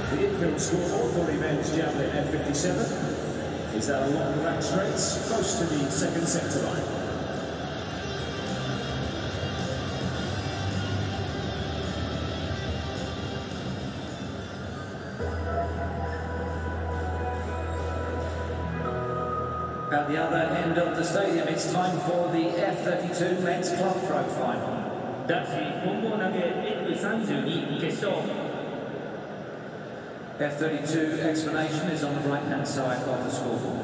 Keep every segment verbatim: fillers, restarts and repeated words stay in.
The infield scoreboard for the men's Javelin F fifty-seven is out along the back straights, close to the second sector line. At the other end of the stadium, it's time for the F thirty-two men's club throw final. F thirty-two explanation is on the right-hand side of the scoreboard.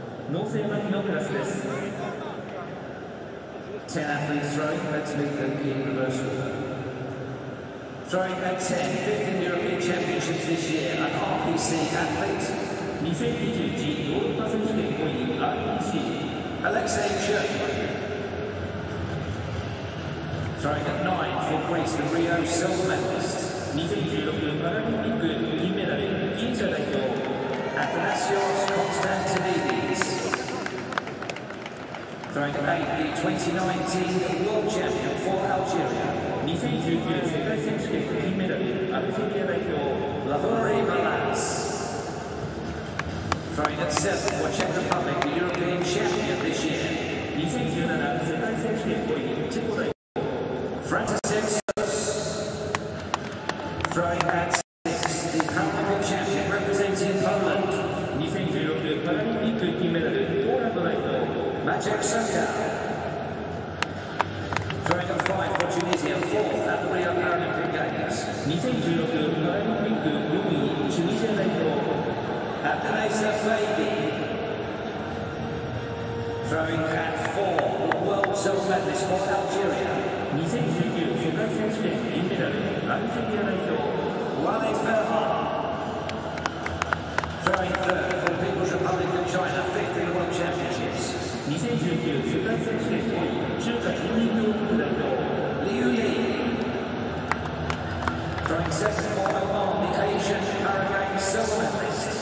ten athletes throwing, let's meet them in reversal. Throwing at ten, fifth in European Championships this year, an R P C athlete. Alexei Cherny. Throwing at nine for Greece, the Rio silver medalist. Athanasios Konstantinidis. Throwing at eight, the twenty nineteen world champion for Algeria. Lahori Malas. Throwing at seven for Czech Republic, the European champion this year. Francis. Throwing at six, the Paralympic champion representing Poland. Maciek Soka. Throwing at five for Tunisia, fourth at the Rio Paralympic Games. Abdelasa Fabi. Throwing at four, the world silver medalist for Algeria. Walid Ferhan. Throwing third for the People's Republic of China, fifth in the World Championships. Liu Li. Throwing second for Oman, the Asian Paralympic Games silver medalist.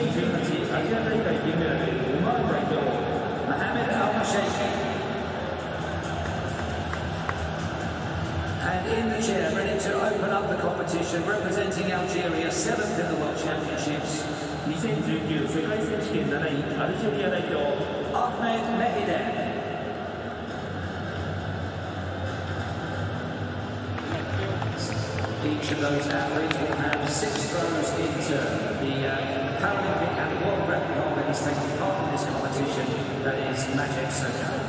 Mohamed Al-Sheikhi. And in the chair, ready to open up the competition, representing Algeria, seventh in the World Championships. Ahmed Mehideh. Each of those athletes will have six throws in turn. The uh, Paralympic and world record holder is taking part in this competition, that is Maciek Soka.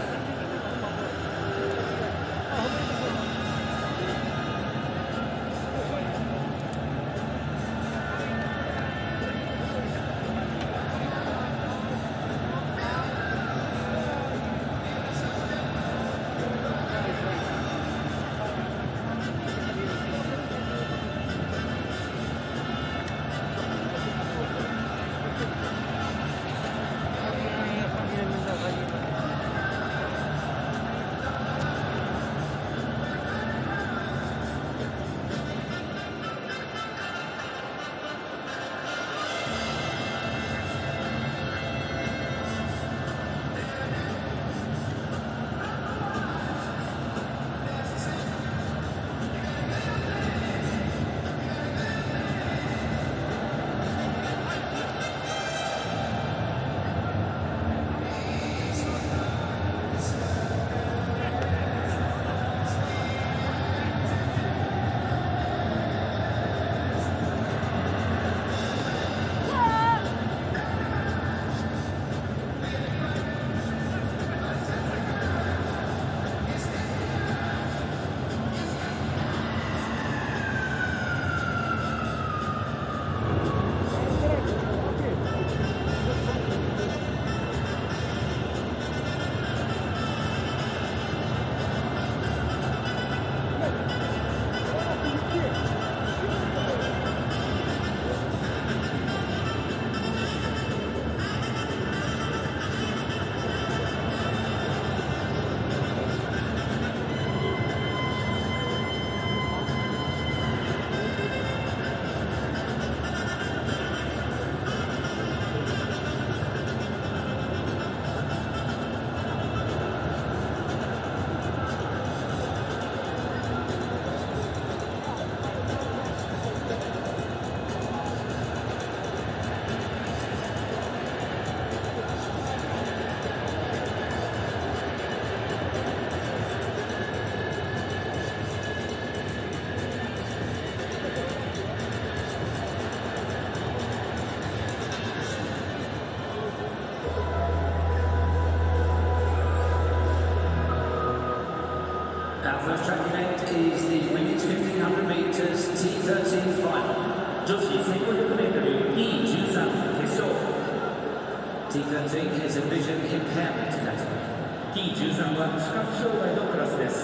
女子 せんごひゃくメートル イーじゅうさん 決勝 ティーサーティーン is a vision impairment category ティーじゅうさん は視覚障害のクラスです。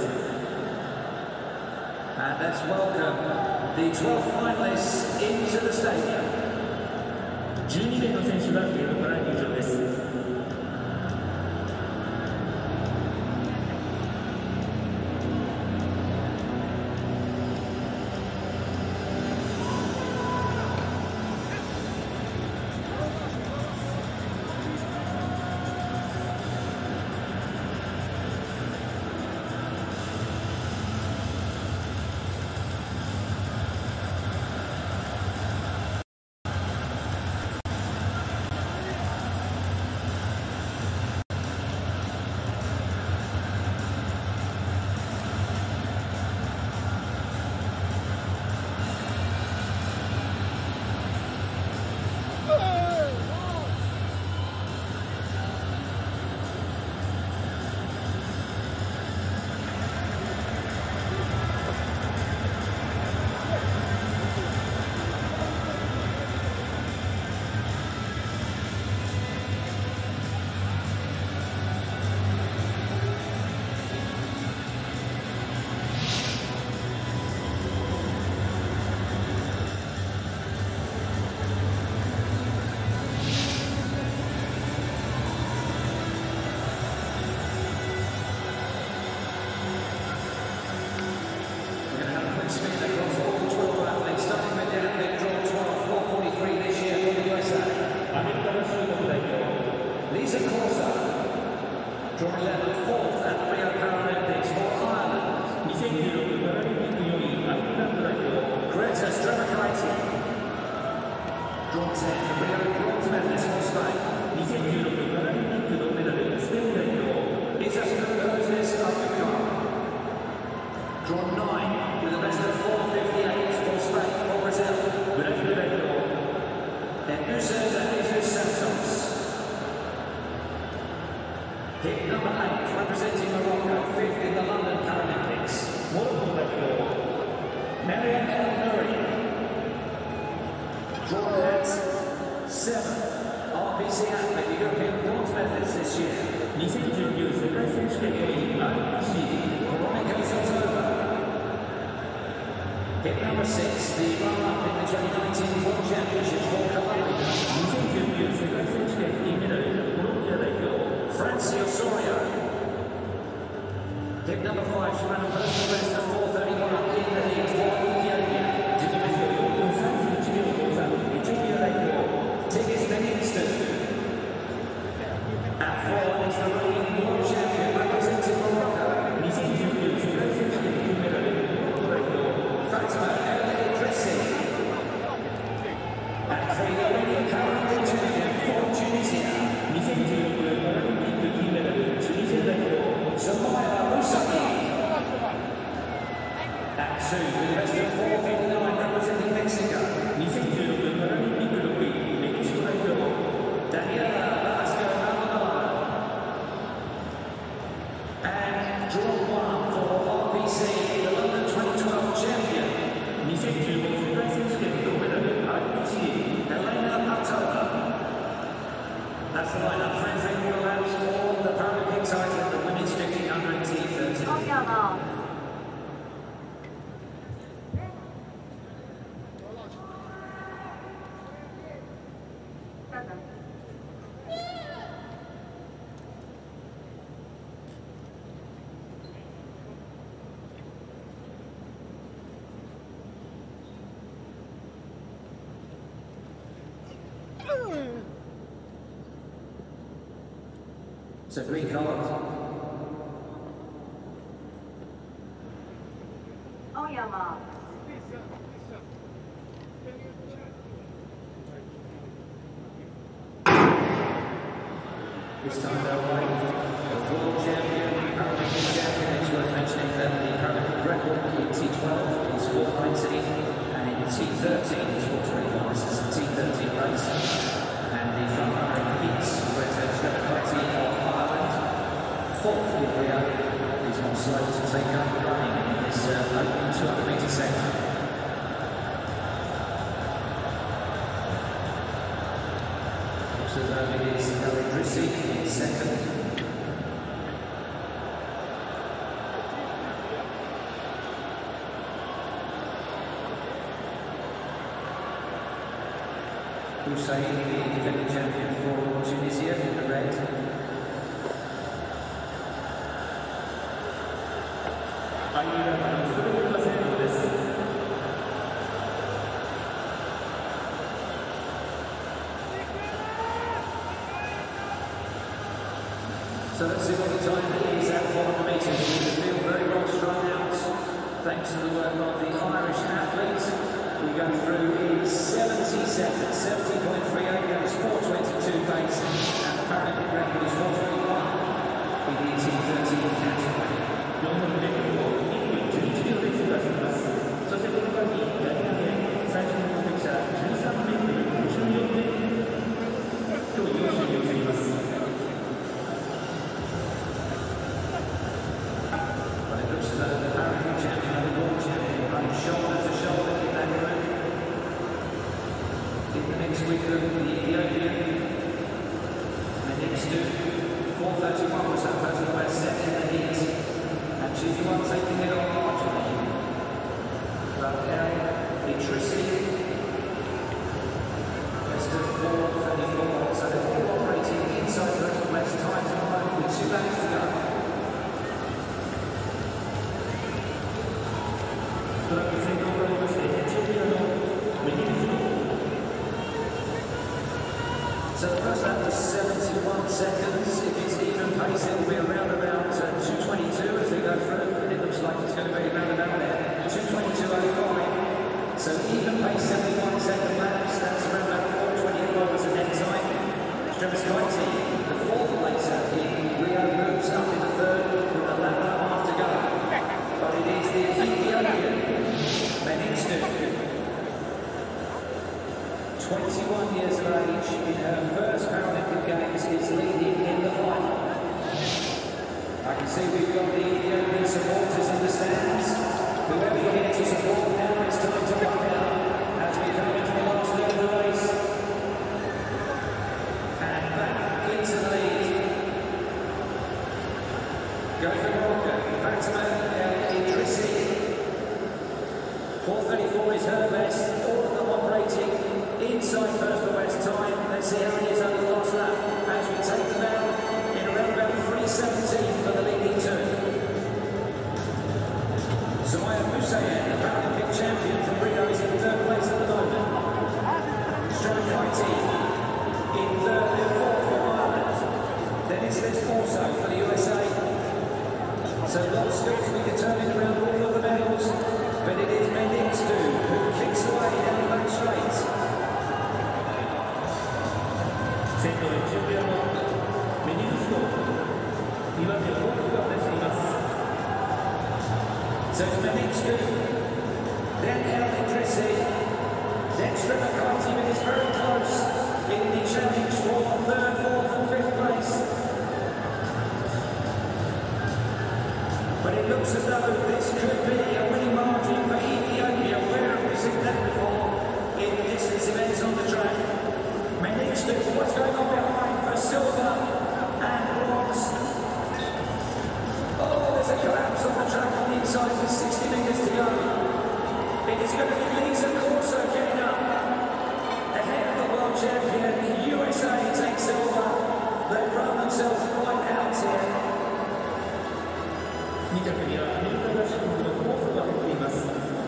And let's welcome the twelve finalists into the stadium. じゅうにめいの選手がゲームから入場です。 Draw eleven, fourth at the Rio Paralympics for Ireland. にせんじゅうろくパラリンピックよりアイルランド代表 Greta Stravakaiti. Draw ten, Rio bronze medalist for Spain. にせんじゅうろくパラリンピック銅メダルスペイン代表 Is a Moses Abukar. Draw nine, with a best of four fifty-eight for Spain for Brazil. ブラジル代表 Eusebio Jesus Santos. Pick number eight, representing Morocco, fifth in the London Paralympics. モロッコ代表 Mariam El Nouri. Draw at seven, R P C athlete, European bronze medalist this year. にせんじゅうきゅう世界選手権より アールピーシー Veronica Zotova. Pick number six, the runner-up in the twenty nineteen World Championships for Colombia. にせんじゅうきゅう世界選手権銀メダルコロンビア代表 Francia Osorio. Pick number five, she ran a personal best of four thirty-one in the heat for Ethiopia. 自己ベストよん分さんじゅういちびょうごさんエチオピア代表 Tigges Mengistu. At four is the reigning world champion representing Morocco. にせんじゅうきゅう世界選手権銀メダルモロッコ代表 Fatima El Idrissi. At three, the reigning Paralympic champion for Tunisia. にせんじゅうろくパラリンピック銀メダルチュニジア代表 Zamaya Moussaki. At two, with the best of four fifty-nine representing Mexico. にせんじゅうろくパラリンピックろくいメキシコ代表 Daniela Velasco Maldonado. And draw one for R P C, the London twenty twelve champion. にせんじゅうご世界選手権銅メダル アールピーシー Helena Patova. That's the lineup, friends, in your laps for the Paralympic title, the women's fifteen hundred T thirty. So green card. Oyama. This time they're away. The world champion, Paralympic champion, it's worth mentioning that the Paralympic record in T twelve is four nineteen, and in T thirteen is four twenty-one. This is the T thirteen race. And the front runner in the heats, Greta Stravakaiti of Ireland, fourth in Rio, is not slow to take up running in this uh, open two hundred metre segment. Observing is Electricity in second. Hussein, the defending champion for Tunisia, in the red. So let's see what the time is at four hundred metres. We feel very well strung out thanks to the work of the Irish athletes. We go through in seventy seconds, seventy point three eight, that is four twenty-two pace, and the Paralympic record is four twenty-one in the T thirteen category. よんのレベルをいっぷんじゅういちびょうで通過しています。そしてこの間にやり投げ最初に持ってきたじゅうさんメートルごじゅうよんメートルという種類をしています。 But it looks as though the Paralympic champion and the world champion run shoulder to shoulder in that group. In the mix with them, the Ethiopian, and next to four thirty-one was that person who had second in the heat. And she's the one taking it on marginally. But now, Idrissi, best of four thirty-four. So they're all operating inside the rest of less time to the moment with two laps to go. So the first lap was seventy-one seconds. If it's even pace, it will be around about uh, two twenty-two as they go through. It looks like it's going to be around about there. two twenty-two oh five. So even pace, seventy-one second laps. That's around about four twenty-four as the next time. Travis Coiti, the fourth later in Rio, moves up in the third with a lap and a half to go. But it is the Ethiopian, Meningstu, twenty-one years of age, in her first Paralympic Games, is leading in the final. I can see we've got the Ethiopian supporters in the stands. Whoever you're here to support now, it's time to run out as we come into the last third of the race. And back into the lead. Go for Morocco, Fatima El Idrissi. four thirty-four is her best, all of them operating inside first and west time. Let's see how it is over the last lap as we take them out in around about three seventeen for the leading two. Samaya Hussein, the Paralympic champion from Rio, is in third place at the moment. Strakaiti in third and fourth for Ireland. Then it's Liz Corso for the U S A. So lots still to be determined around all of the medals, but it is Meningstu who kicks away down the back straight. 先頭エチオピアのメニグスト、にばん手は多くが出しています。 So it's Meningstu, then El Idrissi, then Strakaiti, but it's very close in the challenge for third, fourth and fifth place. But it looks as though this could be a winning margin for Ethiopia. Where have we seen that before in the distance events on the track? Meningstu, what's going on behind for silver and bronze? Oh, there's a collapse on the track on the inside with sixty metres to go. It is going to be Lisa Corso getting up ahead of the world champion. The U S A takes silver. They've run themselves quite out here. に着にはアメリカ合衆国のコースが入っています。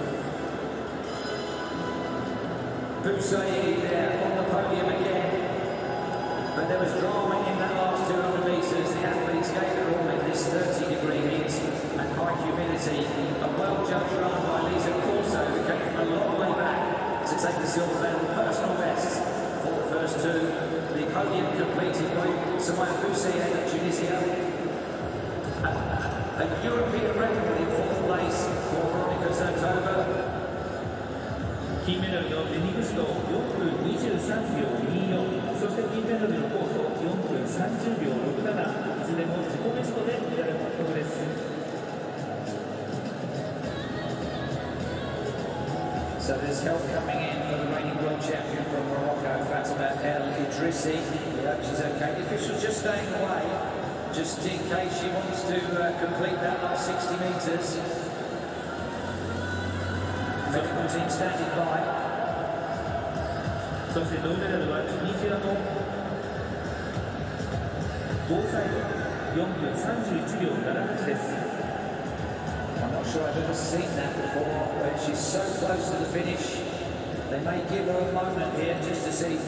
Hussein there on the podium again. But there was drama in that last two hundred metres. The athletes gave it all in this thirty degree heat and high humidity. A well-judged run by Lisa Corso, who came from a long way back to take the silver medal, personal best for the first two. The podium completed by Samaya Hussein of Tunisia. A European record in fourth place for Veronica Zotova. 金メダルのメニグストよんぷんにじゅうさんびょうにじゅうよん、そして銀メダルのコーソよんぷんさんじゅうびょうろくなな、いずれも自己ベストでメダル獲得です。 So there's help coming in for the reigning world champion from Morocco, Fatima El Idrissi. We hope she's okay. The official's just staying away, just in case she wants to uh, complete that last sixty metres. Medical team standing by. そして銅メダルはチュニジアのゴーサイドよんぷんさんじゅういちびょうななはちです。 I'm not sure I've ever seen that before, when she's so close to the finish. They may give her a moment here just to see.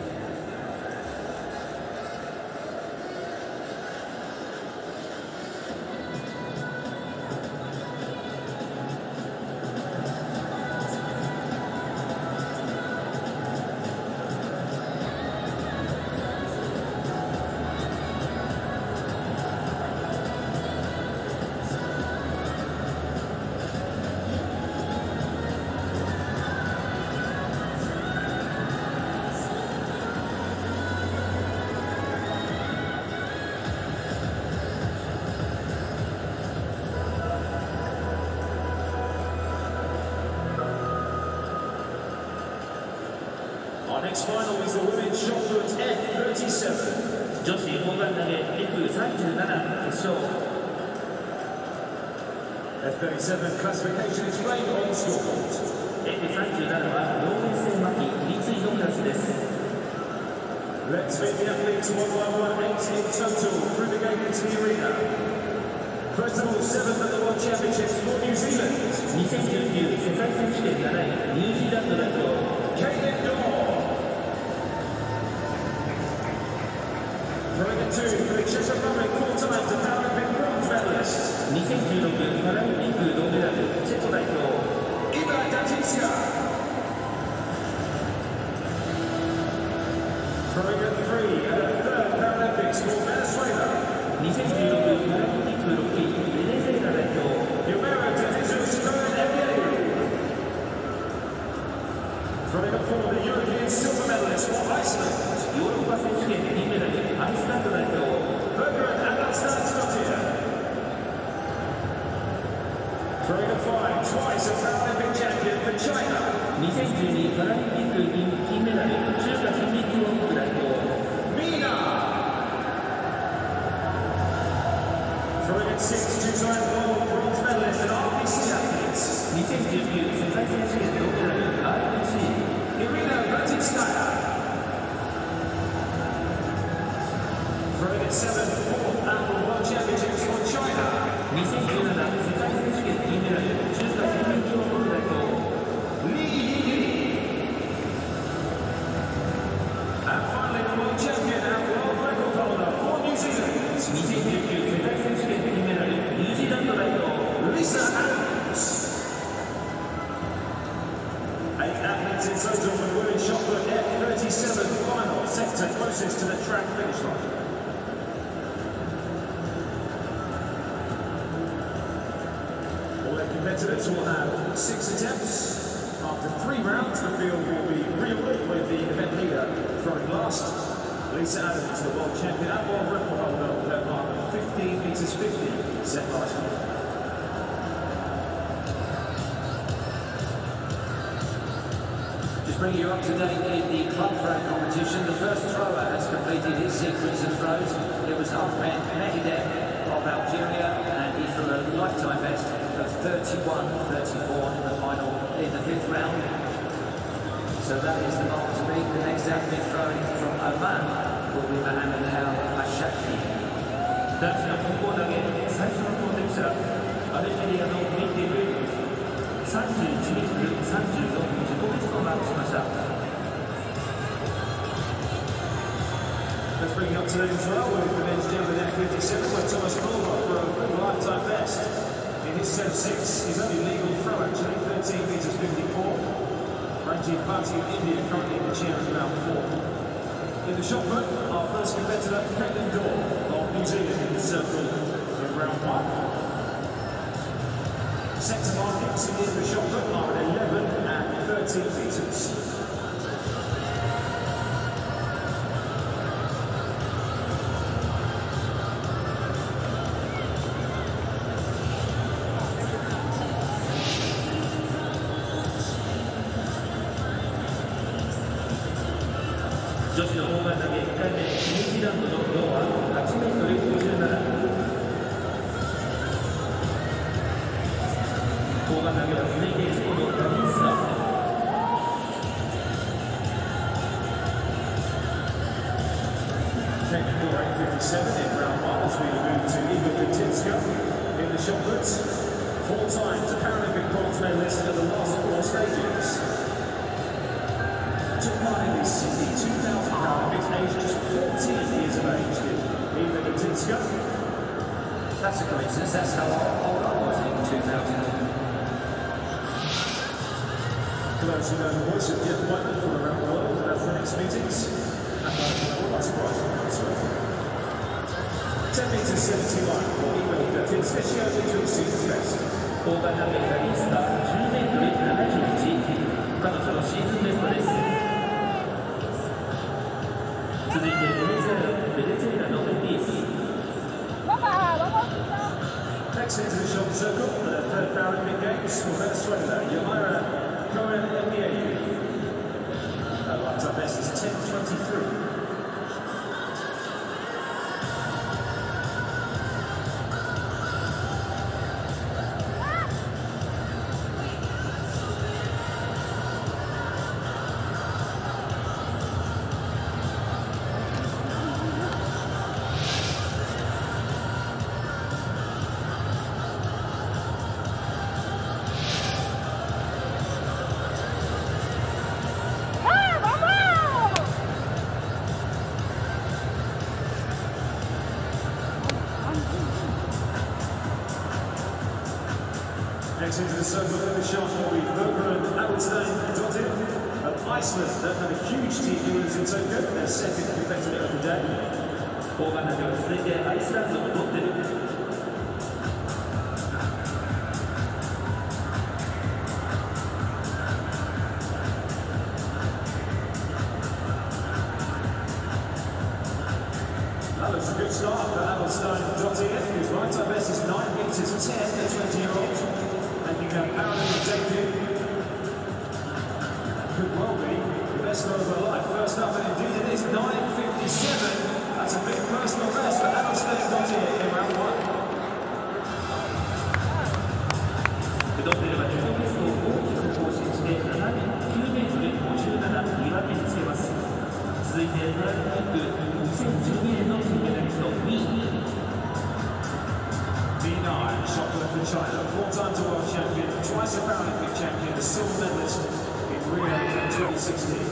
Our next final is the women's shot put F thirty-seven. 女子砲丸投げ エフさんじゅうなな 決勝。 F thirty-seven classification is rained on the scoreboard. エフさんじゅうなな はローレンセン・マキ、立位のクラスです。 Let's meet the athletes one by one, eight in total through the gate into the arena. First of all, seventh at the World Championships for New Zealand. にせんじゅうきゅう世界選手権なないニュージーランド代表。 Javelin. Throwing it two for the Czech Republic, four times the Paralympic bronze medalist. にせんじゅうろくパラリンピック銅メダルチェコ代表。 Throwing it three at the third Paralympics for Venezuela. にせんじゅうろくパラリンピックろくいベネズエラ代表。 Throwing it four, the European silver medalist for Iceland. ヨーロッパ選手権銀メダルアイスランド代表。 Throwing it five, twice a Paralympic champion for China. にせんじゅうにパラリンピック銀金メダル中華人民共和国代表。 Throwing it six, two-time gold bronze medalist and R P C athletes. にせんじゅうきゅう世界選手権銅メダル アールピーシー。 Throwing it seven, fourth annual World Championships for China. にせんじゅうなな世界選手権銀メダル中華人民共和国代表。 And finally, the world champion and world record holder for New Zealand. にせんじゅうきゅう世界選手権銀メダルニュージーランド代表。 Eight athletes in total for the women's shot put F thirty-seven final sector closest to the track finish line. All their competitors will have six attempts. After three rounds, the field will be reordered with the event leader throwing last. Lisa Adams, the world champion and world record holder, with her mark of fifteen metres fifty set last year. Just bringing you up to date in the club throw competition. The first thrower has completed his sequence of throws. It was Ahmed Mehideh of Algeria, and he threw a lifetime best of thirty-one thirty-four in the final, in the fifth round. So that is the mark to beat. The next athlete throwing from Oman will be Mohammed Al-Ashaki. 男子の混合投げ最初の投擲者アルジェリアのミッティ・ウェイブさんじゅういちメートルさんじゅうよん自己ベストをマークしました。 Let's bring you up to date as well with the men's Javelin F fifty-seven, where Thomas Culver for a good lifetime best. In his set six, his only legal throw actually, thirteen metres fifty-four. Ranjit Bhatti of India currently in the chair at round four. In the shot put, our first competitor, Caitlin Dorr of New Zealand in the circle in round one. Sector markings in the shot put are at eleven and thirteen metres. 女子の砲丸投げいっかいめ、ニュージーランドのローははちメートルごじゅうなな。砲丸投げは続いてチェコのダビンスター。 Technical rank fifty-seven in round one as we move to Igor Katinska in the shot put. Four times a Paralympic bronze medalist at the last four stages. Took part in the Sydney two thousand Paralympics, aged just fourteen years of age. Igor Katinska. That's a coincidence. That's how old I was in two thousand. For those who know the voice of the appointment from around the world at athletics meetings, and those who know what surprising answer. ten metres seventy-one, Igor Katinska, she only took season's best. 砲丸投げダビンスターじゅうメートルななじゅういち、彼女のシーズンベストです。続いてベネズエラベネズエラのリース。 Next into the short circle for the third Paralympic Games for Venezuela, Yamira Cohen Emieu. Her lifetime best is ten twenty-three. Next into the circle for the shot will be Berger and Adelstein of Iceland. They've had a huge team winners in Tokyo, their second competitor of the day. 砲丸投げは続いてアイスランドのロッテル。 That looks a good start for Adelstein, whose lifetime best is nine metres ten, the twenty-year-old. Making her Paralympic debut. Could well be the best goal of her life. First up, and indeed it is nine fifty-seven. That's a big personal best for Adelstein in round one. ロッテルは自己ベストを大きく更新してきゅうメートルごじゅうなな、にわけにつけます。続いてパラリンピックにせんじゅうにねんの金メダリストウィー。 B nine, shot put for China, four times a world champion, twice a Paralympic champion, a silver medalist in Rio in twenty sixteen.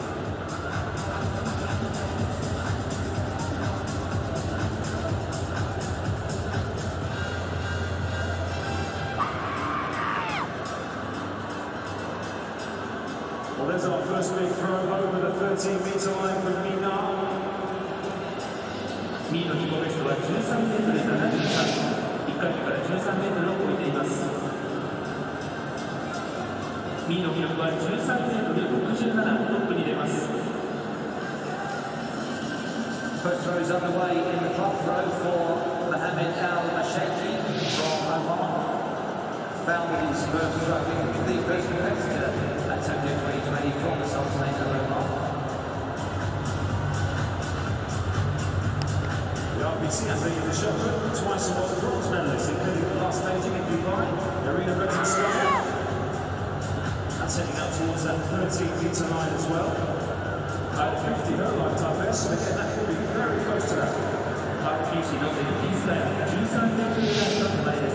Well, there's our first big throw over the thirteen metre line from Mina. ミーの自己ベストはじゅうさんメートルななじゅうさん。いっかいめからじゅうさんメートルを超えています。ミーの記録はじゅうさんメートルろくじゅうなな、トップに出ます。 First throw is underway in the club throw for Mohamed Al-Mashaki from Oman. Found his first throw in the first competitor at Tokyo twenty twenty from the Sultanate of Oman. The R B C has been in the shot put, twice a world bronze medalist, including the last staging in Dubai, Irina Rotenskaya. That's heading out towards that thirteen metre line as well. At fifty, her lifetime best, and again, that could be very close to that. アールピーシー のデルフィンスタイルじゅうさんメートルラインの手前です。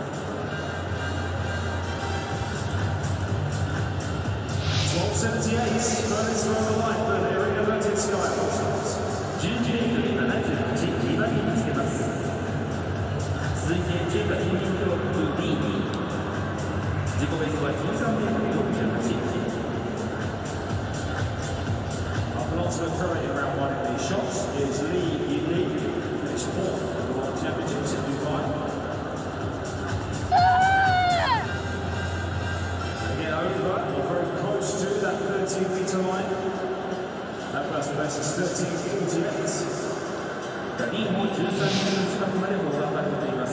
twelve seventy-eight, furthest from the line for Irina Rotenskaya. じゅうにメートルななじゅうはち、にばんにつけます。続いて中華人民共和国 B に自己ベストはじゅうさんメートルろくじゅうはち。 Our penultimate throw in round one in these shots is Lee Yili, finished fourth at the World Championships in Dubai. Again over, or very close to that thirteen metre line. That personal best is thirteen forty-eight. ダリーもじゅうさんメートル近くまでも頑張っています。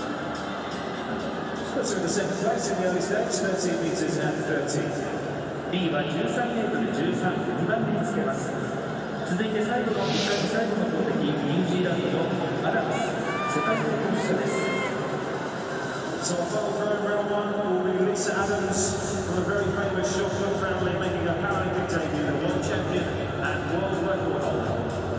Puts her in the second place in the early stage, thirteen metres and thirteen. B はじゅうさんメートルじゅうさん、にばんめにつけます。続いて最後のいっかいめ最後の投てき、ニュージーランドのアダムス、世界記録保持者です。 So a final throw in round one will be Lisa Adams from a very famous shot put family making a Paralympic debut, the world champion and world record holder.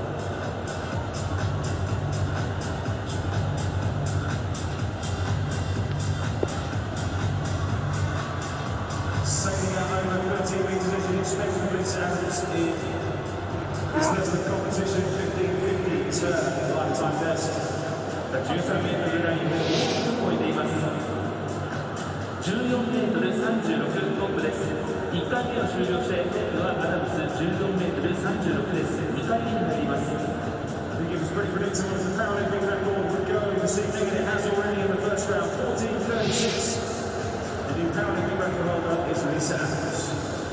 Sailing out over thirteen metres as you'd expect from Lisa Adams in this level of competition, fifteen fifty turn, lifetime best. じゅうさんメートルラインを大きく超えています。じゅうよんメートルさんじゅうろく、トップです。いっかいめを終了してトップはアダムスじゅうよんメートルさんじゅうろくです。にかいめになります。 I think it was pretty predictable as the Paralympic record would go this evening, and it has already in the first round, fourteen thirty-six. The new Paralympic record holder is Lisa Adams.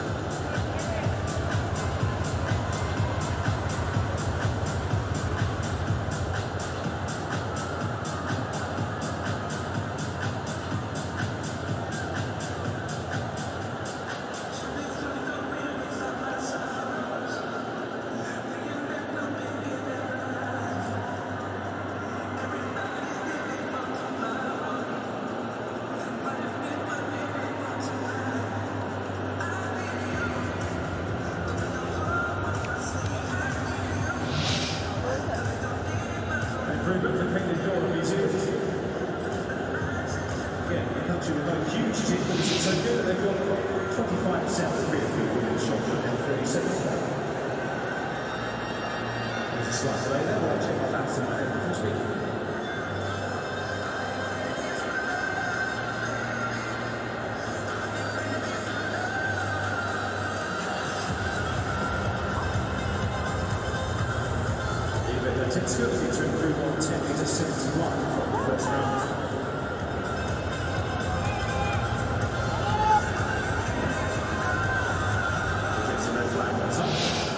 Improvement for Kenya Dora New Zealand. Again, a country with no huge team, but it's so good that they've got twenty-five percent of the free people in the shot put and thirty-seven percent. There's a slight delay there, but I'll check my facts in my head before speaking. It's good for you to improve on ten metres seventy-one from the first round. Gets a red flag, that's up.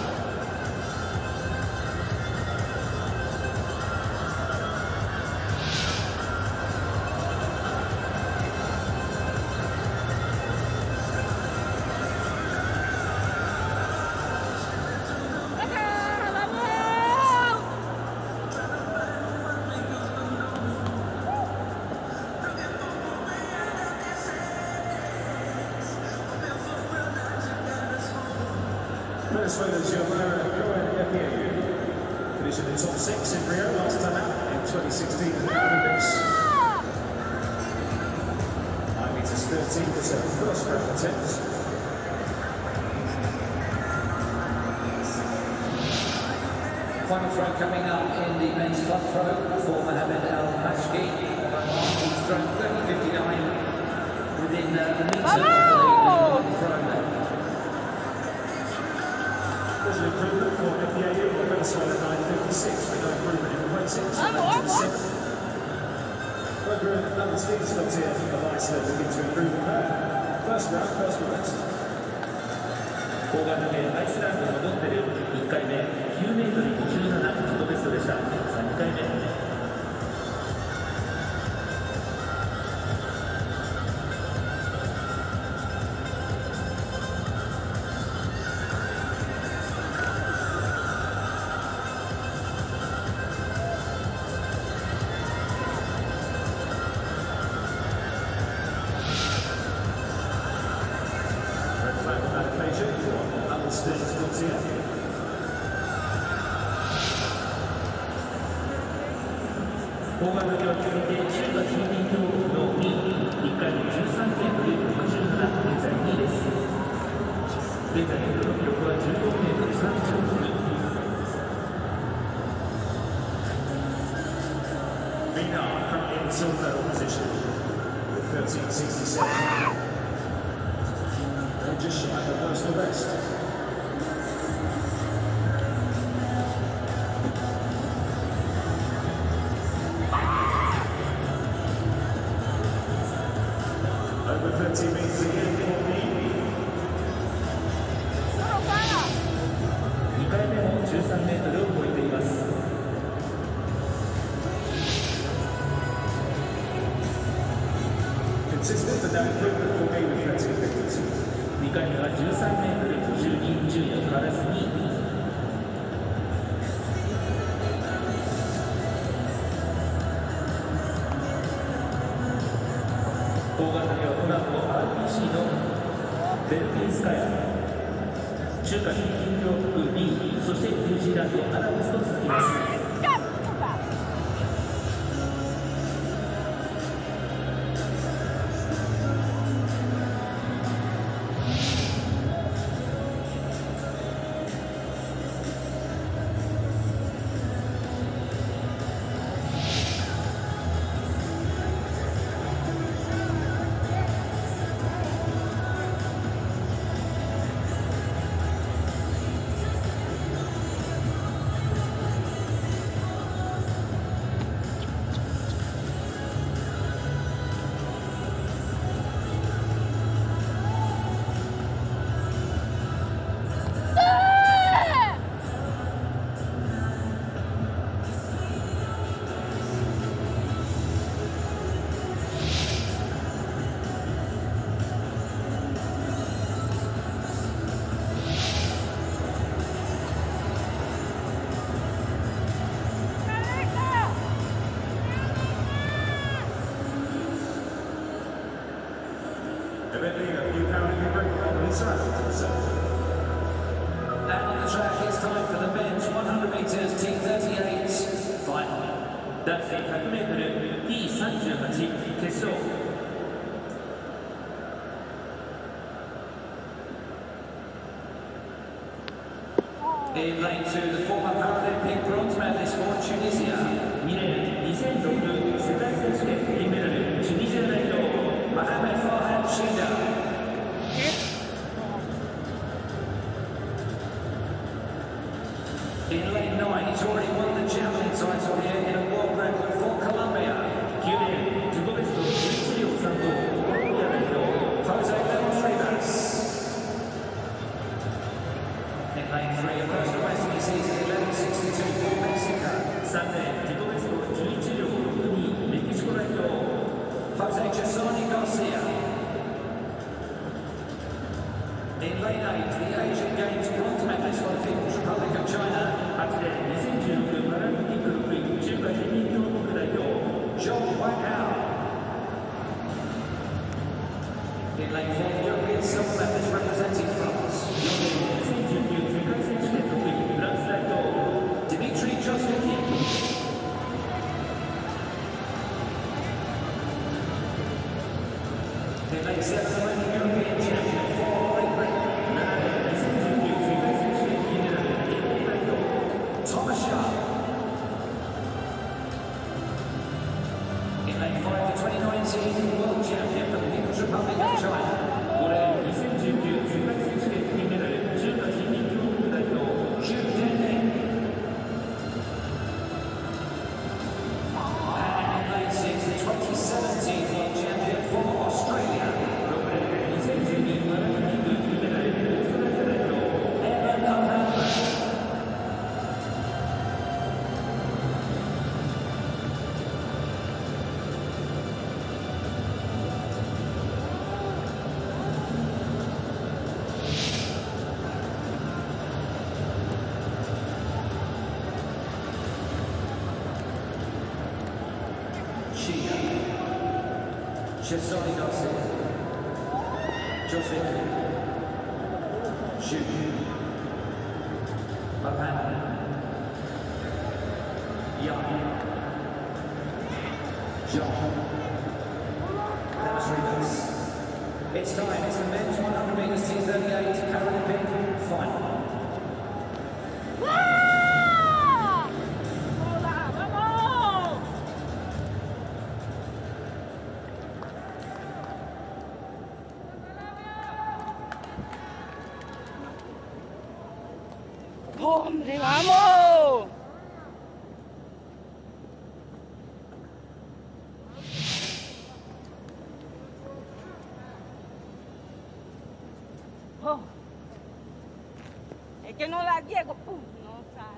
Venezuela's Javelin finished in the top six in Rio last time out in twenty sixteen at the Paralympics. nine metres thirteen was her first round attempt. Final throw coming up in the men's club throw for Mohamed Al-Hashki. He's thrown thirty fifty-nine within uh, the metre of the throw there. There's an improvement for F D A U or Venezuela nine fifty-six with no improvement in placings. Further in another speed stops here of Iceland looking to improve on her. First round, first best. 大型でアイスランドのドッテル、いっかいめきゅうメートルごじゅうなな、自己ベストでした。さあにかいめ。大型では続いて中華人民共和国のにい、いっかいめじゅうさんメートルろくじゅうなな、現在にいです。現在の記録はじゅうごメートルさんじゅうに。 Mina currently in silver medal position with thirteen sixty-seven. They're just shy of the personal best. Over thirty metres again for me. にかいめもじゅうさんメートルを超えています。 Consistent but no improvement for me with thirteen fifty-two. にかいめはじゅうさんメベルギースカヤ、中華金金共和国にい、そしてニュージーランドアダムスと続きます。 Eventing a few Paralympic record on his side to the south. And on the track, it's time for the men's one hundred meters T thirty-eight final. 男子 ひゃくメートル ティーさんじゅうはち 決勝。 In lane two, the former Paralympic bronze medalist for Tunisia. にレーン、にせんろく世界選手権銀メダル、チュニジア代表、 Mohamed Farhad Shida. In lane nine, he's already won the Javelin title here in a world record for Colombia. きゅうレーン、自己ベストじゅういちびょうさんご、コロンビア代表、 Jose Rivas. In lane three, a personal best in the season, eleven sixty-two for Mexico. さんレーン、自己ベストじゅういちびょうろくに、メキシコ代表、 Jose Chesani Garcia. In lane eight, the Asian Games bronze medalist for the People's Republic of China. はちレーン、にせんじゅうろくパラリンピックろくい、中華人民共和国代表、 John Wang-Hao. In lane four, the European silver medalist representing France. にせんじゅうきゅう世界選手権ろくい、フランス代表、 Dimitri Josvicki. In lane seven, the reigning European champion for Great Britain. にせんじゅうきゅう世界選手権金メダル、英国代表、 Thomas Sharp. In lane five, the twenty nineteen world champion for the People's Republic of China. ごレーン、にせんじゅうきゅう世界選手権金メダル、中華人民共和国代表、 Xu Jianming. And in lane six, the twenty seventeen world champion for Australia. ろくレーン、にせんじゅうにパラリンピック金メダル、オーストラリア代表、 Evan O'Hanlon. Shida. Chesani Garcia. Josvicki. Xu. O'Hanlon. Young. John. Rivas. It's time. It's the men's one hundred meters T thirty-eight Paralympic final. ¡Hombre, vamos! Oh. Es que no la llego, pum, no sale.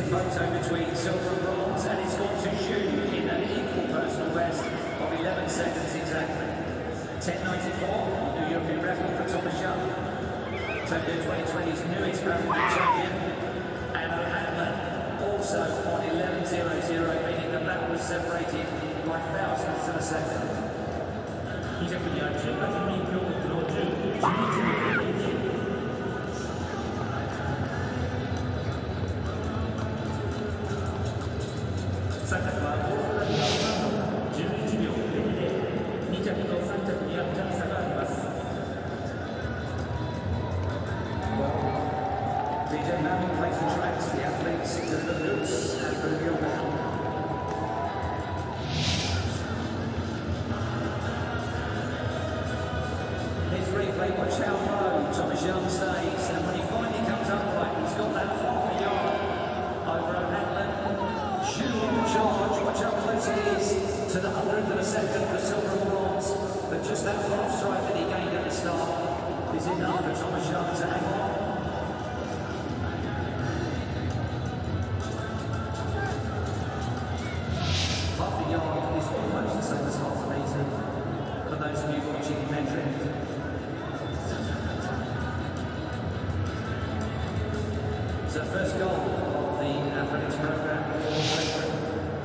photo between silver and bronze, and it's gone to Xu in an equal personal best of eleven seconds exactly. ten ninety-four, new European record for Thomas Young. Tokyo twenty twenty's newest Paralympic champion, and Javelin also on eleven hundred, meaning that that was separated by thousandths of a second. に着には中華人民共和国のじゅう、じゅういちびょうにじゅう。さん着はオーストラリアのじゅういちびょうゼロゼロ。に着とさん着には若差があります。 D J now plays the tracks, the athletes to the boots and the wheel down. His replay, watch how low Thomas Young stays, and when he finally comes upright, he's got that half a yard over Javelin. Xu on charge, watch how close he is to the hundredth of a second for silver and bronze, but just that half strike that he gained at the start is enough for Thomas Young to hang on. Half a yard is almost the same as half a metre for those of you watching in metric. So first goal of the athletics programme for Great Britain.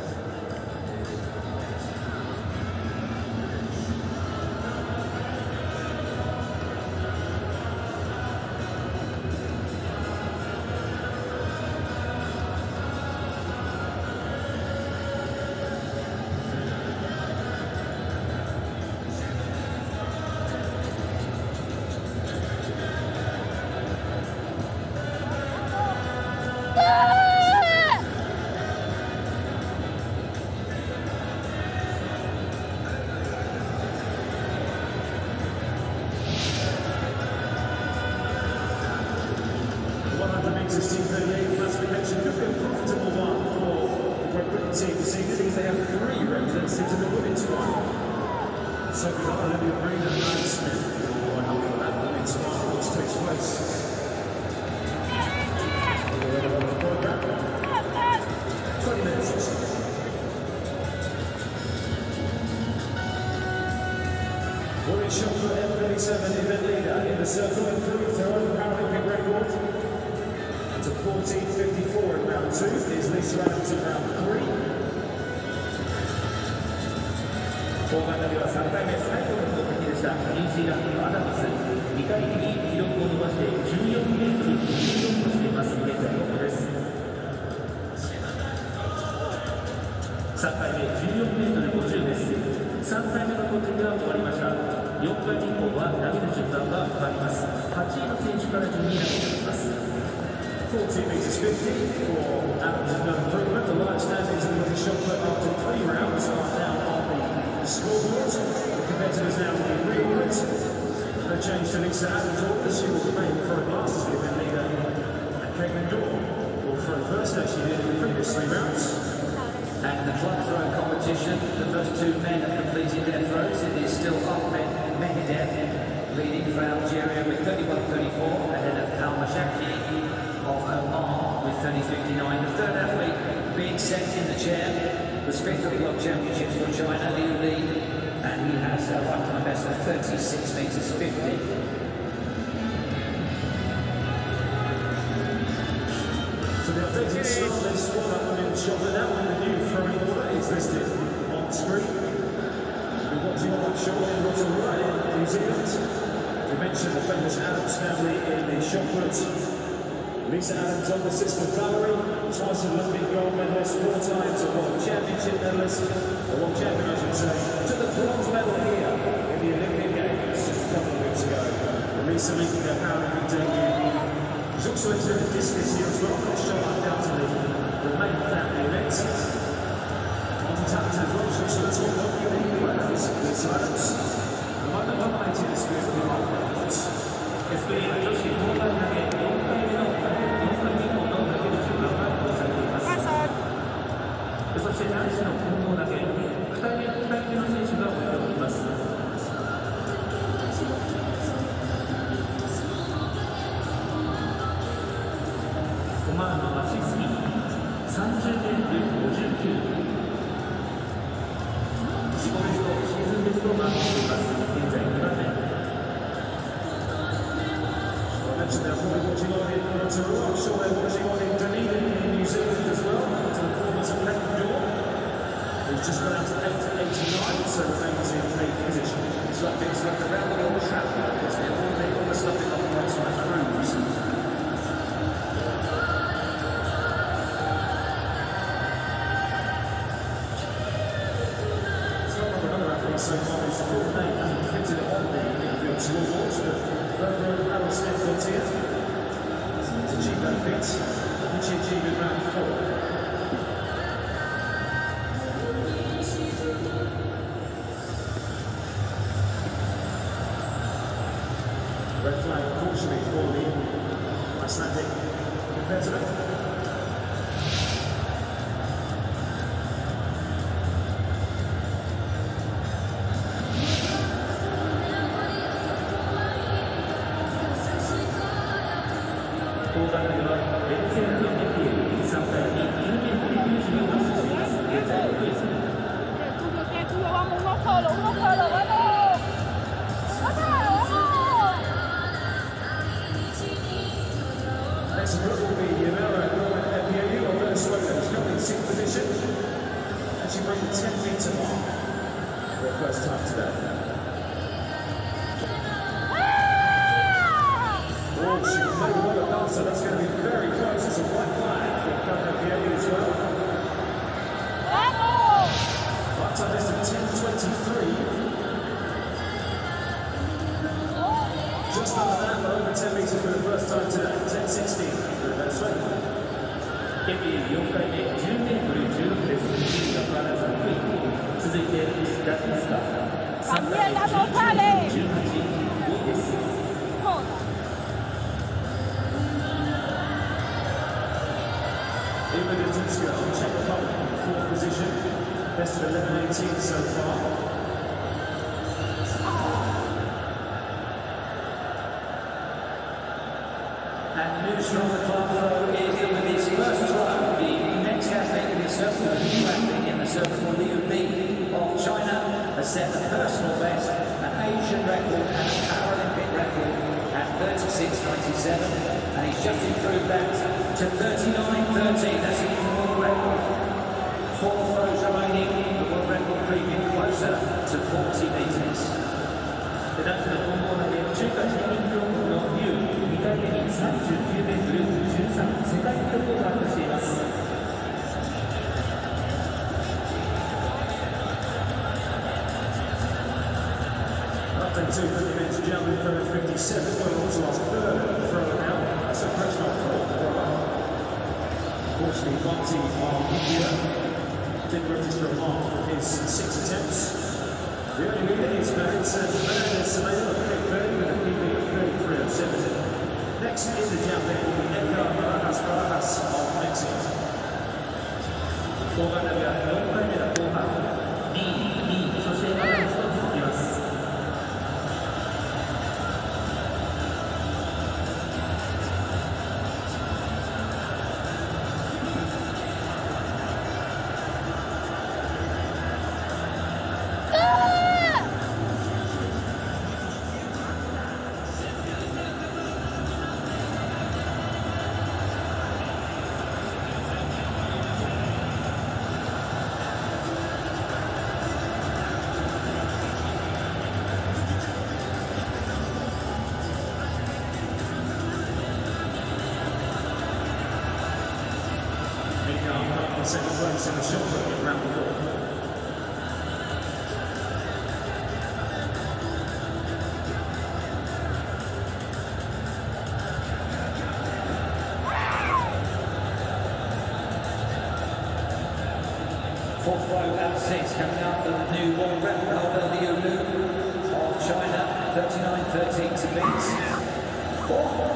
Team thirty-eight classification could be a profitable one for the Great Britain team this evening. They have three representatives in the women's final. So we've got Olivia Green and Ryan Smith who line up for that women's final which takes place. twenty minutes or so. Women's shot for F thirty-seven event leader in the circle improved her own Paralympic record to fourteen fifty-four in round two. Is Lisa Adams in round three. 後半ではさんかいめ最後の投てきでした。ニュージーランドのアダムス、にかいに記録を伸ばしてじゅうよんメートルごじゅうよんとしています。現在トップです。さんかいめじゅうよんメートルごじゅうです。さんかいめの投てきが終わりました。よんかいめ以降は投げる順番が変わります。はちいの選手から順に投げていきます。 fourteen metres fifty for Adams and no improvement. The light standings in the shot put after three rounds are now on the scoreboard. The competitors now to be reordered. No change to Lisa Adams' order. She will remain for a glass as the event leader. And Caitlin Dawn will throw first as she did in the previous three rounds. And the club throw competition, the first two men have completed their throws. It is still Ahmed Mehedeh leading for Algeria with thirty-one thirty-four ahead of Al Mashaki of Oman with thirty fifty-nine. The third athlete being set in the chair was fifth at the World Championships for China, Liu Li, and he has a lifetime best of thirty-six metres fifty. So the updated start list for that women's shot now when the new throwing order is listed on screen. We're watching on that shot in Rotorua in New Zealand. We mentioned the famous Adams family in the shot put. Lisa Adams, older sister Valerie, twice Olympic gold medalist, four times a World Championship medalist, a World Champion I should say, took the bronze medal here in the Olympic Games just a couple of weeks ago. Lisa making her Paralympic debut. She's also entered the discus here as well, not shot undoubtedly the main family event. Multi-talented as well, she's also the top of the Wales, Lisa Adams. Among the nominated this week for the Paralympics. エスプリー女子交代投げよんかいめのよんかいめ以降の投げる順番が発表されています。そして男子の混合投げふたりめの選手が泳いでいます。オマーンのマシスキーじゅうメートルごじゅうきゅう、自己ベスト、シーズンベストをマークしています。現在にばんめ。 I mentioned they're probably watching on in Toronto. I'm sure they're watching on in Dunedin in New Zealand as well. To the performance of Ecuador, who's just gone out to eight eighty-nine, so remains in eighth position. It's like it's like around the old travel, because they're all they almost love it on the outside cruise. So far, his full name hasn't fitted it on the infield scoreboards, but over Aaron Smith got here to achieve that feat, which he achieved in round four. Red flag, unfortunately, for the Icelandic competitor. Next up will be Yamara Epieu of Venezuela. She's coming in sixth position, and she broke the ten metre mark for her first time today. Oh, she made a lot of dance, so that's going to be very close. It's a white flag for Yamara Epieu as well. Right time is of ten twenty-three. Just under that, but over ten metres for the first time today. ten sixteen for Venezuela. エピよんかいめ、じゅうメートルじゅうろくです。変わらずに続いてラティスカさんかいめ、じゅうはち、ごいです。 Czech Republic in fourth position, best of eleven eighteen so far. And the news from the club though is that with his first throw, the next athlete in the circle, the new athlete in the circle, Liu Li of China, has set a personal best, an Asian record and a Paralympic record at thirty-six ninety-seven, and he's just improved that to thirty-nine thirteen. That's a world record. Four throws remaining, the world record creeping closer to forty metres. 男子の混合投げ中華人民共和国のリュウ、にかいめにさんじゅうきゅうメートルじゅうさん、世界記録をマークしています。 Update two for the men's javelin throw at fifty-seven. Well, also last third throw now. That's a pressure on throw. Unfortunately, Marty of India didn't register a mark for his six attempts. The only winner is Merit Semedo of Cape Verde with a P B of thirty-three oh seven. Next in the javelin will be Edgar Barajas Barajas of Mexico. 後半投げはよんかいめの後半、に、に、そしてアダムスと続きます。 Second place in the shot put in round four. Fourth row at six, coming up the new world record holder, Liu Li of China, thirty-nine thirteen to beat. Oh.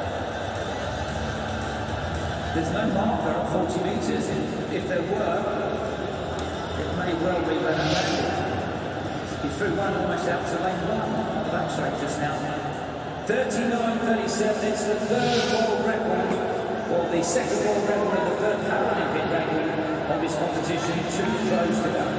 There's no marker at forty metres. If there were, it may well be where that landed. He threw one almost out to lane one on the backstraight just now. thirty-nine thirty-seven, it's the third world record for the second world record and the third Paralympic record of this competition. Two throws to go.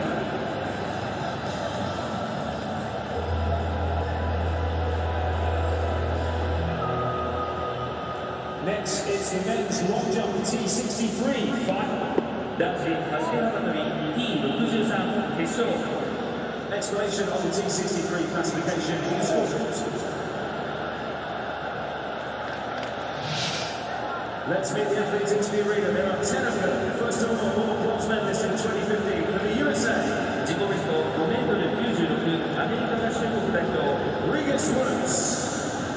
Next, it's the men's long jump T sixty-three final. 男子走り幅跳び T ろくじゅうさん 決勝。 Explanation of the T sixty-three classification is shortened. Let's meet the athletes into the arena. There are ten of them. First of all, all bronze medalists in twenty fifteen for the U S A. 自己ベストごメートルきゅうじゅうろく、アメリカ合衆国代表。 Regis Woods.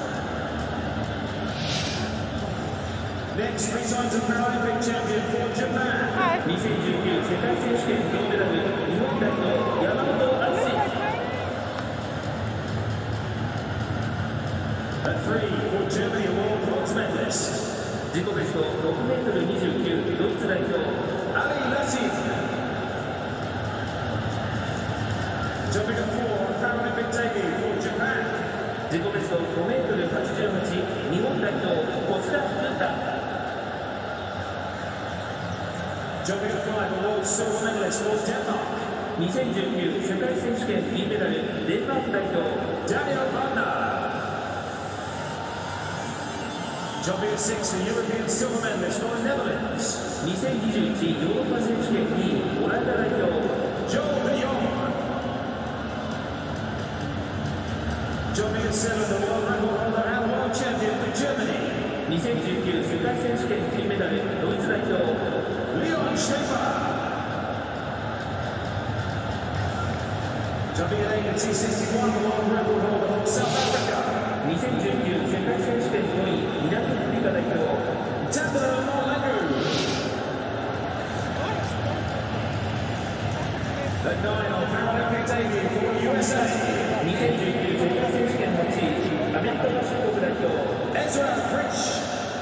Next, three times a Paralympic champion for Japan. にせんじゅうきゅう世界選手権銅メダル、日本代表、山本篤。 At three, for Germany, a world bronze medalist. 自己ベストろくメートルにじゅうきゅう、ドイツ代表。 Ali Latif. Jumping at four, Paralympic debut for Japan. 自己ベストごメートルはちじゅうはち、日本代表、小塚文太。 Jumping at five, a world silver medalist for Denmark. にせんじゅうきゅう世界選手権銀メダル、デンマーク代表。 Daniel Wagner. Jumping at six, the European silver medalist for the Netherlands. にせんにじゅういちヨーロッパ選手権にい、オランダ代表。 Joel Leon. Jumping at seven, the world record holder and world champion for Germany. にせんじゅうきゅう世界選手権金メダル、ドイツ代表。 Leon Schaefer. Jumping at eight, T sixty-one, the world record holder from South Africa. にせんじゅうきゅう世界選手権ごい、南アフリカ代表。 Tanda Molengu. At nine, on Paralympic debut for U S A. にせんじゅうきゅう世界選手権はちい、アメリカ合衆国代表。 Ezra Fritsch.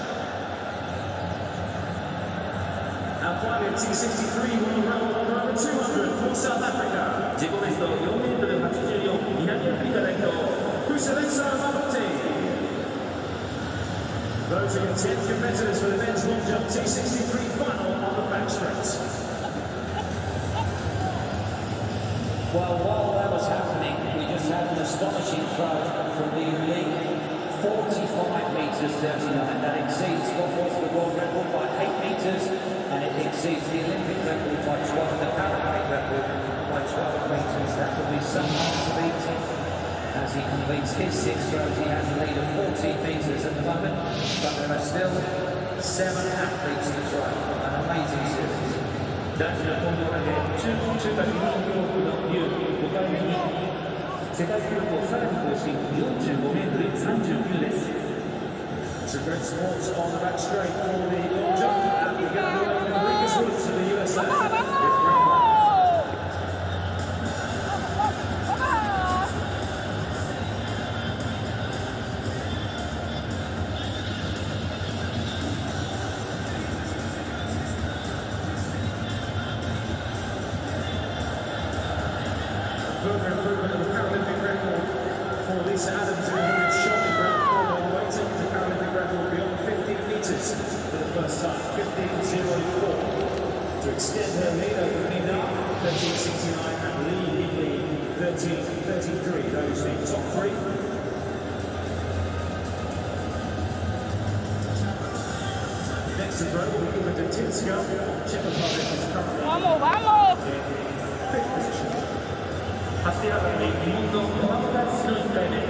And finally, T sixty-three, world record holder over two hundred for South Africa. 自己ベストよんメートルはちじゅうよん、南アフリカ代表。 Kusalisa Mabuti. Those are your ten competitors for the men's long jump T sixty-three final on the back straight. Well, while that was happening, we just had an astonishing throw from the elite, forty-five metres thirty-nine. That exceeds what was the world record by eight metres, and it exceeds the Olympic record by twelve, the Paralympic record by twelve metres. That will be someone to beat. As he completes his six throws, he has a lead of fourteen metres at the moment, but there are still seven athletes to throw. An amazing series. 男子の混合投げ、中中華日本記録の竜ごかいめに世界記録をさらに更新、よんじゅうごメートルさんじゅうきゅうです。 It's a great sport on the back straight for the long jump, and we're going to be opening Regis Woods of the U S A. Further improvement of the Paralympic record for Lisa Adams in her shot in round four, while waiting the Paralympic record beyond fifteen metres for the first time, fifteen oh four. To extend her lead over Nina, thirteen sixty-nine, and Lee Heatley, thirteen thirty-three. Those the top three. Next to throw will be given to Tinska. Czech Republic is currently Vamos, vamos. in fifth position. 走り幅跳び日本の小浜が出場いっかいめ。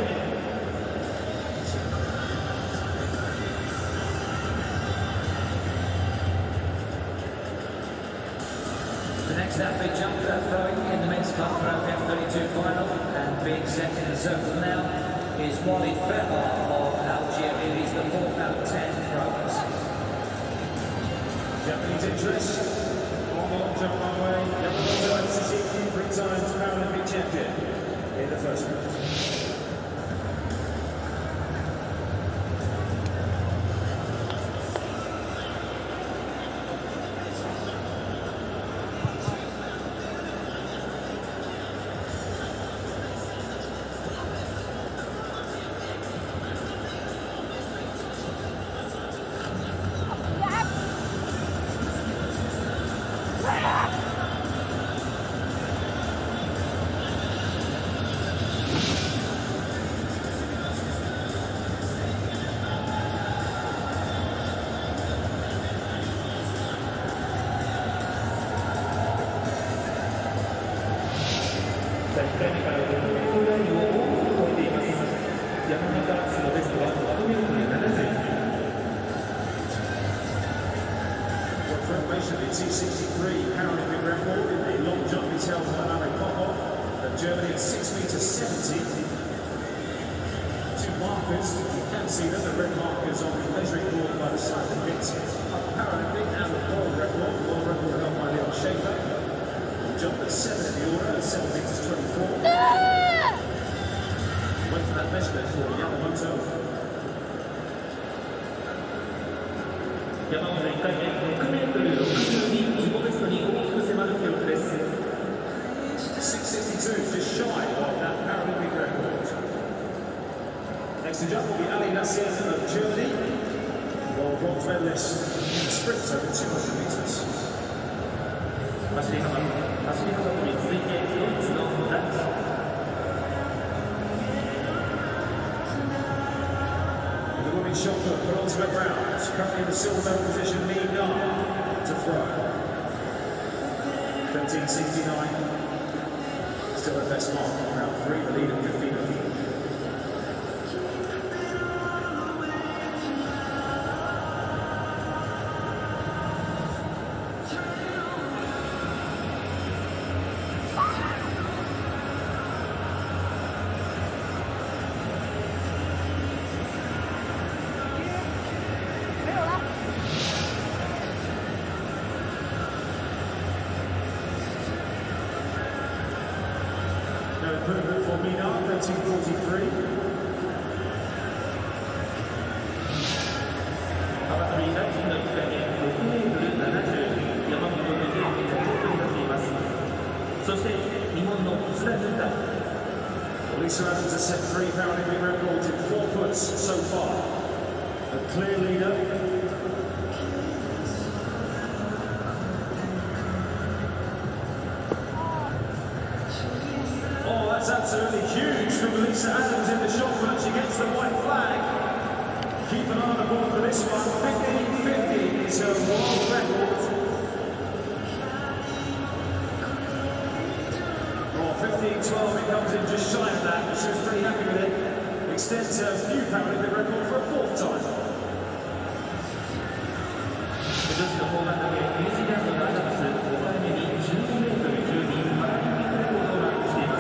The next athlete jumped that throwing in the men's club for F thirty-two final, and being second in the circle now is Wally Ferbar of Algeria. He's the fourth out of ten throwers. Japanese interest on the long jump runway. Yamamoto Tsuchi, three times Paralympic champion in the first round. Ya, the T sixty-three Paralympic record in the long jump is held by Javelin of Germany at six meters seventy. Two markers, you can see them, the red markers on the measuring board by the side of the pit. Paralympic and the world record, world record held by Leon Schaefer. Jump at seven in the order, seven meters twenty-four. Went for that measurement for Yamamoto. 山本いっかいめ、ろくメートルろくじゅうに、自己ベストに大きく迫る記録です。 six sixty-two, just shy of that Paralympic record. Next to jump will be Ali Nassir of Germany, world bronze medalist in the sprint over two hundred meters. 走り幅、走り幅跳びに続いてドイツのラッチ。 Shot put, put onto the ground. Currently in the silver medal position, Lee Nam to throw. thirteen sixty-nine. Still her best mark on round three, the lead of fifteen. Improvement for Mina, thirteen forty-three. 幅跳びラッチのいっかいめ、ろくメートルななじゅう、山本のゲームがトップに立っています。そして日本の津田潤太。 Lisa Adams has set three Paralympic records in four puts so far. A clear leader. That's absolutely huge from Lisa Adams in the shot put. She gets the white flag. Keep an eye on the board for this one. fifteen fifty is her world record. Oh, fifteen twelve, it comes in just shy of that. She was pretty happy with it. Extends her new Paralympic record for a fourth time. 女子の砲丸投げ、ニュージーランドのアダムス、ごかいめにじゅうにメートルじゅうに、パラリンピックレコードをマークしています。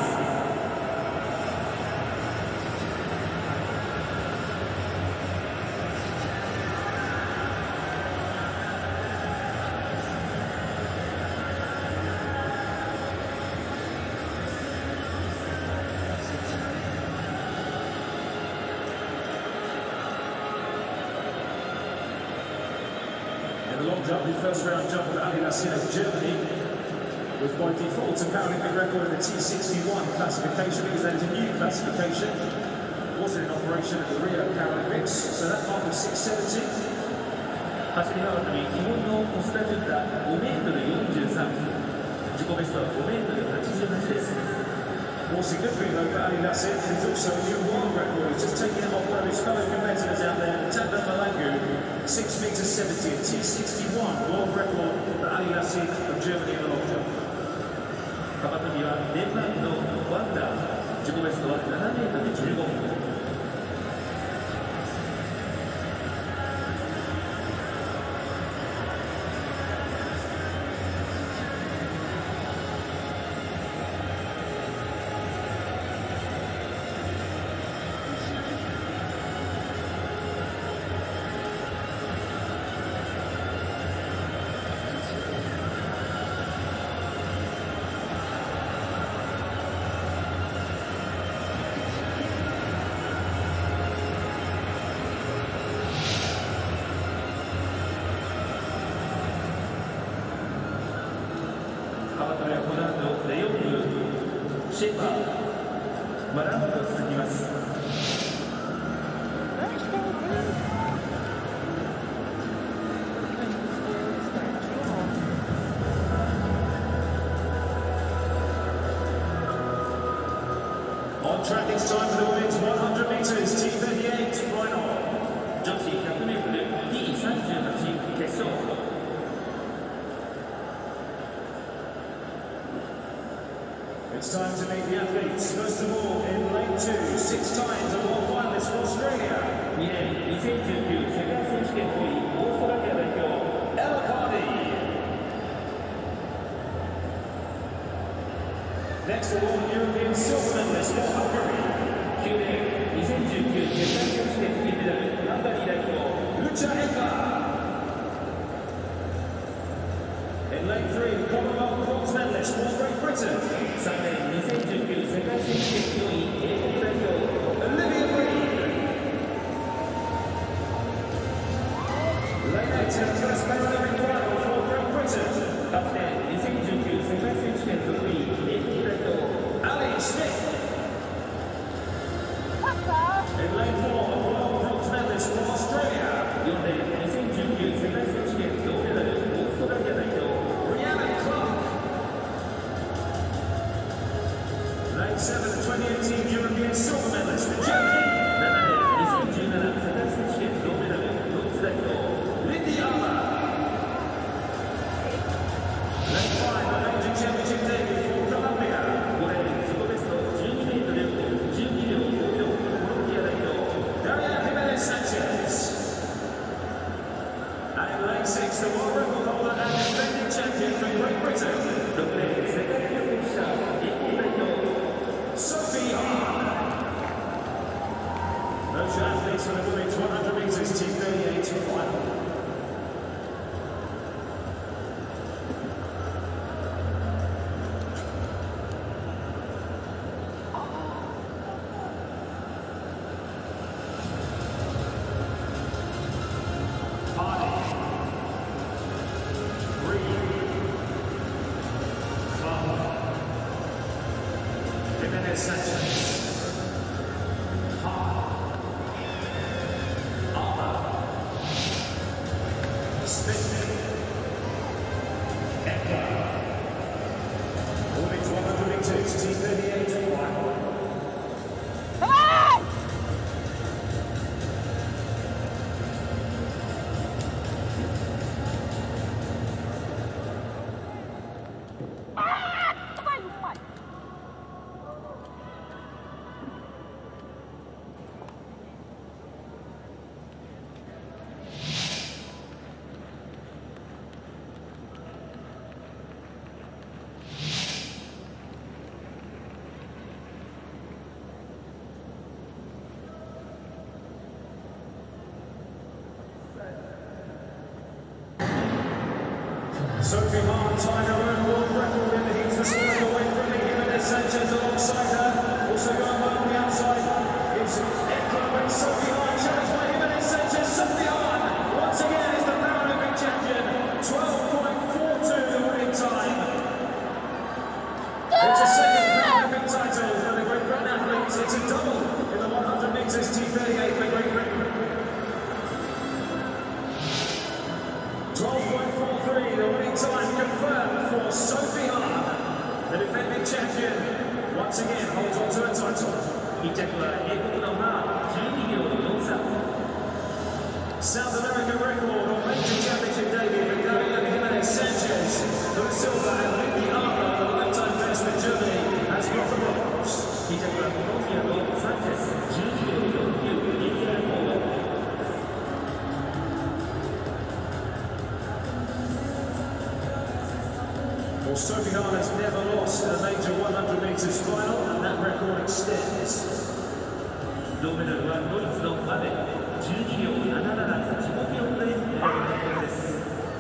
In the long jump, the first round jump of Ali Nassir of Germany was by default a Paralympic record in the T sixty-one classification because that is a new classification. It wasn't in operation at the Rio Paralympics, so that mark was six seventy. 走り幅跳び、日本のコスタジュンタごメートルよんじゅうさん、自己ベストはごメートルはちじゅうはちです。 More significant though for Ali Nassir is also a new world record. He's just taking it off one of his fellow competitors out there, Javelin Malangu, six meters seventy, a T sixty-one world record for Ali Nassir of Germany in the long jump. 幅跳びはデンマークのワンダー、自己ベストはななメートルじゅうご。 シェーパー、マランと続きます。 On track, it's time for the women's one hundred meters, T thirty-eight final. 女子ひゃくメートル ティーさんじゅうはち 決勝。 It's time to meet the athletes. First of all, in lane two, six times a world finalist for Australia. にねんにせんじゅうきゅう世界選手権ごいオーストラリア代表、エラ・カーディ。 Next award, European silver medalist for Hungary. きゅうレーン、にせんじゅうきゅう世界選手権金メダル、ハンガリー代表、 Lucha Eka. In lane three, Commonwealth bronze medalist for Great Britain. さんレーン、にせんじゅうきゅう世界選手権よんい、英国代表、 Olivia Green. Lane eight, first Paralympic final for Great Britain. はちレーン、にせんじゅうきゅう世界選手権ろくい、英国代表、 Ali Smith. In lane four, Commonwealth bronze medalist for Australia. よんレーン、にせんじゅうきゅう世界選手権銅メダル、オーストラリア代表、 Rhiannon Clark. Lane seven, twenty eighteen European silver medalist for Germany. ななレーン、にせんじゅうなな世界選手権銅メダル、ドイツ代表、 Lindy Armour. Lane five, the major championship debut for Colombia. ごレーン、自己ベストじゅうにメートルじゅうにびょうごびょう、コロンビア代表、 Daria Jimenez Sanchez. And in lane six, the world record holder and defending champion for Great Britain, ろくレーン、世界記録保持者、英国代表、 Sophie Hahn. Those are athletes for the women's one hundred metres T thirty-eight final. Jimenez Sanchez. Hahn. Armour. Smith. Eka. Women's one hundred metres T thirty-eight final. Sophie Hahn tied her own world record in the heats this morning away from the Jimenez Sanchez alongside her. Also going well on the outside is Eka and Sophie Hahn challenged by Jimenez Sanchez. Sophie Hahn once again is the Paralympic champion. twelve point four two the winning time. It's a second Paralympic title for the Great Britain athletes. It's a double in the one hundred metres T thirty-eight for Great Britain. twelve point four three, the winning time confirmed for Sophie Hahn, the defending champion, once again holds on to her title. いっ着は英国のハーン、じゅうにびょうよんさん。 South American record on major championship debut for Daria Jimenez Sanchez, for the silver, and Lindy Armour, the lifetime best for Germany, has got the bronze. に着はコロンビアのサンチェス、じゅうにびょうよんきゅう、インディアン・モーガン。 Well, Sophie Hahn has never lost in a major one hundred metres final, and that record extends. 銅メダルはドイツのバベ、じゅうにびょうなななな、自己記録でメダル獲得です。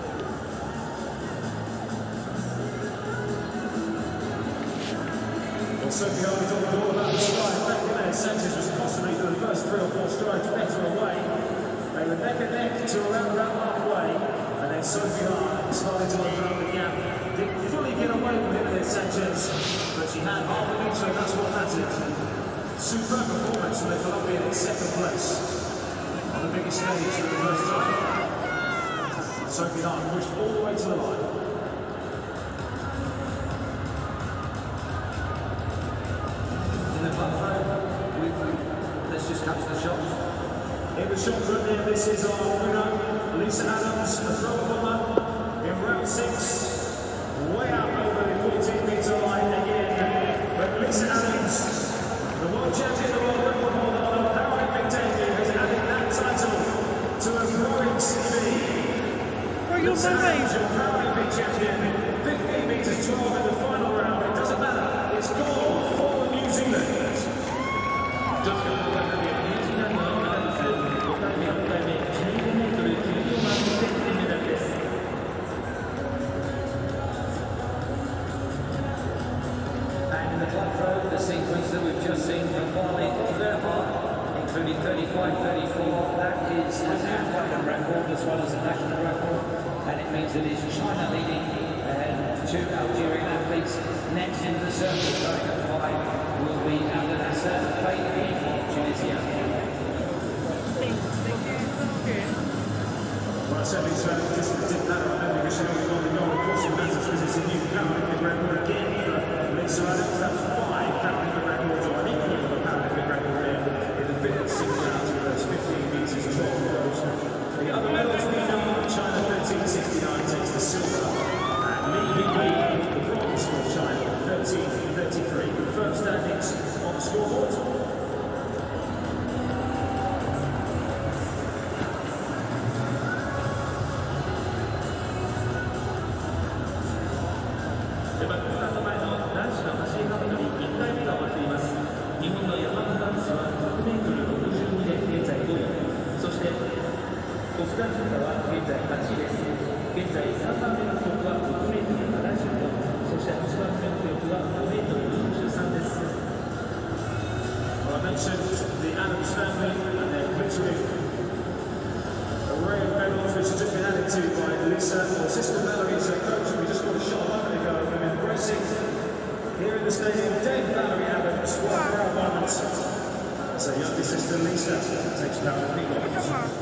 Well, Sophie Hahn is all about the stride. Back there, Sanchez was possibly for the first three or four strides better away. They were neck and neck to around about halfway, and then Sophie Hahn started to open up the gap. Didn't fully get away with Jimenez Sanchez, but she had half an inch, and that's what mattered. Superb performance from the Colombian in second place on the biggest stage for the first time. Sophie Hahn pushed all the way to the line. In the front row, we, we, let's just catch the shots. In the shot room there, this is our winner, Lisa Adams, the throw bomber in round six. Way out over the fourteen metre line again, but Lisa Adams, the world champion, the world record holder on a Paralympic debut, has added that title to a growing C V. Lisa Adams, your Paralympic champion, fifteen metres twelve in the final round. It doesn't matter, it's gone. African record as well as a national record, and it means that it's China leading and two Algerian athletes. Next in the circle, going at five, will be Abdelhassan Faidi from Tunisia. Well, certainly, so just didn't matter. I don't think it's showing on the goal. Of course, it matters because it's a new Paralympic record again for Lisa Adams. That's five Paralympic records, or an equal of a Paralympic record there in the fifth, six rounds of those fifteen metres, twelve goals. The other medals we know, China thirteen sixty-nine takes the silver, and Li Yingli, the bronze for China, thirteen thirty-three. Firm standings on the scoreboard. I mentioned the Adams family and their glittering array of medals which have just been added to by Lisa. Her sister Valerie's her coach, and we just got a shot a moment ago of them embracing here in the stadium. Dame Valerie Adams, what a proud moment. As her younger sister Lisa takes Paralympic gold.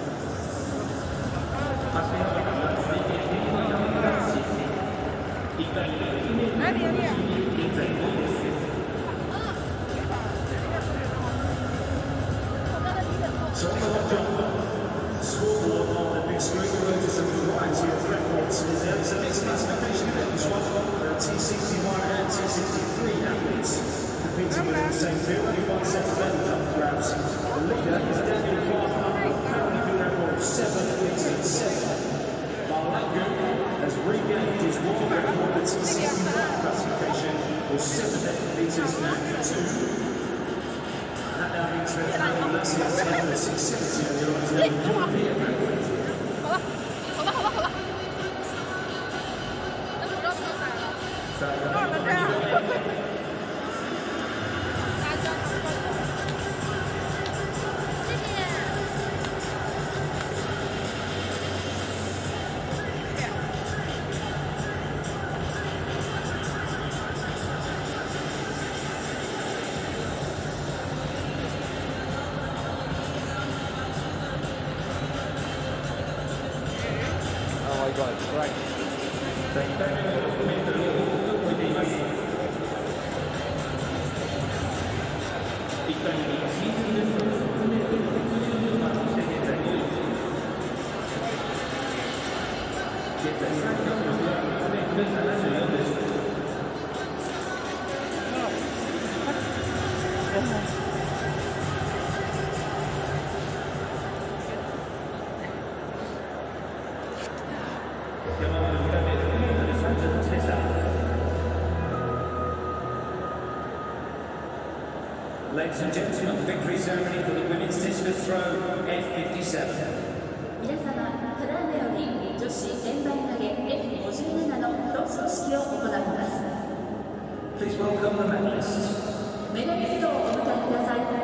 So on the long jump scoreboard on the big screen, there is a variety of records in there. It's a mixed classification event. This one, there are T sixty-one and T sixty-three athletes competing within the same field. Only one set of medals up for grabs. The leader is Daniel Clark, with a Paralympic record of seven eighteen seven. Malangu has regained his world record, the T sixty-one classification, with seven meters and two. That now means that Manuel Lassie has taken the six seventy and you're on to the European record. Oh my God, right. Ladies and gentlemen, victory ceremony for the women's discus throw F fifty-seven. 皆様、ただいまより女子円盤投げ エフごじゅうなな の表彰式を行います。 Please welcome the medalists. メダリストをお迎えください。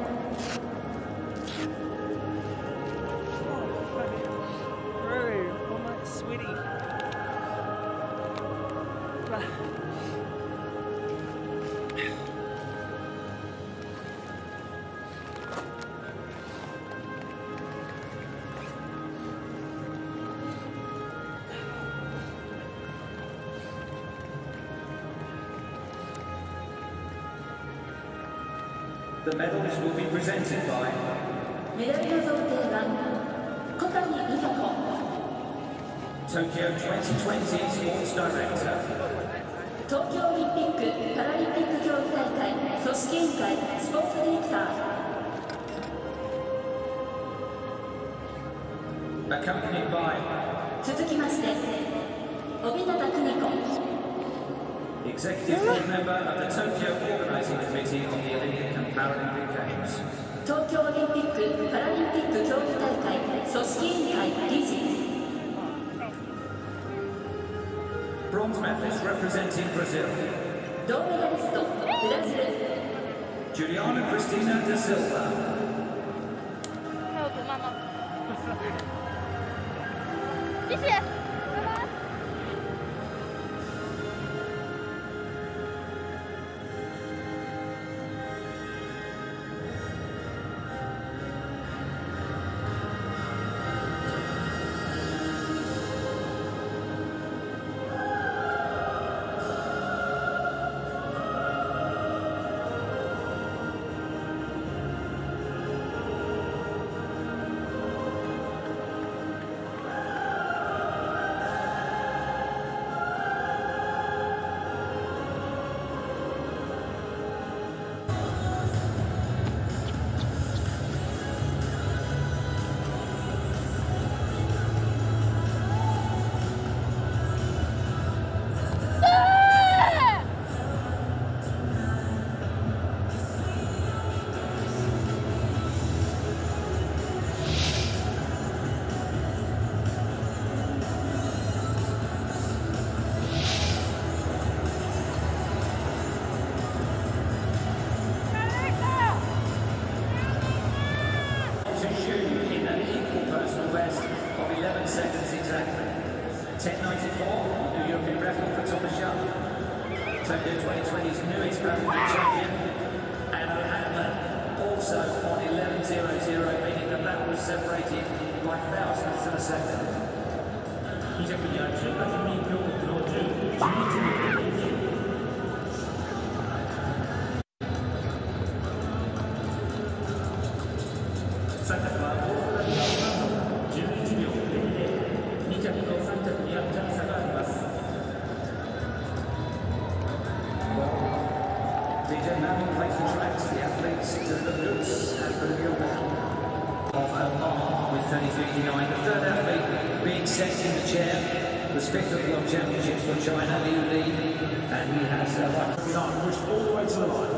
The medals will be presented by メダルの贈呈は小谷美香子 Tokyo twenty twenty Sports Director 東京オリンピック・パラリンピック競技大会組織委員会スポーツディレクター accompanied by 続きまして帯名久美子 Executive Board Member of the Tokyo Organising Committee on the Olympic and Paralympic Games 東京オリンピック・パラリンピック競技大会組織委員会理事 Bronze medalist representing Brazil 銅メダリストブラジル Juliana Cristina da Silva 谢谢，拜拜。 ten ninety-four, new European record for Thomas Young. Tokyo twenty twenty's newest Paralympic champion. And Javelin also on eleven hundred, meaning that that was separated by thousandths of a second. に着には中華人民共和国のじゅう、じゅういちびょうにじゅう。さん着はオーストラリアのじゅういちびょうゼロゼロ。に着とさん着には若干差があります。 D J Manuel plays the tracks, the athletes to the boots and the wheel of Oman with thirty-three point nine. The third athlete being set in the chair was fifth at the World Championships for China, Liu Li, and he has a right pushed all the way to the line.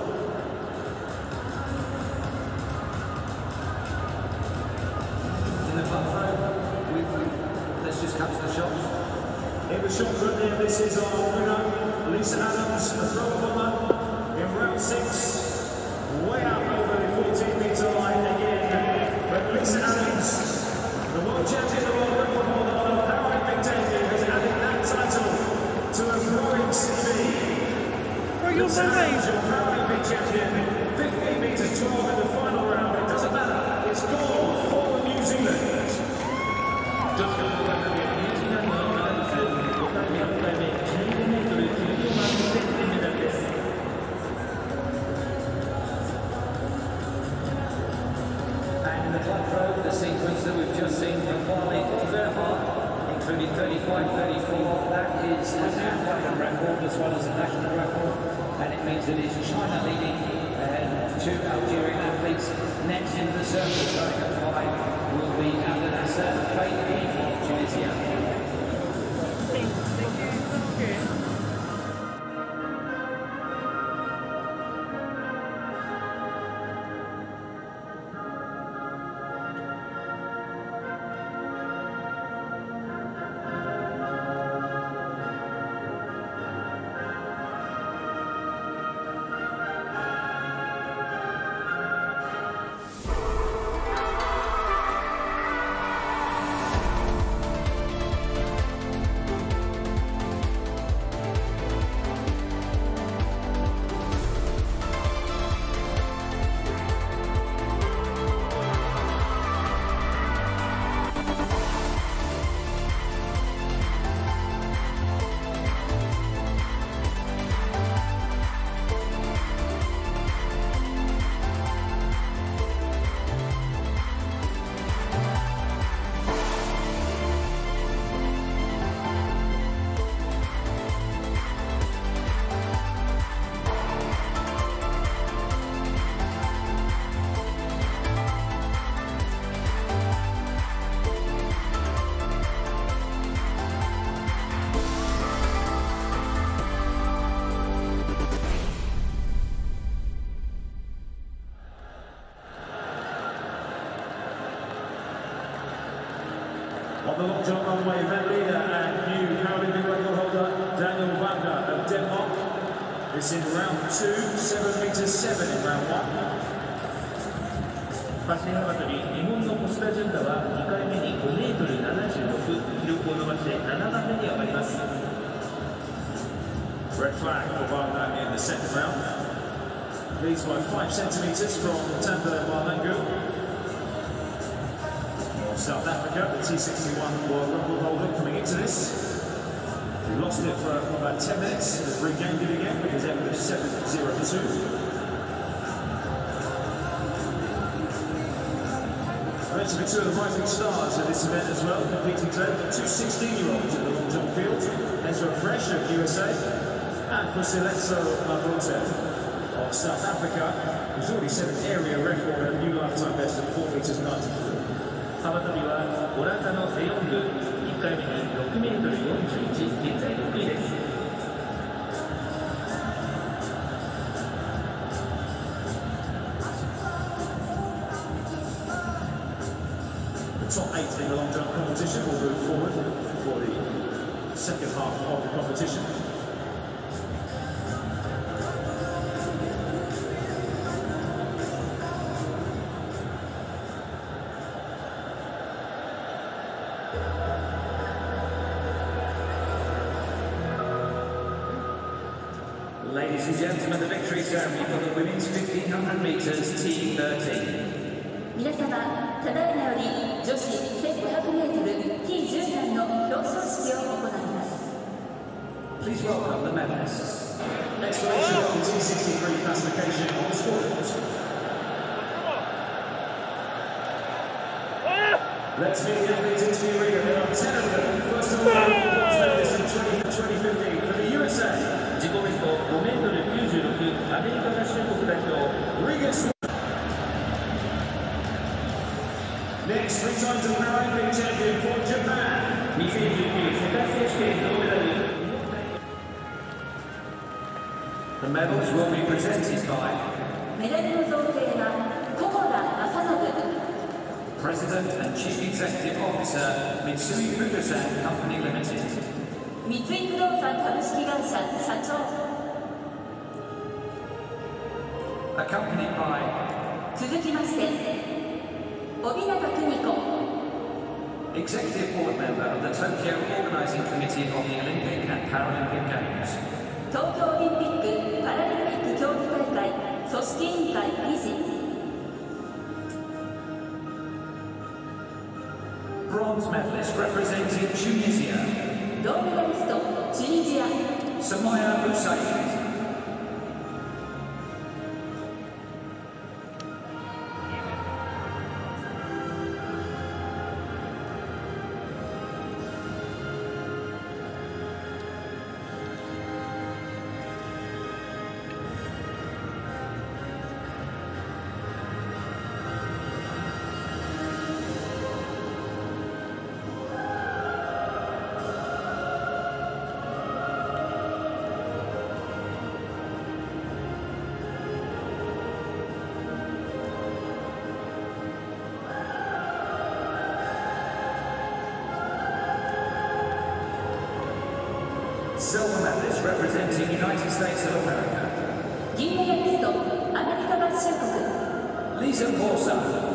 In the front row, we've, let's just cut to the shots. In the shot right there, this is our winner, Lisa Adams, the throw bomber in round six, way out over the fourteen metre line again. But Lisa Adams, the world champion, the world record holder on a Paralympic debut, has added that title to a growing C V. Lisa Adams, your Paralympic champion, fifteen metres twelve in the final round. It doesn't matter, it's gold for New Zealand. 女子の中でニュージーランドのアダムス、ごかいめ、ろっかいめ、じゅうごメートルきゅうびょうまんで金メダルです。 And in the front row, the sequence that we've just seen from Bali, third half, including thirty-five thirty-four, that is a African record as well as a national record, and it means that it's China leading and two Algerian athletes. Next in the circle, starting at five, will be Abdel Nasser, Faith from Tunisia. On the long jump runway, event leader and new Paralympic record holder Daniel Wagner of Denmark. It's in round two, seven metres seven in round one. 走り幅跳び、日本の小須田潤太はにかいめにごメートルななじゅうろく、記録を伸ば flag for Wagner in the second round. Leads by five centimetres from Tanda Malangu. South Africa, the T sixty-one world record holder coming into this. We lost it for about ten minutes, has regained it again because it was seven zero two. Meant to be two of the rising stars of this event as well, competing today. Two sixteen-year-olds in the long jump field. Ezra Fresh of U S A and Pusiletso Mabute of South Africa, who's already set an area record and a new lifetime best of four meters ninety-three. 幅跳びはオランダのデヨング、いっかいめにろくメートルよんじゅういち、現在ろくいです。 The top eight in the long jump competition will move forward for the second half of the competition. Ladies and gentlemen, the victory ceremony for the women's fifteen hundred metres T thirteen. 皆様、ただいまより女子せんごひゃくメートル ティーじゅうさん の表彰式を行います。 Please welcome the medalists. Explanation of the T sixty-three classification on the scoreboard. Let's meet the athletes into the arena. There are ten of them. First of all, bronze medalist in twenty fifteen for the U S A. 自己ベストごメートルきゅうじゅうろく、アメリカ合衆国代表。 Rigas. Next, three times the Paralympic champion for Japan. にせんじゅうきゅう世界選手権銅メダル。 The medals will be presented by メダルの贈呈は小原正信 President and Chief Executive Officer, Mitsui Fudosan Company Limited. 三井不動産株式会社社長 Accompanied by 続きまして帯永久美子 Executive Board Member of the Tokyo Organizing Committee of the Olympic and Paralympic Games. 東京オリンピック・パラリンピック競技大会組織委員会理事 Bronze medalist representing Tunisia, 銅メダリストチュニジア Samaya Hussain. Silver medalist representing United States of America, 銀メダリストアメリカ合衆国 Lisa Borsa.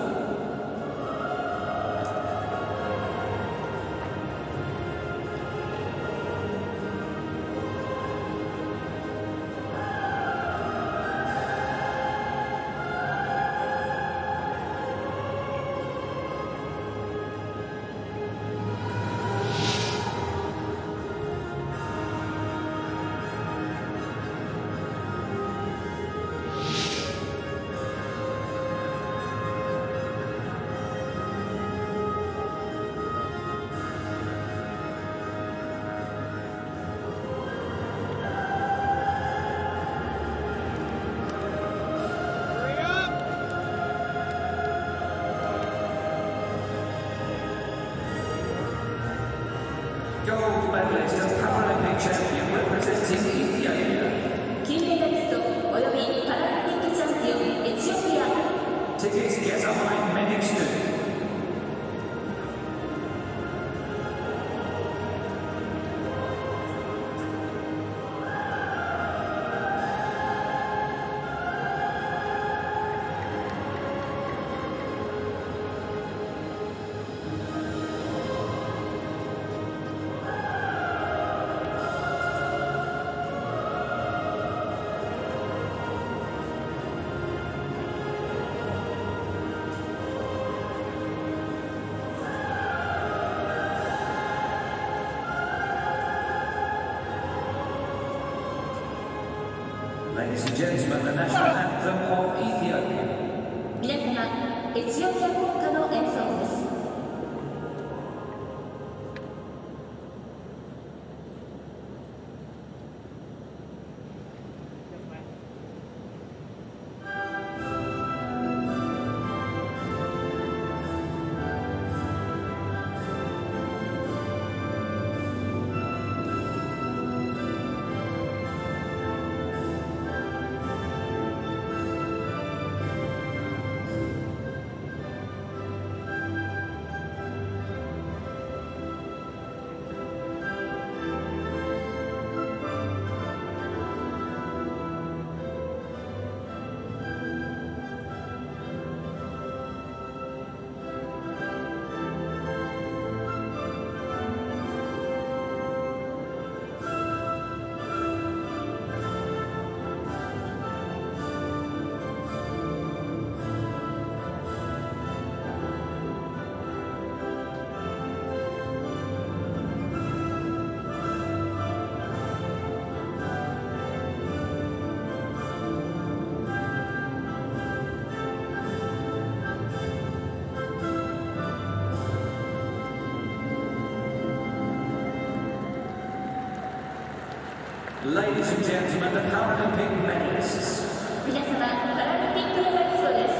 Gold medalist and Paralympic champion representing Ethiopia. 金メダリストおよびパラリンピックチャンピオンエチオピア Tickets get behind medics too. Ladies and gentlemen, the national anthem of Ethiopia. 皆様、エチオピア国歌の演奏です。 Ladies and gentlemen, the Paralympic medalists. 皆様、パラリンピックメダリストです。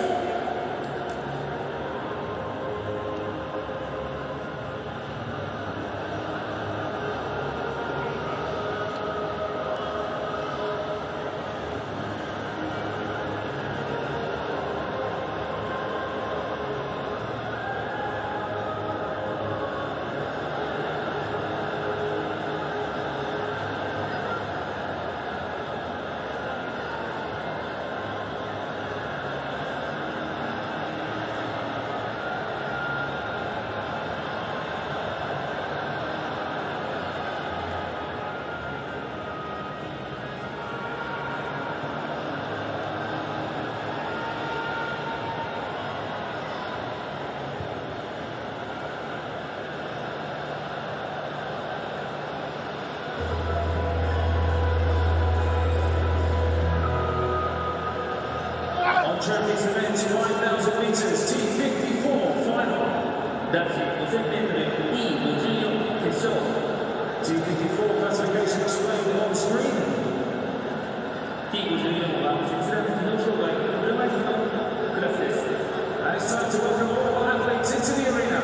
Champions events five thousand meters T fifty-four final. 男子 ごせんメートル イーごじゅうよん 決勝 T fifty-four classification explained on screen. ティーごじゅうよん は切断機能障害車椅子のクラスです。 And it's time to welcome all athletes into the arena.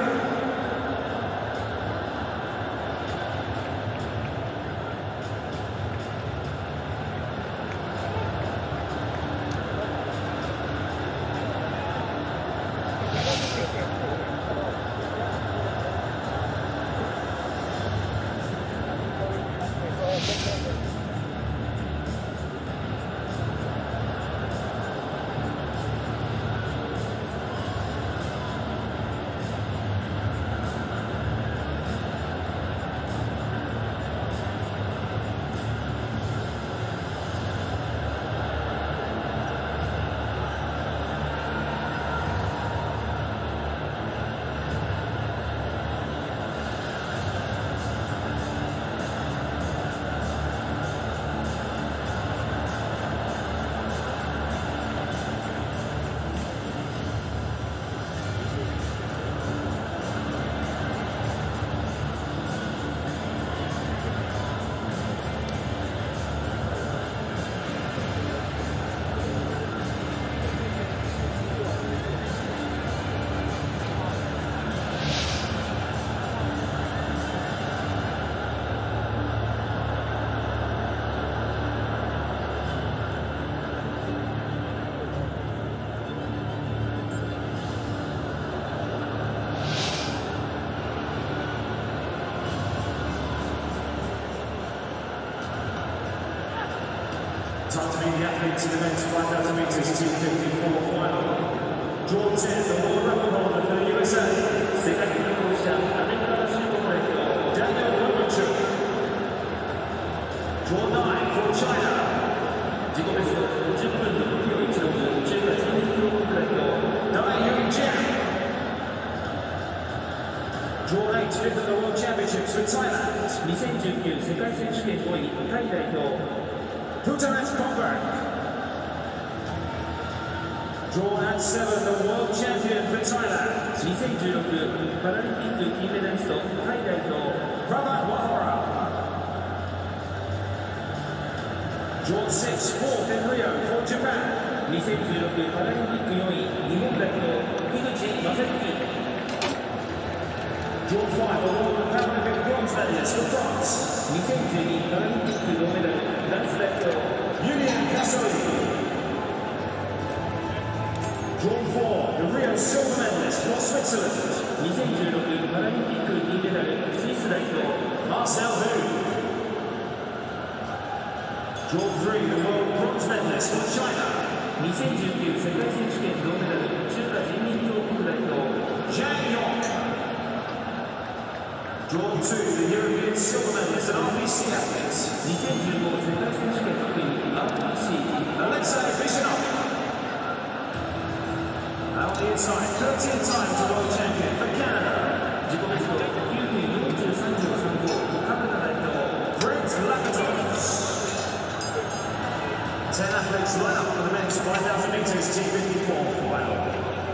Time to meet the athletes in the men's five thousand meters T fifty-four final. Draw ten, the world record holder for the U S A. 世界記録保持者アメリカ合衆国代表 Daniel. Draw nine for China. 自己ベストごじゅっぷんろくびょういちろく中華人民共和国代表 Dai Yun-Jian. Draw eight, fifth of the World Championships for Thailand. にせんじゅうきゅう世界選手権ごいタイ代表 Drawn at seven, the world champion for Thailand. にせんじゅうろくパラリンピック金メダリスト、タイ代表、 Prabhat Wahara. Drawn six, fourth in Rio for Japan. にせんじゅうろくパラリンピックよんい、日本代表、樋口正幸。 Drawn five, a world Paralympic Games medalist for France. にせんじゅうにパラリンピック銅メダル、フランス代表、 Julian Casoli. Drawn four, the Rio silver medalist for Switzerland. にせんじゅうろくパラリンピック銀メダル、スイス代表、 Marcel Hu. Drawn three, the world bronze medalist for China. にせんじゅうきゅう世界選手権銅メダル、中華人民共和国代表、 Zhang Yong. Drawn two, the European silver medalist and R P C athletes. にせんじゅうご世界選手権得意、アーピーシー、 Alexei Bishanov. Out the inside, thirteenth time to world champion for Canada. 自己ベストきゅうふんよんじゅうさんびょうさんご、カナダ代表、 Brent Lakatos. Ten athletes line up for the men's five thousand metres T fifty-four final.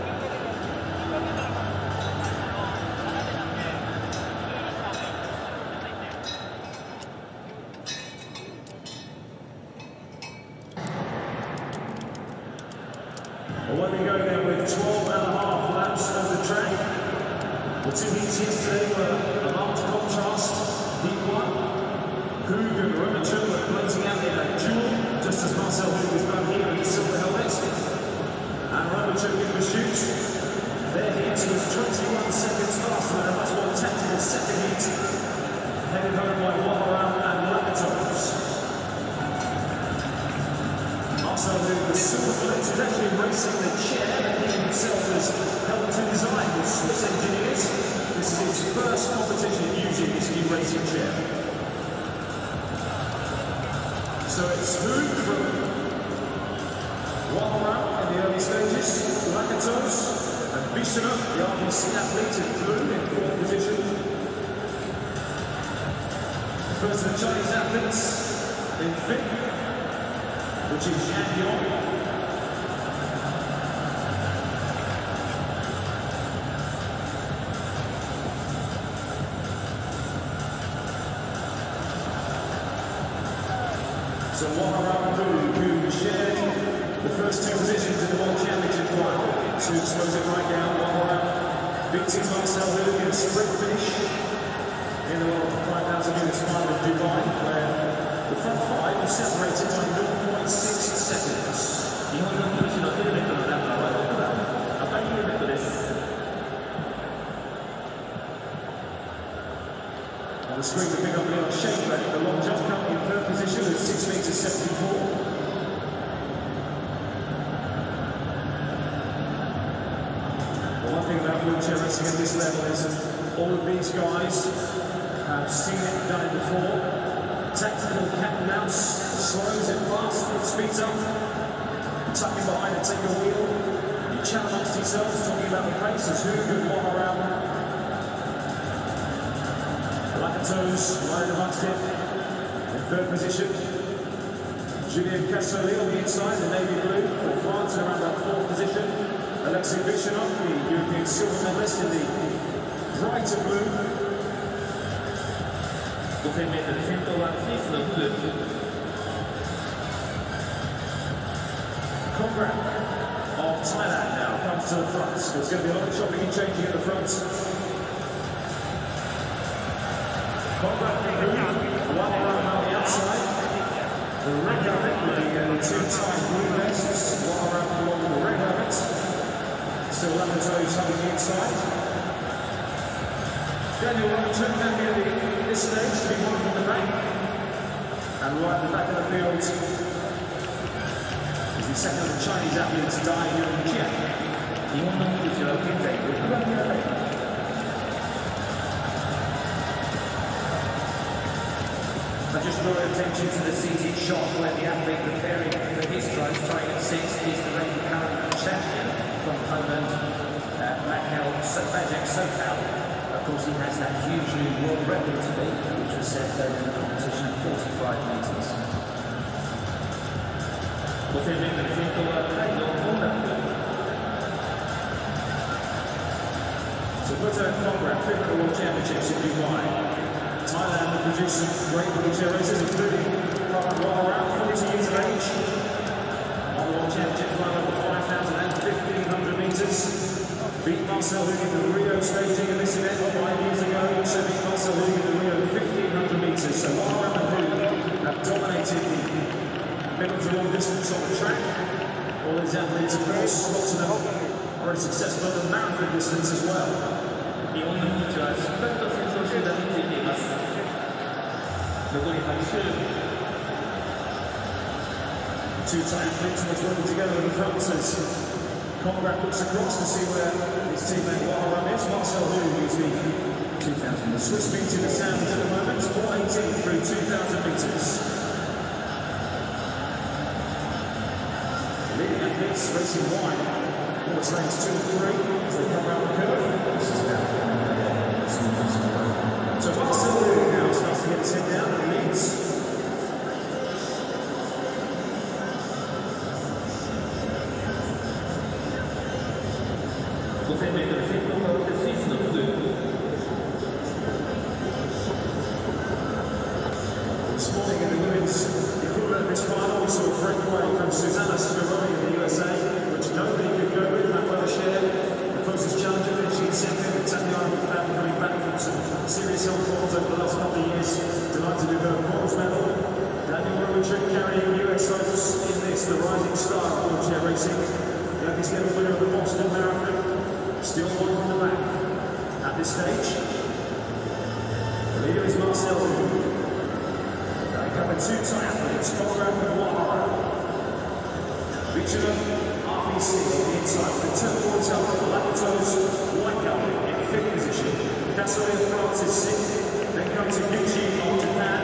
Away we go then with twelve and a half laps of the track. The two heats yesterday were a marked contrast. Heat one, Hug and Romachu were closing out in a duel, just as Marcel Hug was done here in the silver helmet. And Romachu in the shoot. Their heat was twenty-one seconds faster than a much more tactical second heat, headed home by Wahara and Lakatos. Marcel Hug, the silver bullet, is actually racing the chair that he himself has helped to design with Swiss engineers. This is his first competition using this new racing chair. So it's Hug from Wahara in the early stages, Lakatos and Bishanov, the R P C athlete in blue in fourth position. First of the Chinese athletes in fifth, which is Zhang Yong. So Wahara and Hu, who shared the first two positions in the World Championship final, to close it right down. Wahara beating Marcel Hu in a sprint finish in the World five thousand metres final in Dubai, where the front five was separated by zero point six seconds. 日本の選手のヘルメットのナンバーはろくばん、赤いヘルメットです。 On the screen we pick up Leon Schaefer, the long jump currently in third position with six metres seventy-four. Well, one thing about wheelchair racing at this level is that all of these guys have seen it done before. Tactical cat and mouse, slows it fast, it speeds up, tucking behind and take a wheel. You chat amongst yourselves, talking about the pace as Hug and Wahara. Lakatos right amongst it in third position. Julian Casoli on the inside, the navy blue for France around that fourth position. Alexei Bishanov, the European silver medalist in the brighter blue. ごせんメートル先頭はスイスのフグ。 Conrad of Thailand now comes to the front. There's going to be a lot of chopping and changing at the front. Conrad Hu, one around on the outside. The red helmet with the uh, two-time blue vests. One around along with the red helmet. Still Lakatos having the inside. Daniel Romachu down here at this stage to be one from the back. And right at the back of the field is the second of the Chinese athletes, Dai Yunqian. 日本の選手は現在ろくばんめあたり。 I just draw attention to the seated shot where the athlete preparing for his throw, throwing at six, is the reigning Paralympic champion from Poland, uh, Maciej Sokal. Of course, he has that huge new world record to beat, which was set over the competition of forty-five metres. ごせんメートル先頭はタイのモンダック。 So Puerto Congress, fifth at the World Championships in Dubai. Thailand will produce some great wheelchair races, including Paralympic around forty years of age. On the World Championship final over five thousand and fifteen hundred metres. Beat Marcel Hug in the Rio staging in this event five years ago. Also beat Marcel Hug in the Rio fifteen hundred metres. So Lara and Hug have dominated the middle to long distance on the track. All these athletes, of course, lots of them very successful in the marathon distance as well. 日本の選手はしっかりと先頭集団についています。残りはち周。 Two Thai athletes almost working together in the front as Conrad looks across to see where his teammate Waharam is. Marcel Hug is the two thousand. The Swiss beat in the sands at the moment, four eighteen through two thousand metres. Leading athletes racing wide. Almost lanes two and three as they come around the curve. This is now. So Marcel Hug now starts to get his head down and leads. ごせんメートル先頭が追ってスイスのフグ。 This morning in the women's equivalent of this final, we saw a breakaway from Susanna Spironi of the U S A, which nobody could go with, that well shared. The closest challenger finishing second, and Tatiana McFadden coming back from some serious health problems over the last couple of years. Delighted to go bronze medal. Daniel Rowan carrying U S hopes in this, the rising star of wheelchair racing. The Olympics get the winner of the Boston Marathon. Still one from the back. At this stage, the leader is Marcel Hug. They cover two Thai athletes, Conrad and Waharam. Each of them, R B C on the inside, with ten points out for the Lactose, White Galvin in fifth position. Kassoy of France is sixth. Then comes Gucci of Japan.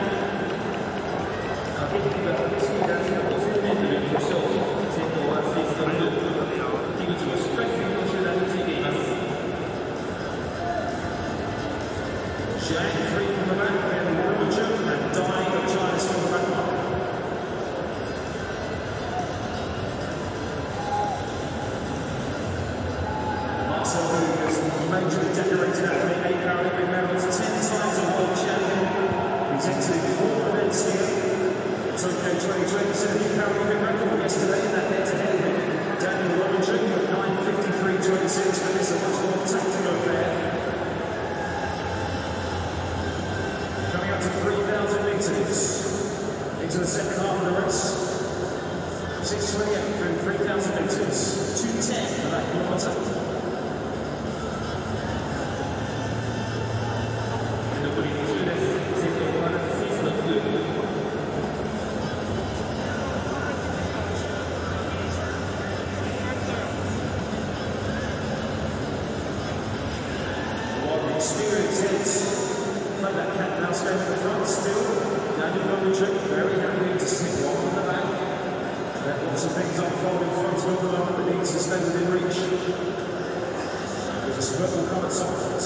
駆け引きが激しい男子のごせんメートル決勝。先頭はスイスのフグ。樋口もしっかり先頭集団についています。 Zhang three from the back, and Roger and Dai of China still the back line. Marcel Hug is a majorly decorated athlete, eight Paralympic medals, ten times a world champion. He's entered four events here. Tokyo twenty twenty set a new Paralympic record yesterday in that head-to-head with Daniel Roger at nine fifty-three twenty-six, but it's a much more tactical affair. Coming up to three thousand metres into the second half of the race. six twenty-eight through three thousand metres. two ten for that kilometre. 残りに周です。先頭はスイスのフグ。 Experience hits. Play that cat and mouse game at the front still. Daniel Rowan very happy to sneak one from the back. There are lots of things unfolding in front of him at the moment that needs to stay within reach. There's a spurt will come at some point.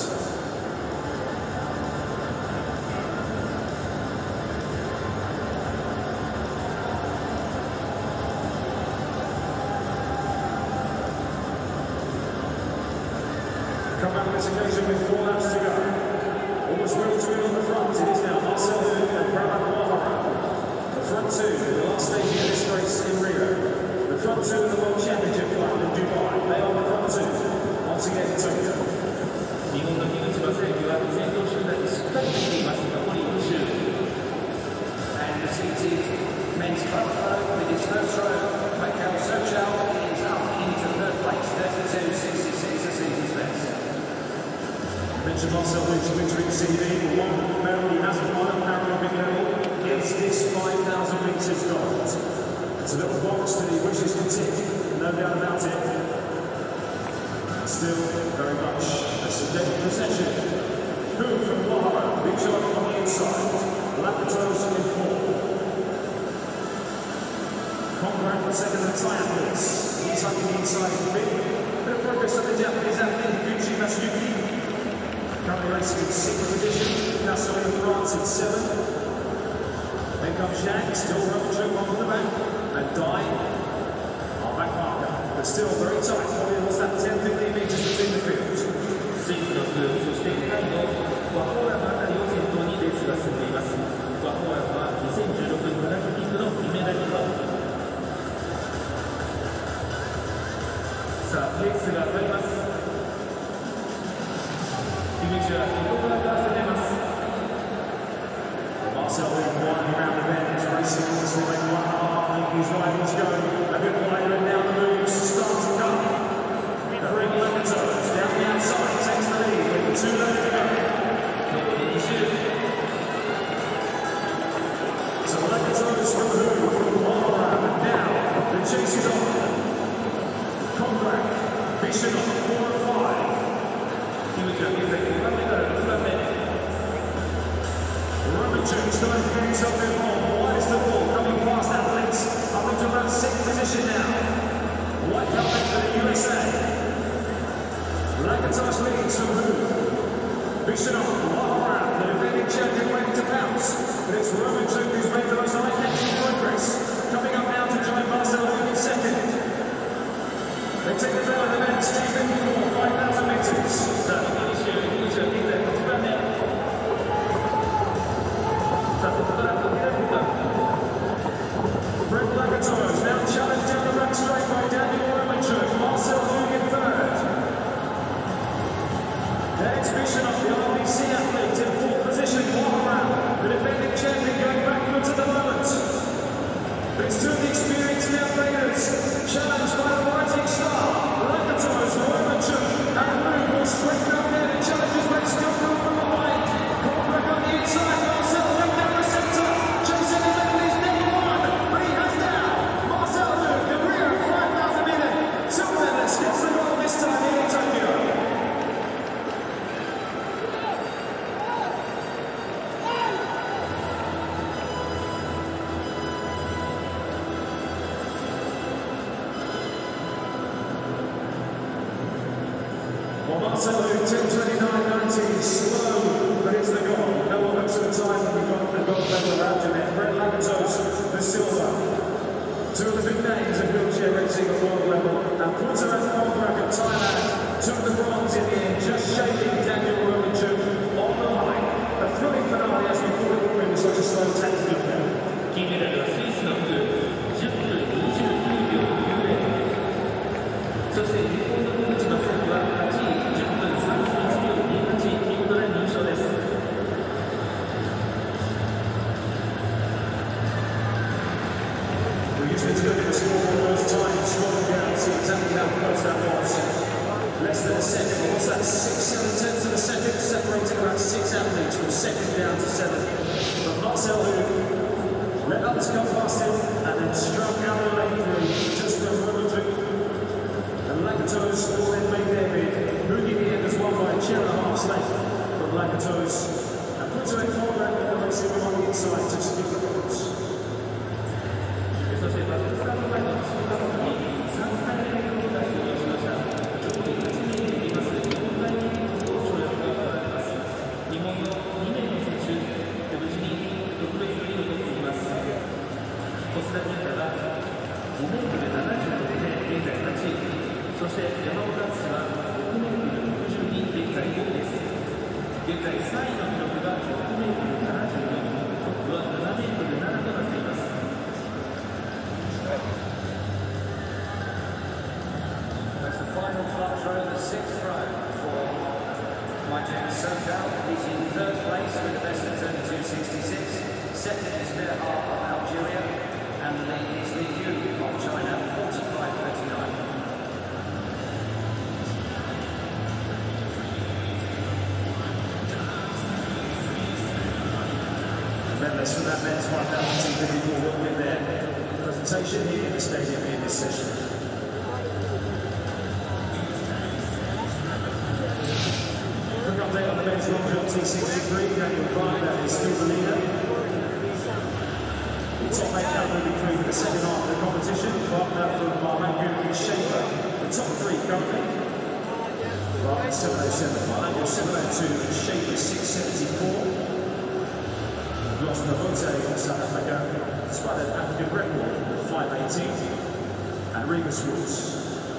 Come back on this occasion with four laps to go. Almost ready to win on the front. It is now Marcel Hug and Waharam. The front two in the last stage of this race in Rio. The front two in the World Championship final in Dubai. They are the front two. Once again in Tokyo. 日本の樋口正幸は先頭集団にしっかりついています。残りに周。 And the seated men's front row with his first row, Michael Sochal is up into third place, thirty-two sixty-six, the season's best. Mentioned Marcel Hug's wintering C V. The one medal he hasn't won at Paralympic level is this five thousand metres gold. It's a little box that he wishes to tick, no doubt about it. Still, very much a sedate procession. Hug from Waharam, big shot on the inside. Lactose in four. Conrad second and Thai athletes. He's up in the inside of the big. Bit of progress on the Japanese athlete, Gucci Masayuki. Currently racing in sixth position. Kassoy of France in seventh. Then comes Zhang, still Rowan on the back. And Dai by Parker, but still very tight. Probably lost that ten to fifteen metres between the fields. スイスの数、そしてタイのワホーラムあたりを先頭にレースが進んでいます。ワホーラムはにせんじゅうろくパラリンピックの金メダリスト。さあ、レースが始まります。樋口は横からから攻めます。 Marcel walking around the bend, racing on this line, one and a half, making his rivals go. A bit wider and down the moves, starts to come. Bring Lakatos down the outside, takes the lead with two left to go. So Lakatos from the move, all around, and now the chase is on. Contract, Bishop on four and five. 樋口は現在ごばんめからろくばんめ。 Romanchuk's going to get himself involved. Wide is the ball, coming past athletes. Up into about sixth position now. White helmet for the U S A. Lakatos leads from who? Bishop, one round. The defending champion waiting to bounce. But it's Romanchuk who's made the most eye-catching progress. Coming up now to join Marcel in second. They take the bell of the men's T fifty-four, five thousand metres. So, finish here, finish here, finish here, finish here. Brett Lakatos now challenged down the back straight by Daniel Romanchuk. Marcel Hug in third. There's Bishop, the R B C athlete, in fourth position, one round. The defending champion going backwards at the moment. But it's two of the experienced navigators, challenged by the rising star. Lakatos, Romanchuk, and Hug will straighten up there. The challengers may still come from behind. Caught back on the inside, Marcel Hug down the centre. Chasing the middle is number one, but he has now Marcel Hug, the rear of five thousand metres. Silver medalist gets the goal this time here in Tokyo. Well, Marcel Hug, ten twenty-nine ninety, slow, but it's the goal. No one looks at the time when we've got the gold medal around you there. Brett Lakatos, the silver. Two of the big names of wheelchair racing at world level. And Putra and Kolbrak of Thailand took the bronze in the end, just shaking Daniel Romanchuk on the line. A thrilling finale as we thought it would be with such a slow tactical film. 金メダルはスイスのフル、じゅっぷんにじゅうきゅうびょうきゅうゼロ。そして日本の樋口の選手ははちい、じゅっぷんさんじゅういちびょうにはち、見事な入賞です。 We usually look at the score all those times, scrolling down, see exactly how close that was. Less than a second, but what's that? Six, seven tenths of a second, separating around six athletes from second down to seven. But Marcel Hug let others come past him and then struck out the lane through just for Romanchuk. And Lakatos all then made their bid. Hug in the end has won by a chair and a half's length from Lakatos. And Putra and Kolbrak now makes him on the inside to speak the points. そしてバトルスタート前の中間にさんかいめの代表をしました上位はちにんでいますよんかいめの跳躍が行われます。日本のにめいの選手無事に特別リードを取っています。小須田健太がごメートルななじゅうろくで現在はちい、そして山本篤はろくメートルろくじゅうに現在ごいです。現在さんいの記録がろくメートルななじゅうよん、トップはななメートルななとなっています。 That's the final club throw, the sixth throw for Javelin Sokal. He's in third place with a best of thirty-two sixty-six. Second is Berhar of Algeria, and the lead is Li Yu of China, forty-five thirty-nine. Medalists from that men's one thousand T fifty-four will win their presentation here in the stadium in this session. Quick update on the men's long jump T sixty-three. Daniel Klein, that is still the leader. The top eight now moving through for the second half of the competition. Wagner from Marmankuk and Schaefer, the top three currently. Wagner seven oh seven, Marmankuk seven oh two, and Schaefer six seventy-four. Lost Navote of South Africa, despite an African record of five eighteen. and Regus Woods.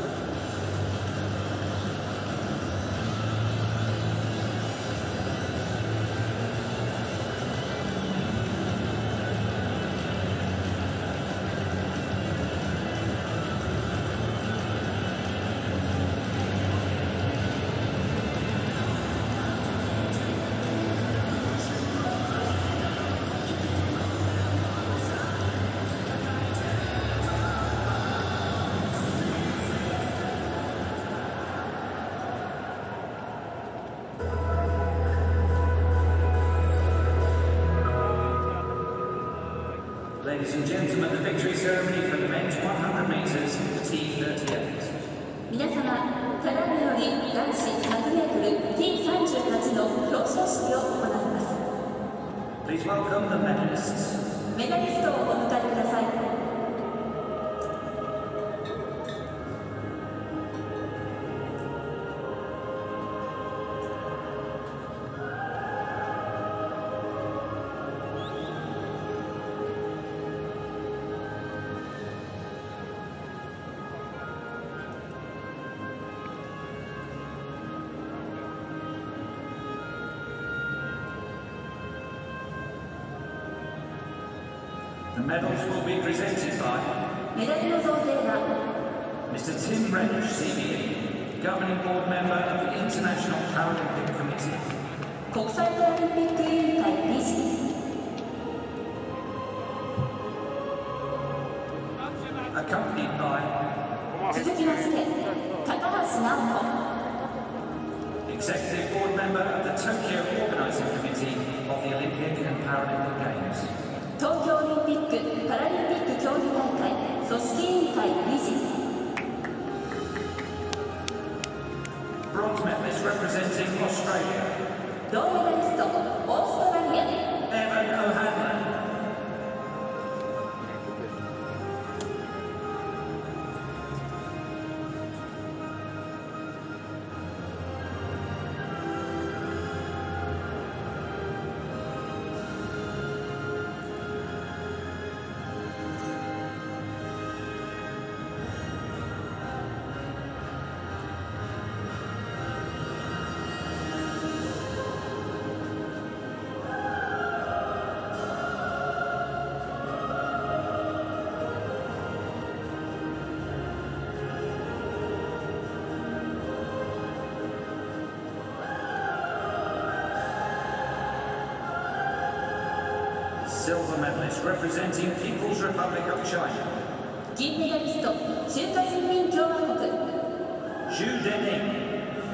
Ladies and gentlemen, the victory ceremony for the men's one hundred metres T thirty-eight. 皆様、ただいまより男子 ひゃくメートル ティーさんじゅうはち の表彰式を行います。 Please welcome the medalists. メダリストをお迎えください。 The medals will be presented by メダルの贈呈は Mister Tim Reddish, C B E, Governing Board Member of the International Paralympic Committee. 国際パラリンピック委員会理事 Accompanied by 続きまして高橋直子 Executive Board Member of the Tokyo Organising Committee of the Olympic and Paralympic Games. 東京オリンピック・パラリンピック競技大会組織委員会理事 Bronze medalist representing Australia, 銅メダリストオーストラリア Evan O'Hanlon. Silver medalist representing People's Republic of China, 銀メダリスト中華人民共和国 Zhu Dening.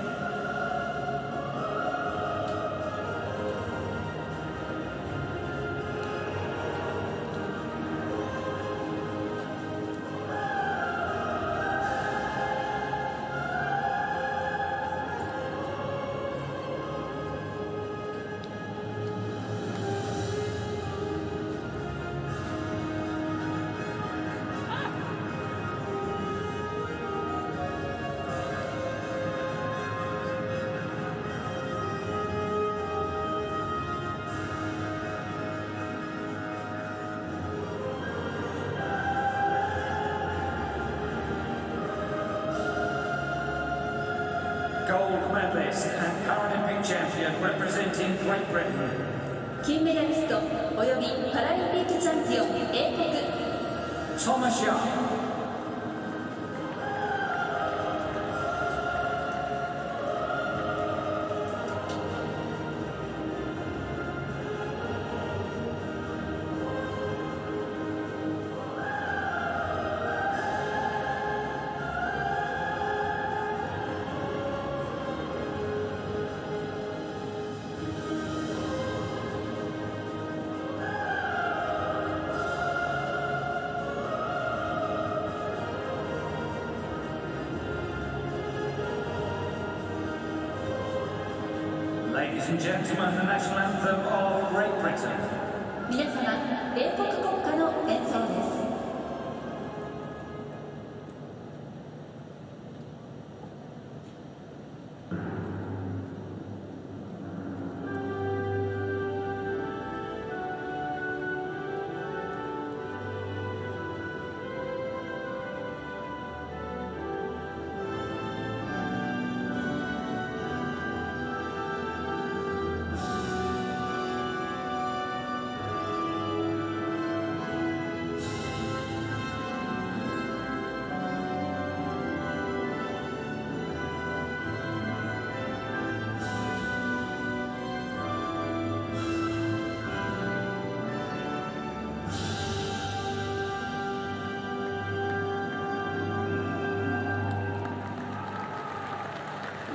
Gold medalist and Paralympic champion representing Great Britain, 金メダリストおよびパラリンピックチャンピオン英国 Thomas Young. Ladies and gentlemen, the national anthem of Great Britain. 皆様、英国国歌の演奏です。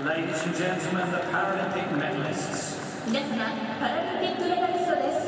Ladies and gentlemen, the Paralympic medalists. 皆様、パラリンピックメダリストです。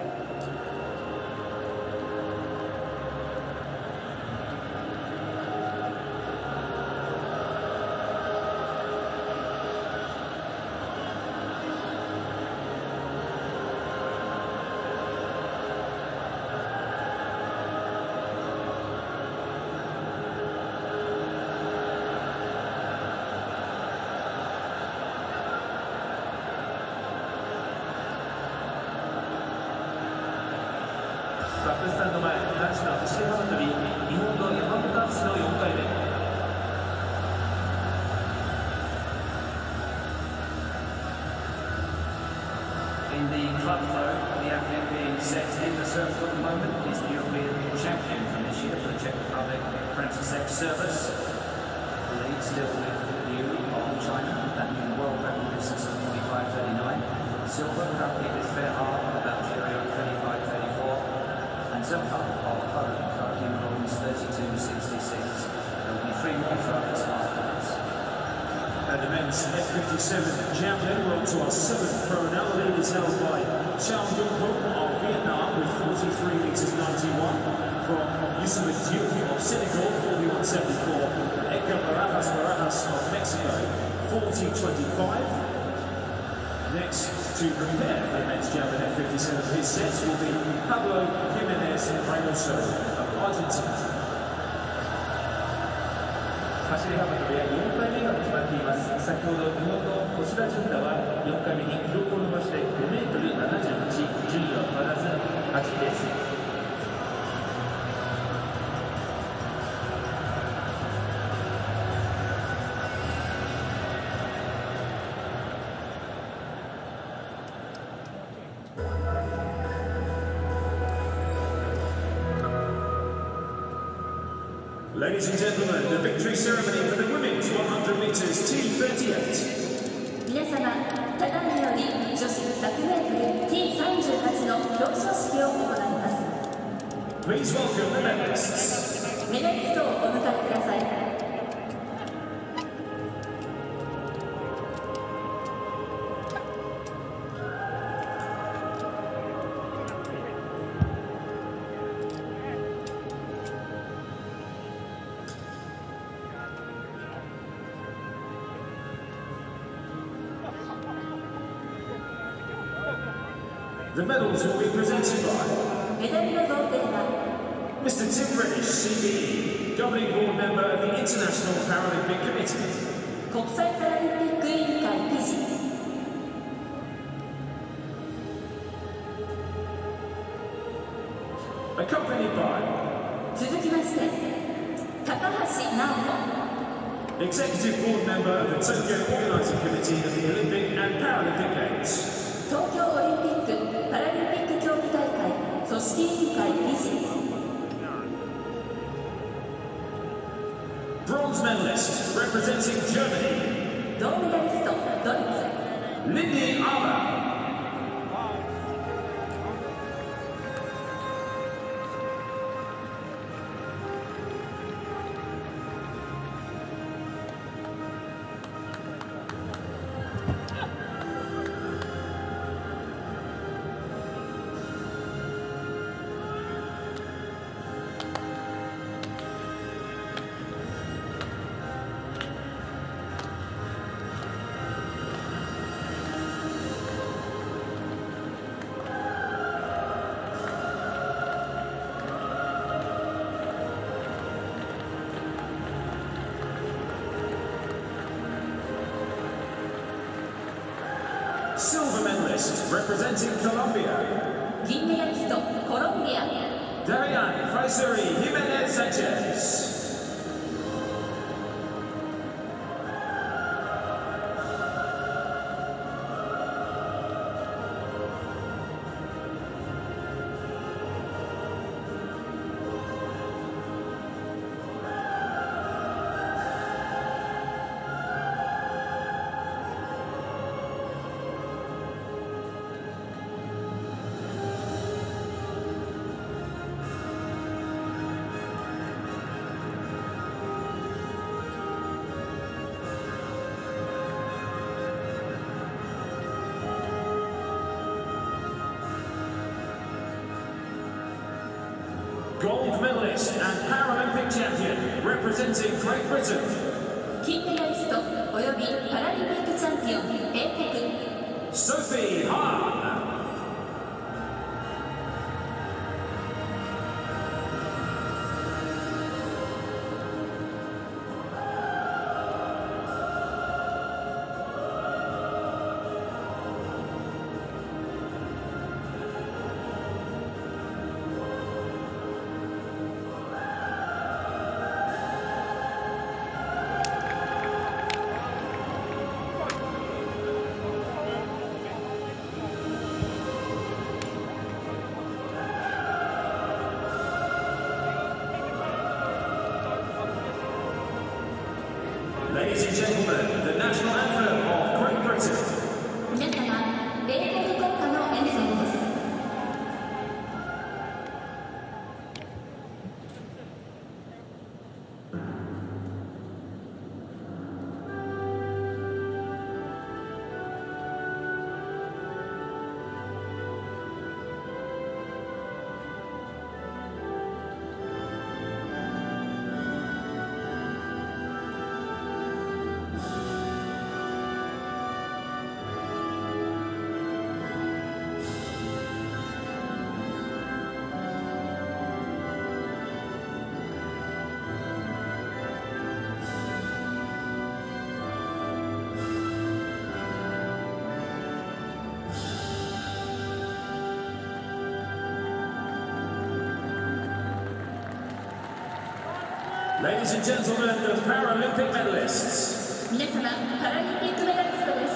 バックスタンド前、男子の走り幅跳び、日本の山本篤のよんかいめ。In the club throw, the athlete being set in the circle at the moment is the European champion from this year for the Czech Republic, Francis X Service. The lead still with you on China, that new world record distance of forty-five thirty-nine. Silver, currently with Fairhart of Algeria, thirty-five thirty-four. And Zilkar of Poland, currently in bronze, thirty-two sixty-six. There will be three more throwers after this. And the men's F fifty-seven Javelin, we're on to our seventh throw now. The lead is held by Chow Dung-ho of Vietnam with forty-three metres ninety-one. From Yusuf Diouf of Senegal, forty-one seventy-four. Edgar Barajas Barajas of Mexico, forty twenty-five. Next to prepare for the men's Javelin F fifty-seven, his sets will be Pablo Jimenez Reynoso of Argentina. 走り幅跳びはよんかいめが決まっています。先ほど日本の星田純太はよんかいめに記録を伸ばしてごメートルななじゅうはち、順位は変わらずはちいです。 Ladies and gentlemen, the victory ceremony for the women's one hundred metres T thirty-eight. 皆様、ただいまより女子 ひゃくメートル ティーさんじゅうはち の表彰式を行います。 Please welcome the medalists. メダリストをお迎えください。 The medals will be presented by メダルの贈呈は Mister Tim Reddish, C B E, governing board member of the International Paralympic Committee. 国際パラリンピック委員会理事。 Accompanied by 続きまして、高橋直子。 Executive Board Member of the Tokyo Organising Committee of the Olympic and Paralympic Games. 東京オリンピック・パラリンピック競技大会組織委員会理事。 Bronze medalist representing Germany. 銅メダリスト、ドイツ。 Lindy Armour. Silver medalist representing Colombia. 銀メダリスト、コロンビア。 Darian Fraisuri Jimenez Sanchez. gold medalist and Paralympic champion representing Great Britain. 金メダリストおよびパラリンピックチャンピオン英国 Sophie Hahn. Ladies and gentlemen, the national anthem of Great Britain. 皆様、英国国歌の演奏です。 Ladies and gentlemen, the Paralympic medalists. 皆様、パラリンピックメダリストです。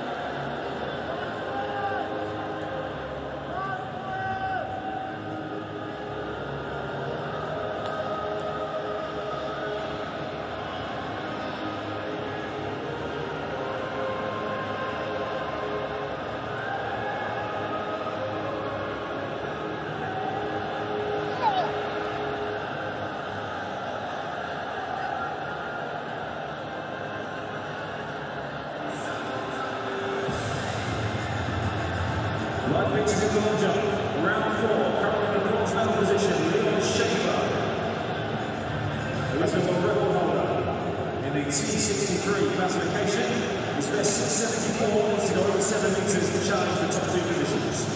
Live pictures in the long jump. Round four, currently in the bronze medal position, Leon Schaefer, who is the world record holder in the T sixty-three classification. His best six seventy-four needs to go over seven metres to challenge the top two positions.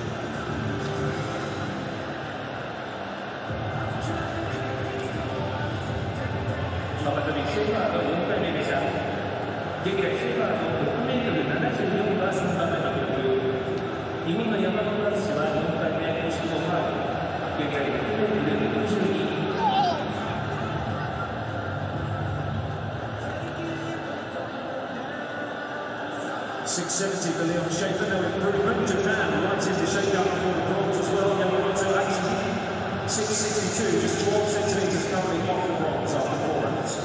six seventy for Leon Schaefer, no improvement. Japan right into shake-up for the bronze as well. Yamamoto eighty. six sixty-two, just twelve centimetres currently off the bronze after four rounds.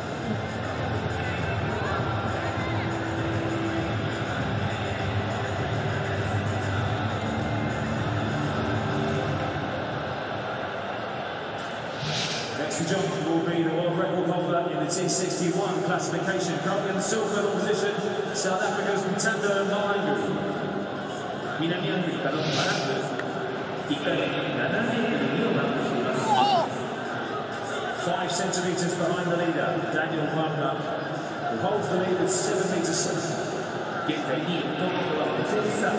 Next to jump will be the world record holder in the T sixty-one classification. Currently in the silver medal position, South Africa's Mutanda Malangu. 南アフリカのマラング、いっかいめにななメートルにをマークしています。five centimetres behind the leader, Daniel Wagner, who holds the lead with seven metres seven. 現在にい、トップはオセリサ。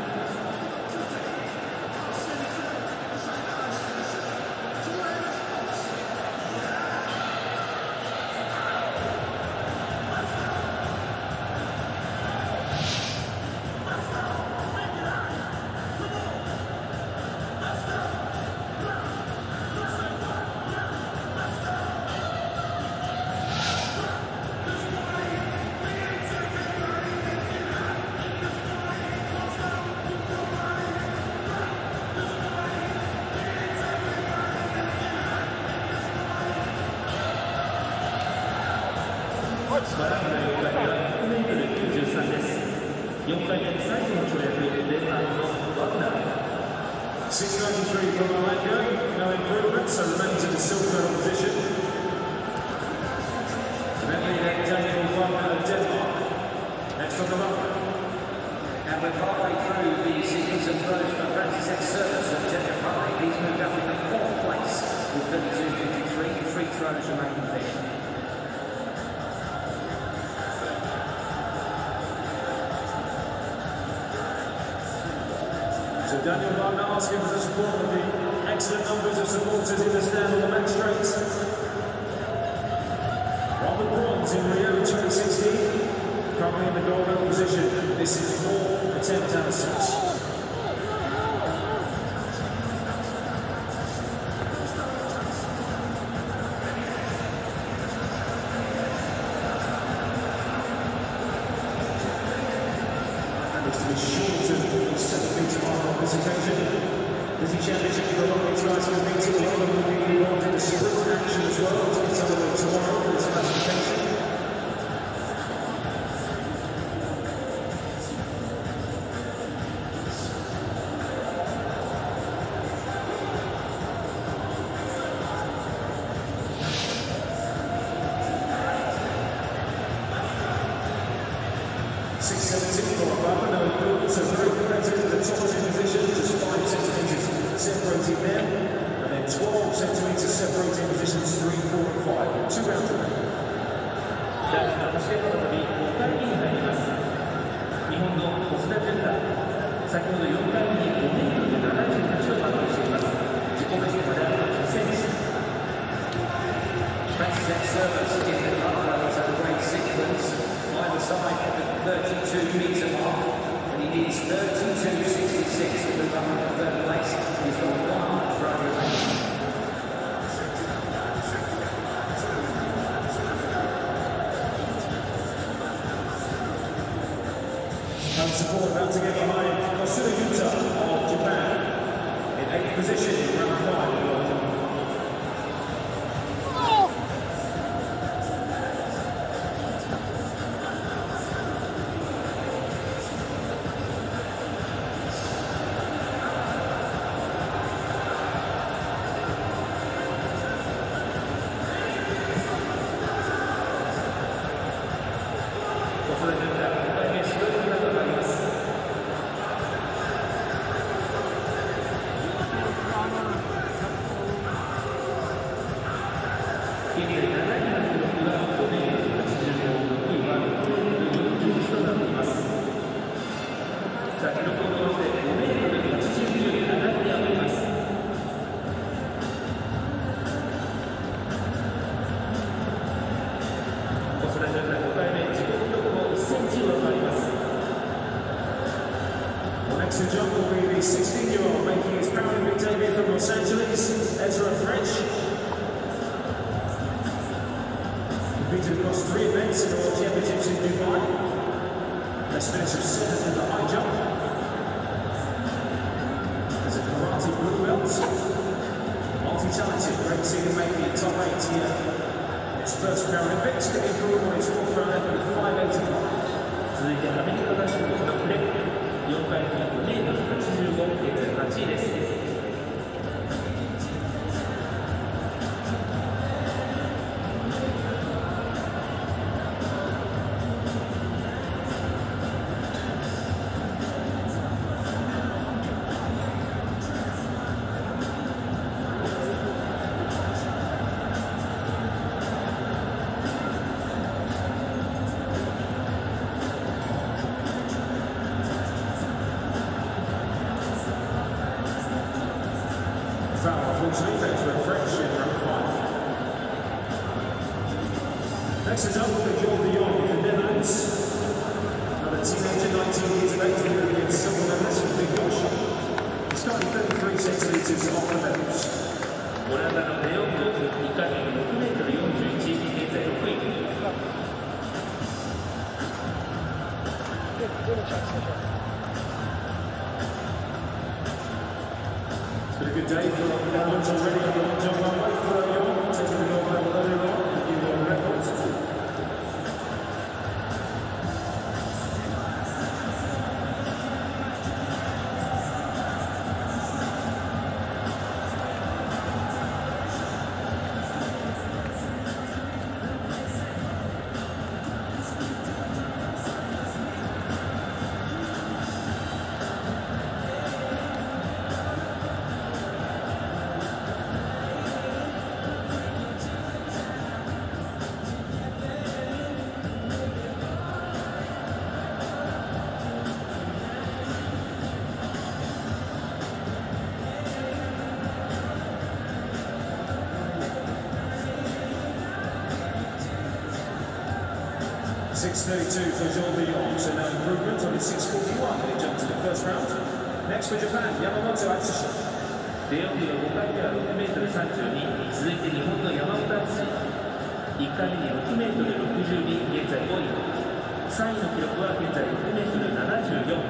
バランのよんかいめはろくメートルきゅうじゅうさんです。よんかいめ最後の跳躍、デンマークのワグナー。 six ninety-three for Malango, no improvement, so remains in the silver medal position. Then we get Daniel Wagner of Denmark. Next on the run. And we're partway through the sequence of throws for Francis X Service of Czech Republic. He's moved up in the fourth place. So Daniel Wagner asking for the support of the excellent numbers of supporters in the stand on the match straight. Robert Bronze in Rio twenty sixteen, currently in the gold medal position. This is fourth attempt out of six. This occasion, Disney Championship for the Olympics guys will meet in London will be involved in the sprint action as well. It's underway tomorrow for this classification. six seventeen for Obama, no good, so very connected to the top two positions, just five centimetres separating them, and then twelve centimetres separating positions three, four, and five. Two rounds of them. じゃあ、走りの旅、ごかいに入ります。日本の小須田潤太、先ほどよんかいにごメートルななじゅうはちをマークしています。自己ベストまであとじゅっセンチ。 twenty-six servers in the Paralympics at a great sequence. Either side of the thirty-two metre mark, and he needs thirty-two sixty-six to move up into third place. He's got one front remaining. And support about to get behind Kosuda Yuta of Japan in eighth position in round five. Next to jump will be the sixteen-year-old making his Paralympic debut from Los Angeles, Ezra French. Competed across three events in the World Championships in Dubai. Best finish of seventh in the high jump. As a karate blue belt, multi-talented, great to see him making the top eight here. His first Paralympics, getting through on his fourth round effort of five eighty-five. 続いてアメリカ合衆国のプレー、よんかいにごメートルはちじゅうご、現在はちいです。 Unfortunately, thanks for French in round five. Next is up will be John de Jong in the Netherlands. Another teenager, nineteen years of age, moving against silver medalist from Big Bush. He's currently thirty-three centimetres off the medals. オランダのレオントーク、にかいにろくメートルよんじゅういち、現在ろくい。 It's been a good day for the Netherlands already on the long jump runway for Young, taking the gold medal earlier on and new world records. six thirty-two for Javelin, so now improvement on his six forty-one when he jumped to the first round. Next for Japan, Yamamoto Atsushi. 出遅れのごかいめは ろくメートルさんじゅうに、続いて日本の山本篤。いっかいめに ろくメートルろくじゅうに、現在ごい。さんいの記録は現在 ろくメートルななじゅうよん。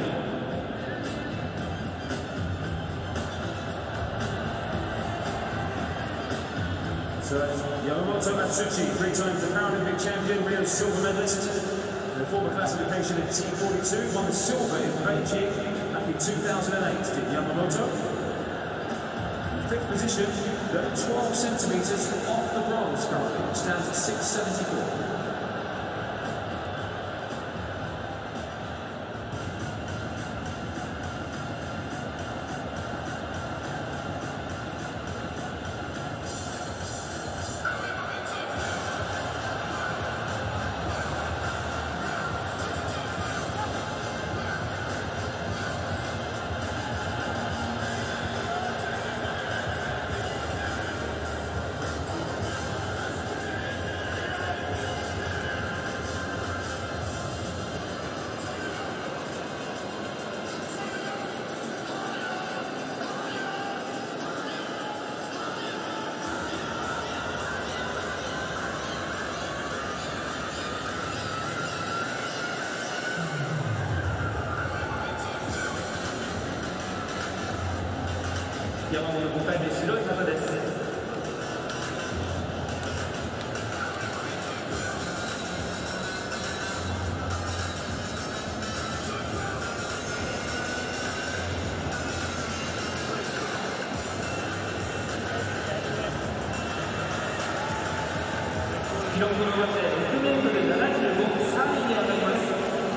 So Yamamoto Atsushi, three times the Paralympic champion, Rio silver medalist. The former classification in T forty-two, won the silver in Beijing back in two thousand eight, did Yamamoto. Fifth position, twelve centimetres off the bronze currently, stands at six seventy-four. 山本ごかいめ白い旗です。記録の上でろくメートルななじゅうご、さんいに当たります。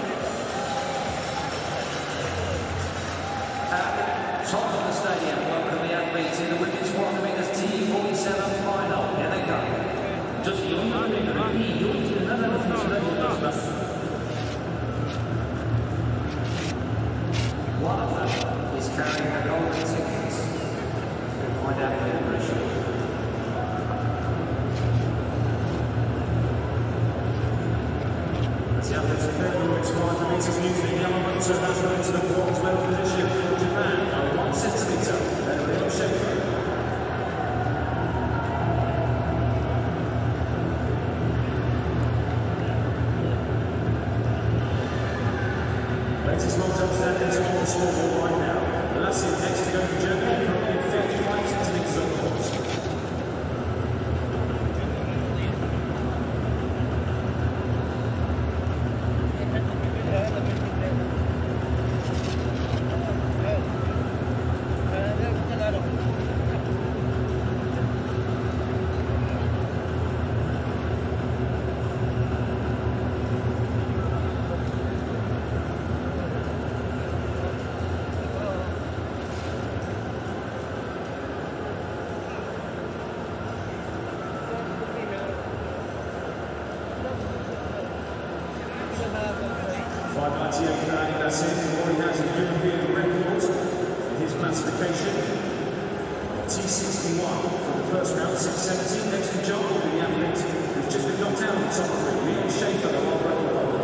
Top of the stadium, welcome the athletes in the women's one meters T forty-seven final. Here they come. 女子よんじゅうメートル ティーよんじゅうなな の選手が登場します。 One of them is carrying the golden tickets. We'll find out later very shortly. The athletes are currently five meters using Yamamoto has gone into the bronze medal position for Japan by one centimetre. And Rio Shaker. Latest long jump standings on the scoreboard right now. Lassie next to go for Germany, currently fifty-five centimetres on the course. five ninety-eight for Andy Bassett, who already has a European record in his classification. T sixty-one for the first round, six seventy. Next to John will be the athlete who's just been knocked out in the top three, Rio Shaker, the world record holder.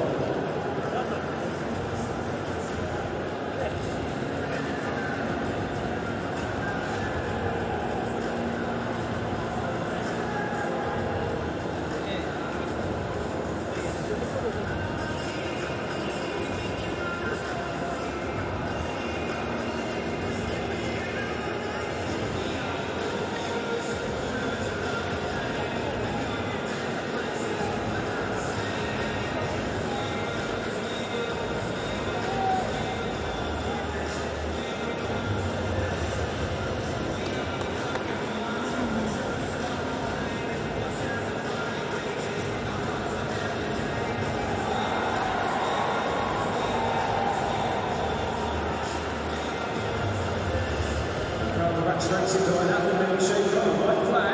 Racing to line up the Rio Shaker, white flag.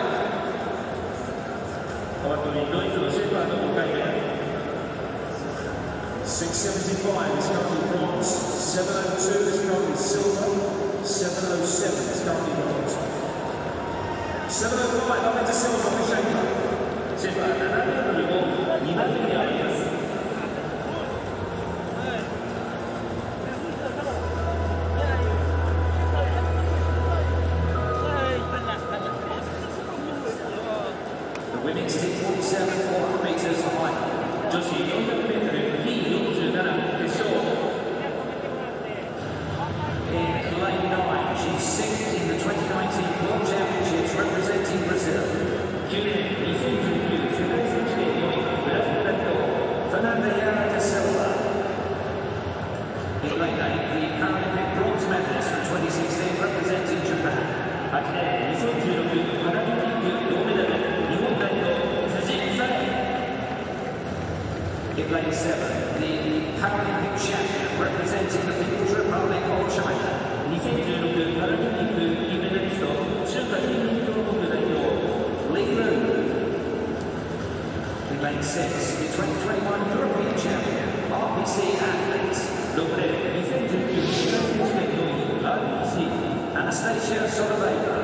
ドイツのシェーパーのごかいめ。 six seventy-five is currently bronze, seven oh two is currently silver, seven oh seven is currently bronze. seven oh five up into silver for Shaker. シェーパーななメートルご、にばんめに上がります。 Women's T forty-seven, four hundred meters final. 女子 よんひゃくメートル ティーよんじゅうなな 決勝。 In lane nine, she's sixth in the twenty nineteen World Championships representing Brazil. きゅうねんにせんじゅうきゅう世界選手権よんいブラジル代表 Fernanda de Silva. In lane eight, the Paralympic bronze medalist from twenty sixteen representing Japan. はちねんにせんじゅうろくパラリンピック銅メダル日本代表辻沙絵。 In lane seven, the Paralympic champion representing the People's Republic of China. にせんじゅうろくパラリンピック銀メダリスト中華人民共和国代表 Li Lu. In lane six, the twenty twenty-one European champion, R P C athlete. ろくレーンにせんじゅうきゅう世界選手権よんい アールピーシー Anastasia Soloveva.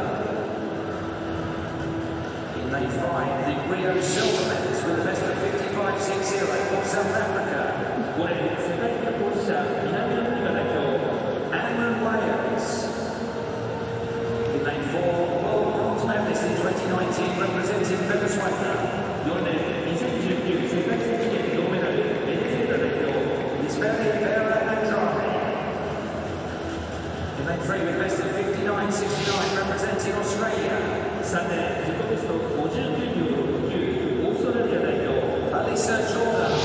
In lane five, the Rio silver medalist with a best of fifty-five sixty from South Africa. ごレーン世界記録保持者南アフリカ代表 Aaron Wales. In lane four, world bronze medalist in twenty nineteen representing Venezuela. よんレーンにせんじゅうきゅう世界選手権銅メダルベネズエラ代表 Isabella Vera Andrade. In lane three, with best of fifty-nine sixty-nine representing Australia. さんレーン自己ベストごじゅうきゅうびょうろくきゅうオーストラリア代表 Alisa Jordan.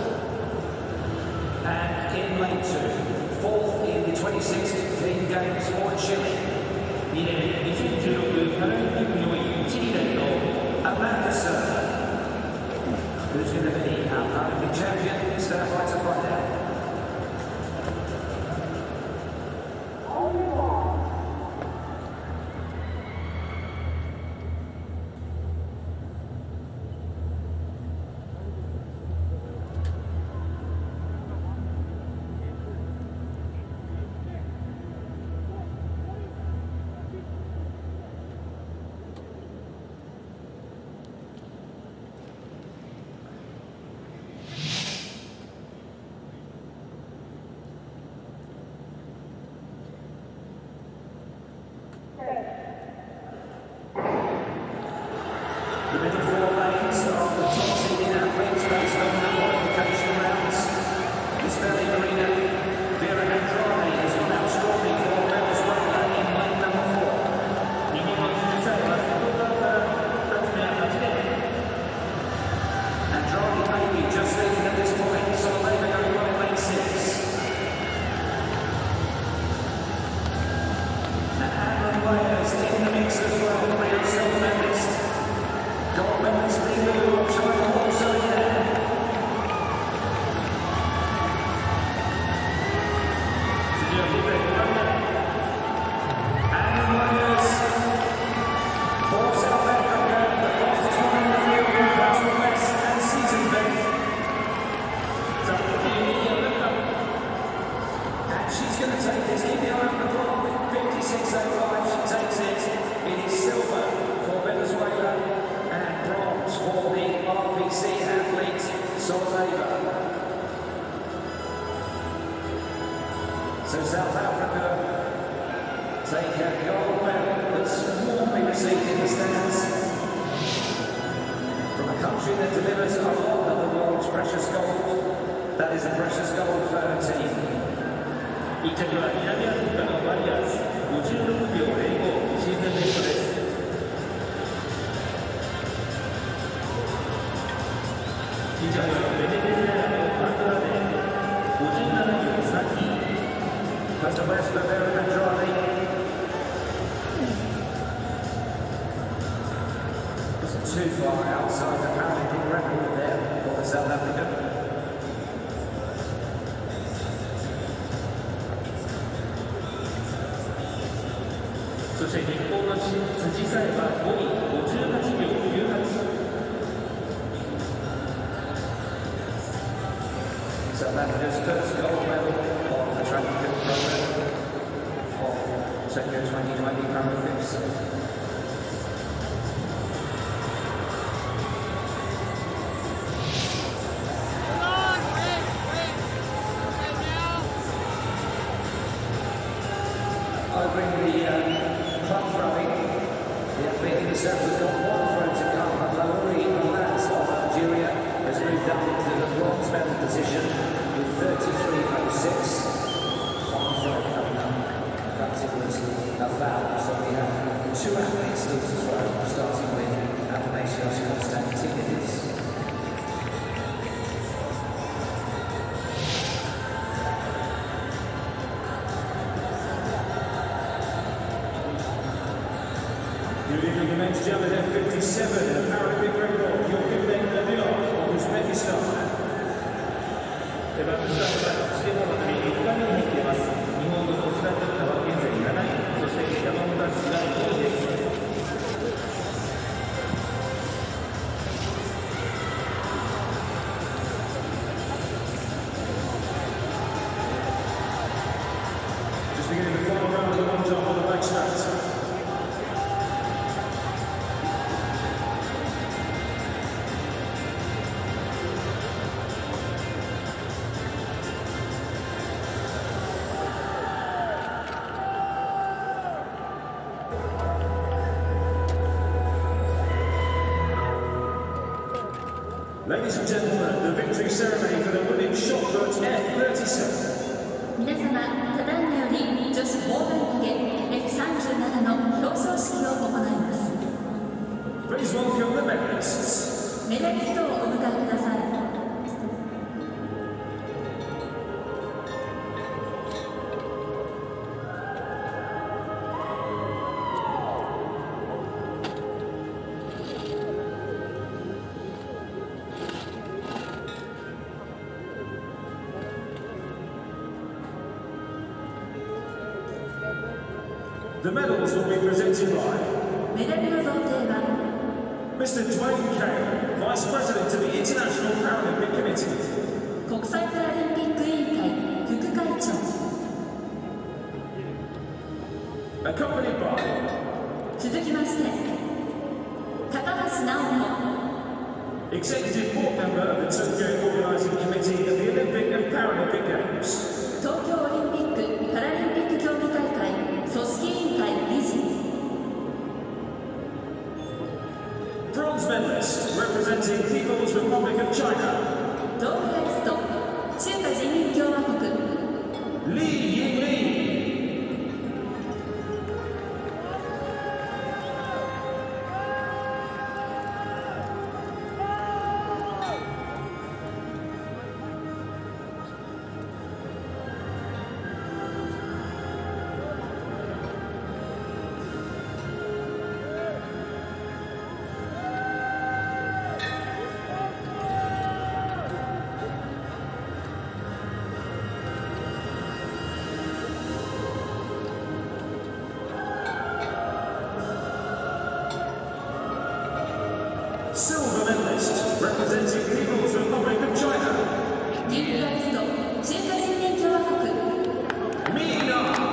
And in lane two, fourth in the twenty sixteen Games for Chile. にレーンにせんじゅうろくパラリンピックよんいチリ代表 Amanda Serra. Who's going to be our Paralympic champion? Stand by to find out. The middle four lanes are the top seeding athletes based on the qualification rounds. Isabella Marina, Vera Andrade is now storming for Venezuela in lane number four. 日本の辻沙絵は外側からふたつめはちレーン Andrade may be just leading at this point, so they are going on in lane six. And Aaron Wales in the mix as well, Rio silver medalist. Gold medalist Li Lu of China also in there. Aaron Wales for South Africa, the fastest one in the field in Pascal West and season fifth. And she's going to take this, keep the eye on the clock, fifty-six oh five, she takes it. It is silver for Venezuela and bronze for the R P C athlete, Soloveva. So South Africa take a gold medal that's warmly received in the stands from a country that delivers a lot of the world's precious gold. That is a precious gold for her team. いっ着は南アフリカのワリアーズごじゅうろくびょうゼロごシーズンベストです。に着はベネズエラのアンドラデごじゅうななびょうさんに That's the best of Vera Andrade. Wasn't too far outside the Paralympic record there for the South African. そして日本の辻沙絵はごいごじゅうはちびょうきゅうはち South Africa's first gold medal of the track and field program of Tokyo twenty twenty Paralympics. Opening the uh, club throwing, the athlete himself has got one throw to come, but Lauri moved up into the bronze medal position with thirty-three oh six. Far from coming up. In fact, it was a foul, so we have two athletes still to throw, starting with Athanasios Konstantinidis. Moving on the men's Javelin F fifty-seven, a Paralympic record, Javelin of Uzbekistan. 手放したスケートのためにいっかいめに入っています。日本のコスタリカは現在なない、そして山本氏がごいです。 Just beginning the final round of the long jump on the back straight. Ladies and gentlemen, the victory ceremony for the women's shot put F thirty-seven. 皆様、ただいまより女子砲丸投げ エフさんじゅうなな の表彰式を行います。 Please welcome the medalists. メダリストをお迎えください。 The medals will be presented by メダルの贈呈は Mister Dwayne Kane, Vice President of the International Paralympic Committee. 国際パラリンピック委員会副会長 Accompanied by 続きまして高橋直子 Executive Board Member of the Tokyo Organising Committee of the Olympic and Paralympic Games. 東京オリンピック・パラリンピック競技大会組織委員会理事 Bronze medalist representing People's Republic of China. 銅メダリスト中華人民共和国 Li Yingli. Silver medalist representing People's Republic of China. 銀メダリスト中華人民共和国 Mina.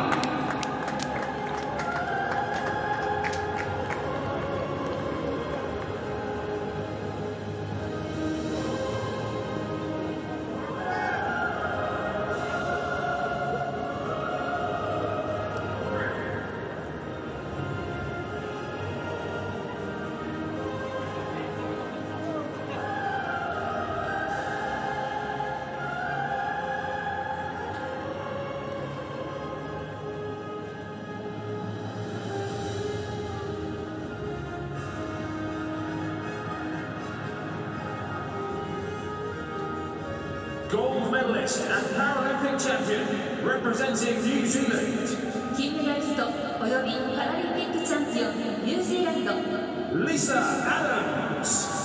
Gold medalist and Paralympic champion representing New Zealand. 金メダリストおよびパラリンピックチャンピオンニュージーランド Lisa Adams.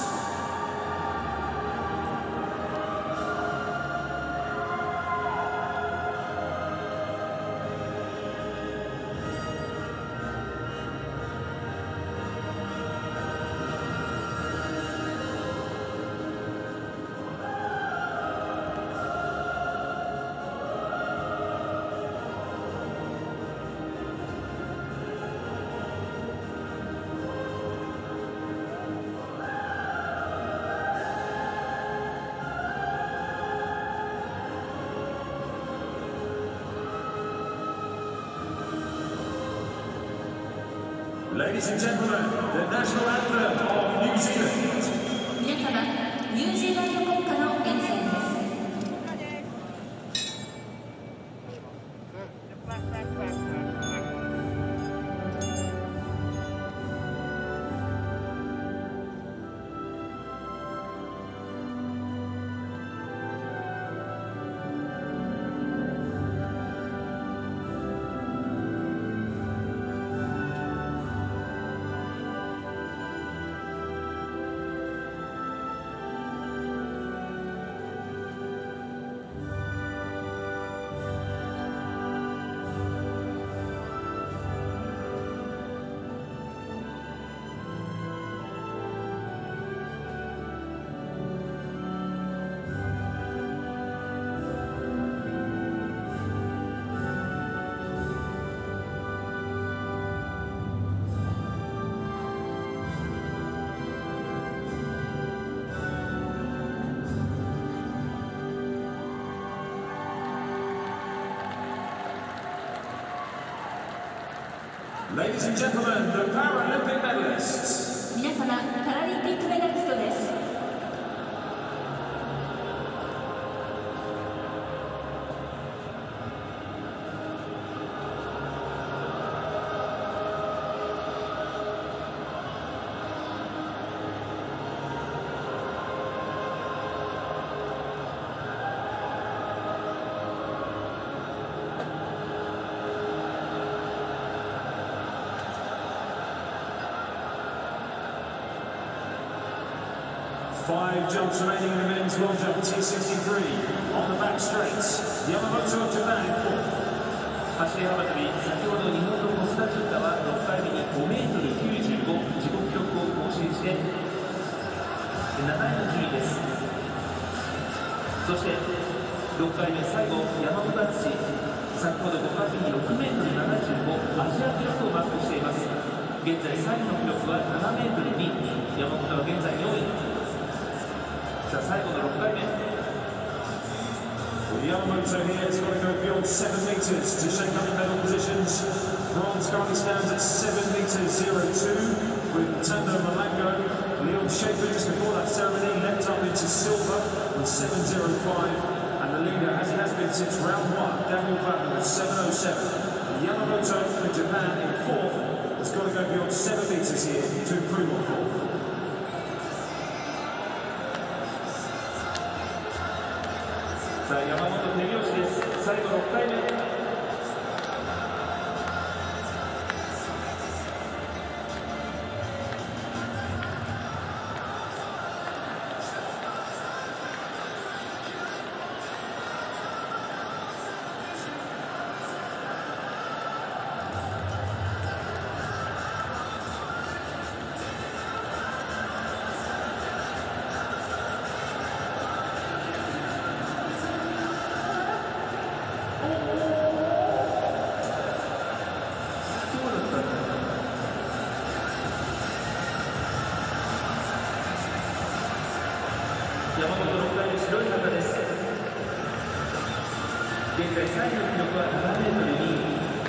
Ladies and gentlemen, the national anthem of New Zealand. 皆様ニュージーランド国歌 Ladies and gentlemen, the Paralympic medalists. 皆様、パラリンピックメダリストです。 Five jumps remaining in the men's long jump T sixty-three. On the back straight, Yamamoto of Japan in fourth. 走り幅跳び、先ほど日本のコスタリカはろっかいめにごメートルきゅうじゅうご、自己記録を更新してなないの順位です。そしてろっかいめ最後、山本篤、先ほどごかいめにろくメートルななじゅうご、アジア記録をマークしています。現在最後の記録はななメートルに、山本は現在よんい。さあ最後のろっかいめ。 Yamamoto here is going to go beyond seven metres to shake up the medal positions. Bronze currently stands at seven metres zero two with Tando Malango. Leon Schaefer just before that ceremony leapt up into silver with seven zero five. And the leader, as he has been since round one, Daniel Javelin with seven oh seven. Yamamoto from Japan in fourth has got to go beyond seven metres here to improve on fourth. さあ山本手拍子です。最後ろっかいめ。山本ろっかいめ白い旗です。現在最後の記録はななメートルに。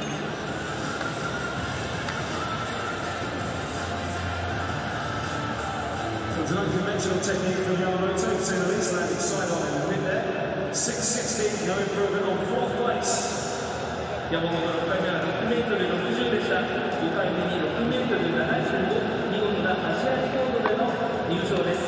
It's an unconventional technique from Yamamoto, to say the least, landing side on in the mid there. six sixty, no improvement on fourth place. 山本ろっかいめはろくメートルろくじゅうでした。ごかいめにろくメートルななじゅうご、見事なアジアレコードでの入賞です。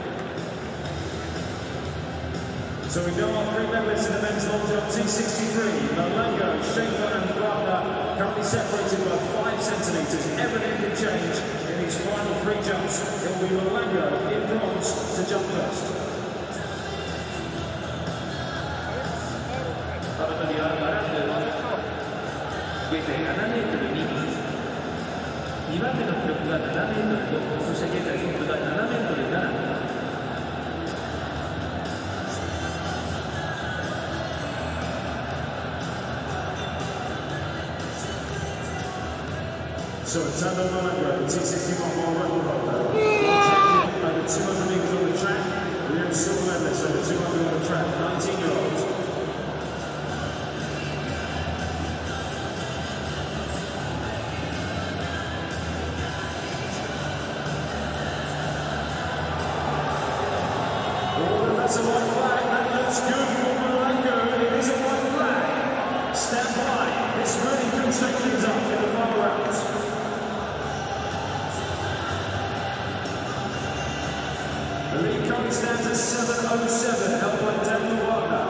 So we go on three medalists in the men's long jump T sixty-three. Malango, Schaefer and Wagner currently separated by five centimetres. Everything can change in these final three jumps. It will be Malango in bronze to jump first. 幅跳びはマラング、現在ななメートルに。にばんめの記録がななメートルご、そして現在トップがななメートルなな。 So Tando Malango, T sixty-one world record holder, champion over two hundred metres on the track. We have silver medalist over two hundred on the track, nineteen year old. Oh, that's a white flag. That looks good for Malango. It is a white flag. Stand by. This really could shake things up in the final round. The lead currently stands at seven oh seven, held by Daniel Wagner.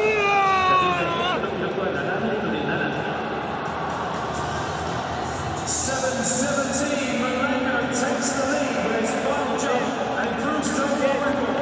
seven seventeen, Malango takes the lead with his final jump and improves his overall record.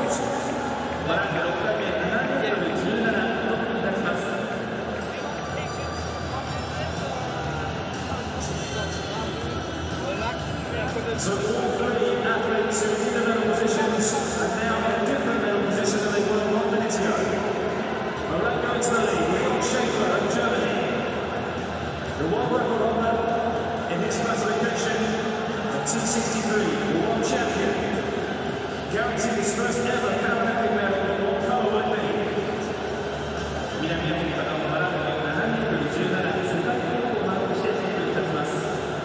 So all three athletes who in the medal positions are now in a different medal position than they were one minute ago. Malango into the lead, Leon Schaefer of Germany. The world record holder in this classification of T sixty-three, the world champion, guaranteed his first ever Paralympic medal in one colour like me. 南アフリカのマランゴななメートルじゅうなな、世界記録をマークしてトップに立ちます。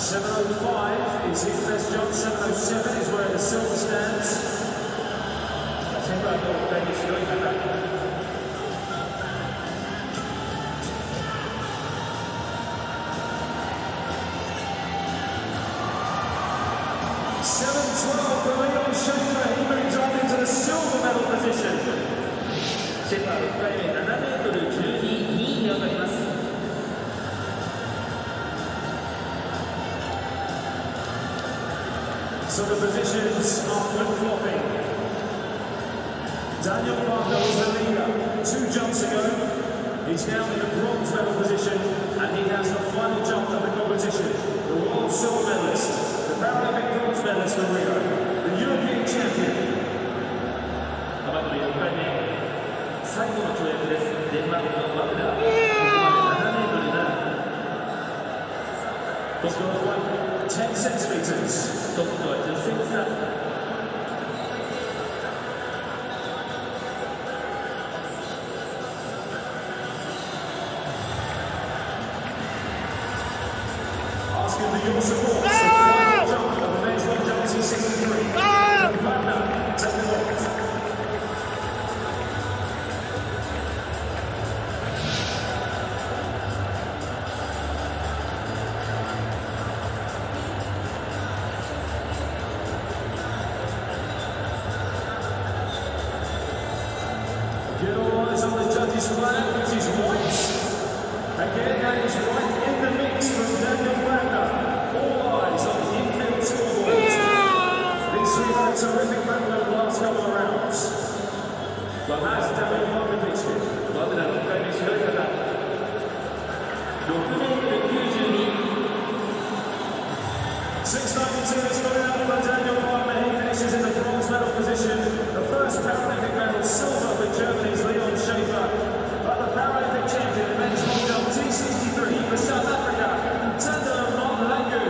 seven oh five is his best jump. seven oh seven is where the silver stands. センターの大に白い旗。 seven twelve for Leon Schaefer. He moves up into the silver medal position. シェファーろっかいめななメートルじゅうに、にいに上がります。 So the positions are flip-flopping. Daniel Parker was the leader two jumps ago. He's now in the bronze medal position, and he has the final jump of the competition. The world silver medalist, the Paralympic bronze medalist for Rio, the European champion. 幅跳びろっかいめ、最後の跳躍です。デンマークのワグナー、ここまでななメートルなな。 He's got a one ten centimeters. トップとはじゅっセンチ差。 Asking for your support. The final jump of the men's long jump T sixty-three. Wagner, take the ball. Get all eyes on the judges' flag, which is white. Again, that is white in the mix from Daniel Wagner. All eyes on the infield scoreboard. These three had a terrific battle over the last couple of rounds. But has Daniel Wagner pitched it? ワグナーろっかいめ白い旗。ろくメートルきゅうじゅうに。 six ninety-two is coming out for Daniel Wagner. He finishes in the bronze medal position. The first Paralympic medal, silver for Germany's Leon Schaefer. But the Paralympic champion, the men's long jump T sixty-three for South Africa, Tanda Monlangu.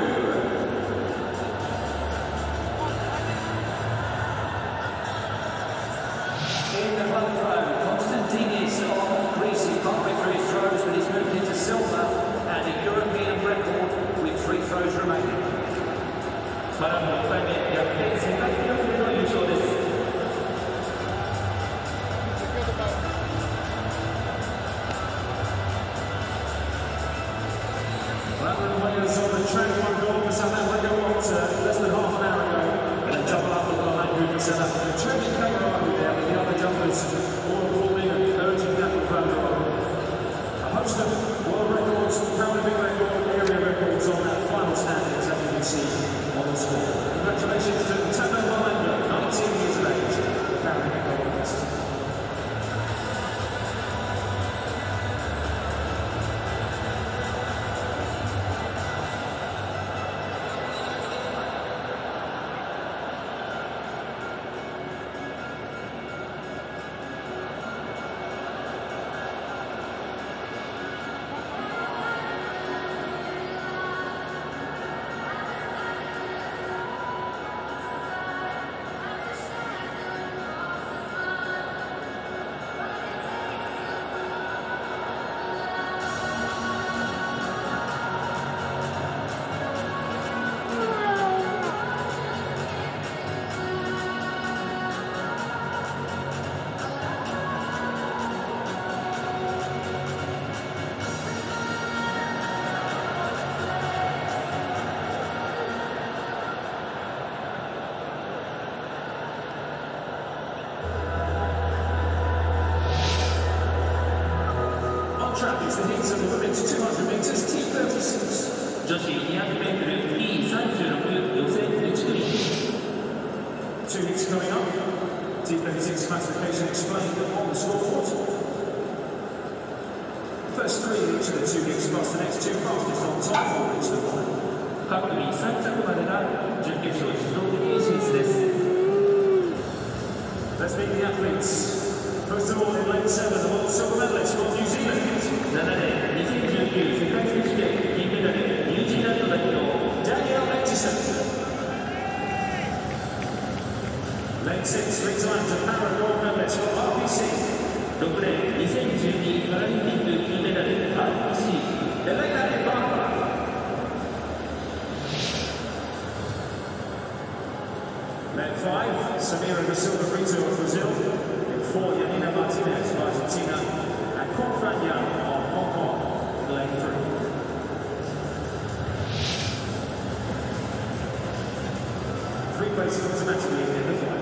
In the front row, Constantine is on Greece. He can't break through his throws, but he's moved into silver and a European record with three throws remaining. パラのろっかいめ、逆転世界記録での優勝です。 Wagner players on the track, one goal for South Africa, what, uh, less than half an hour ago. And a double up for Monlangu for South Africa. Training camaraderie there with the other jumpers all calling and urging that crowd on. A host of world records, Paralympic record, area records on that final standing, as you can see on the score. Congratulations to Tanda Monlangu, nineteen years of age, Paralympic gold medalist. Track is the heats of the women's two hundred meters T thirty-six. 女子にひゃくメートル ティーさんじゅうろく 予選いち組。 Two heats coming up. T thirty-six classification explained on the scoreboard. First three in each of the two heats plus the next two fastest on time will reach the final. 各組さん着までが準決勝自動的に進出です。 Let's meet the athletes. First of all, in lane seven, the world silver medalist from New Zealand. ななねんにせんじゅうきゅう世界選手権金メダルニュージーランド代表 Daniel Wagner. Lane six, three times the Para gold medalist from R P C. ろくねんにせんじゅうにパラリンピック金メダル アールピーシー Javelin Samira da Silva Brito of Brazil. In four, Yanina Martinez of Argentina. And Confran Yang of Hong Kong, lane three. Three places automatically in the final.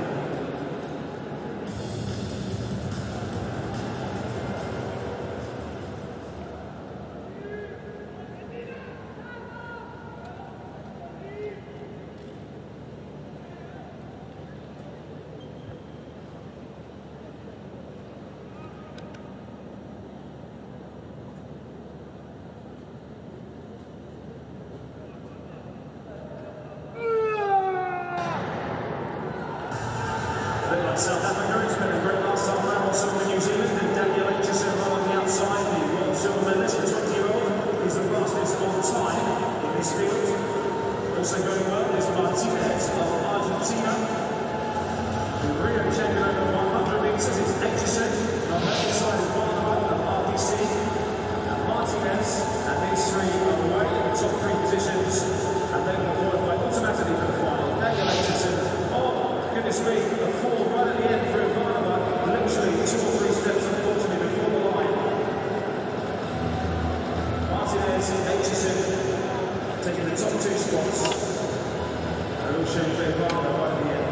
South Africa, it's been a great last time round, also for New Zealand, and Daniel Aitchison on the outside, the world silver medalist, the twenty-year-old, is the fastest on time in this field. Also going well is Martinez of Argentina. The Rio champion over one hundred metres is Aitchison, on the other side is Barnard of R B C, and Martinez, and these three are away in the top three positions, and they will qualify automatically for the final. Daniel Aitchison, oh, goodness me, a fall right at the end for Ivanova, literally two or three steps unfortunately before the line. Martinez and Aitchison taking the top two spots. A real shame for Ivanova right at the end.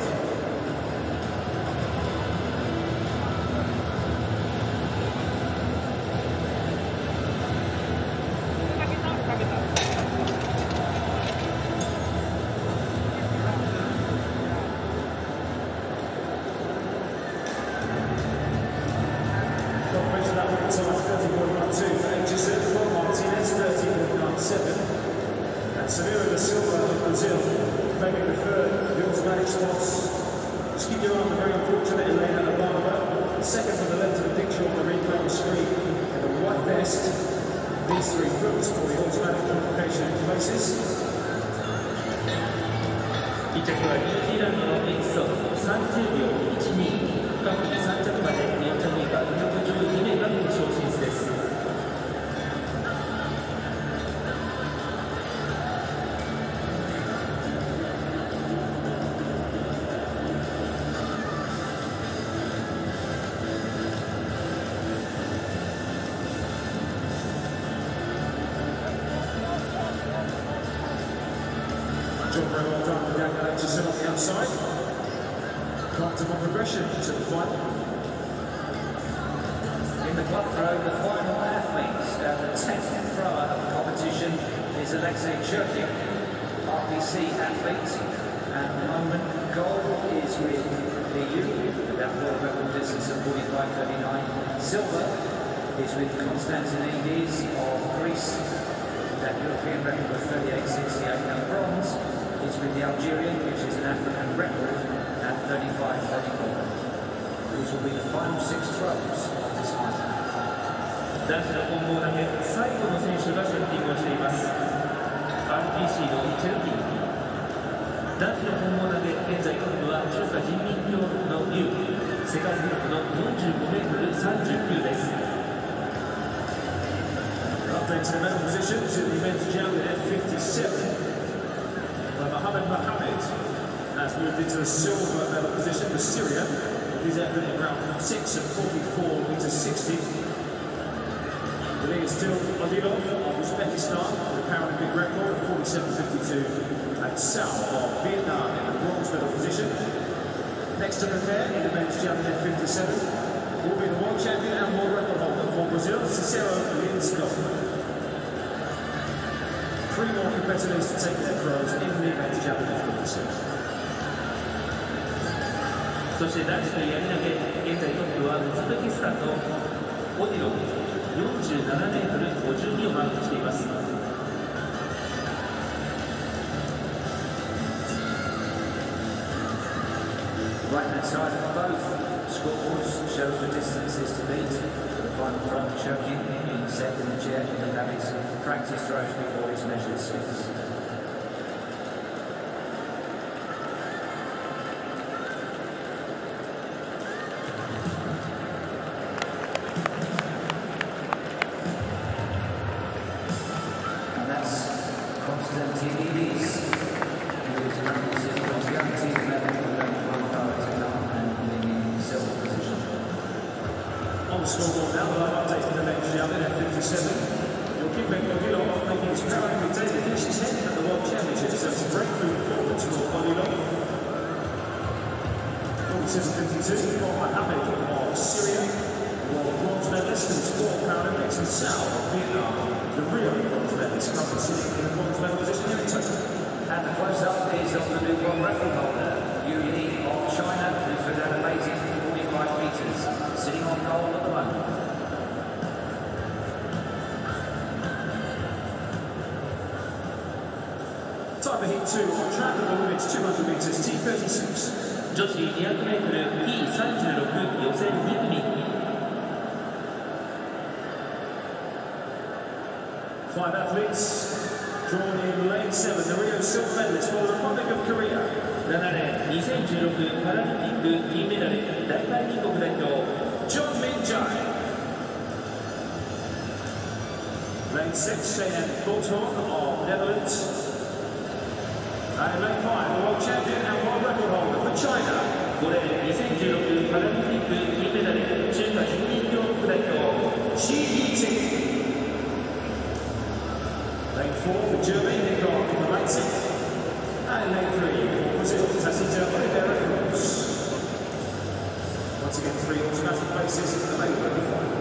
And Samira da Silva of Brazil, maybe the third, the automatic spots. Just keep your eye on the very unfortunate Elena Ivanova. Second from the left of the picture on the replay on the screen, in the white vest. These three groups for the automatic qualification places. いっ着はニュージーランドのエキソさんじゅうびょういちに、各組さん着までよん着以下にひゃくじゅうに名が決勝進出です。 Job very well done with Daniel Aitchison on the outside. Comfortable progression to the final. In the club throw, the final athlete, uh, the tenth thrower of the competition is Alexei Churkin, R P C athlete, and the moment gold is with the E U, that world record distance of forty-five thirty-nine. Silver is with Konstantinides of Greece, that European record of thirty-eight sixty-eight. And bronze is with the Algerian, which is an African record at thirty-five thirty-four. These will be the final six throws of this final. 男子の混合投げ、最後の選手がセッティングをしています。アールピーシー のチェルキー。男子の混合投げ、現在トップは中華人民共和国のリュウ、世界記録のよんじゅうごメートルさんじゅうきゅうです。 Update to the medal positions in the men's javelin at fifty-seven. Mohamed Mohamed has moved into the silver medal position for Syria. He's effort in round six at forty-four metres sixty. The lead is still Adilov of Uzbekistan with a Paralympic record of forty-seven fifty-two. And Sao of Vietnam in the bronze medal position. Next to prepare in the men's javelin at fifty-seven will be the world champion and world record holder for Brazil, Cicero Linsko. Three more competitors to take their throws in the men's javelin at fifty-six. そして男子のやり投げ、現在トップはウズベキスタンのオディロフ、よんじゅうななメートルごじゅうにをマークしています。 Right hand side of both scoreboards shows the distances to beat. The final throw choking in set in the chair, and have his practice throws before his measured six. And that's Konstantinides, who is guaranteed medal for one thousand. the scoreboard now, the live update for the men's Javelin at fifty-seven. Joachim Benkovilov making his Paralympic debut, finished tenth at the World Championships. That's a breakthrough performance for Benkovilov. forty-seven fifty-two for Mohammed of Syria, the bronze medalist in sport Paralympics, and Sao of Vietnam, the Rio bronze medalist, currently sitting in the bronze medal position in total. And the close-up is of the new world record holder, Yu Li of China, who's for that amazing forty-five metres, sitting on goal at the moment. Time for heat two on track of the women's two hundred metres T thirty-six. 女子にひゃくメートル ティーさんじゅうろく 予選に組 Five athletes drawn in lane seven, the Rio silver medalist for the Republic of Korea. ななレーンにせんじゅうろくパラリンピック金メダル大韓民国代表 John Min-jae. Lane six, Cheyenne Bullthorn of Netherlands. And in lane five, the world champion and world record holder for China. ごレーンにせんじゅうろくパラリンピック金メダル中華人民共和国代表 Shi Yiting. Lane four for Germany, Nicole from Leipzig. And lane three for Brazil, Tacita Oliveira Cruz. Once again, three international places available in the final.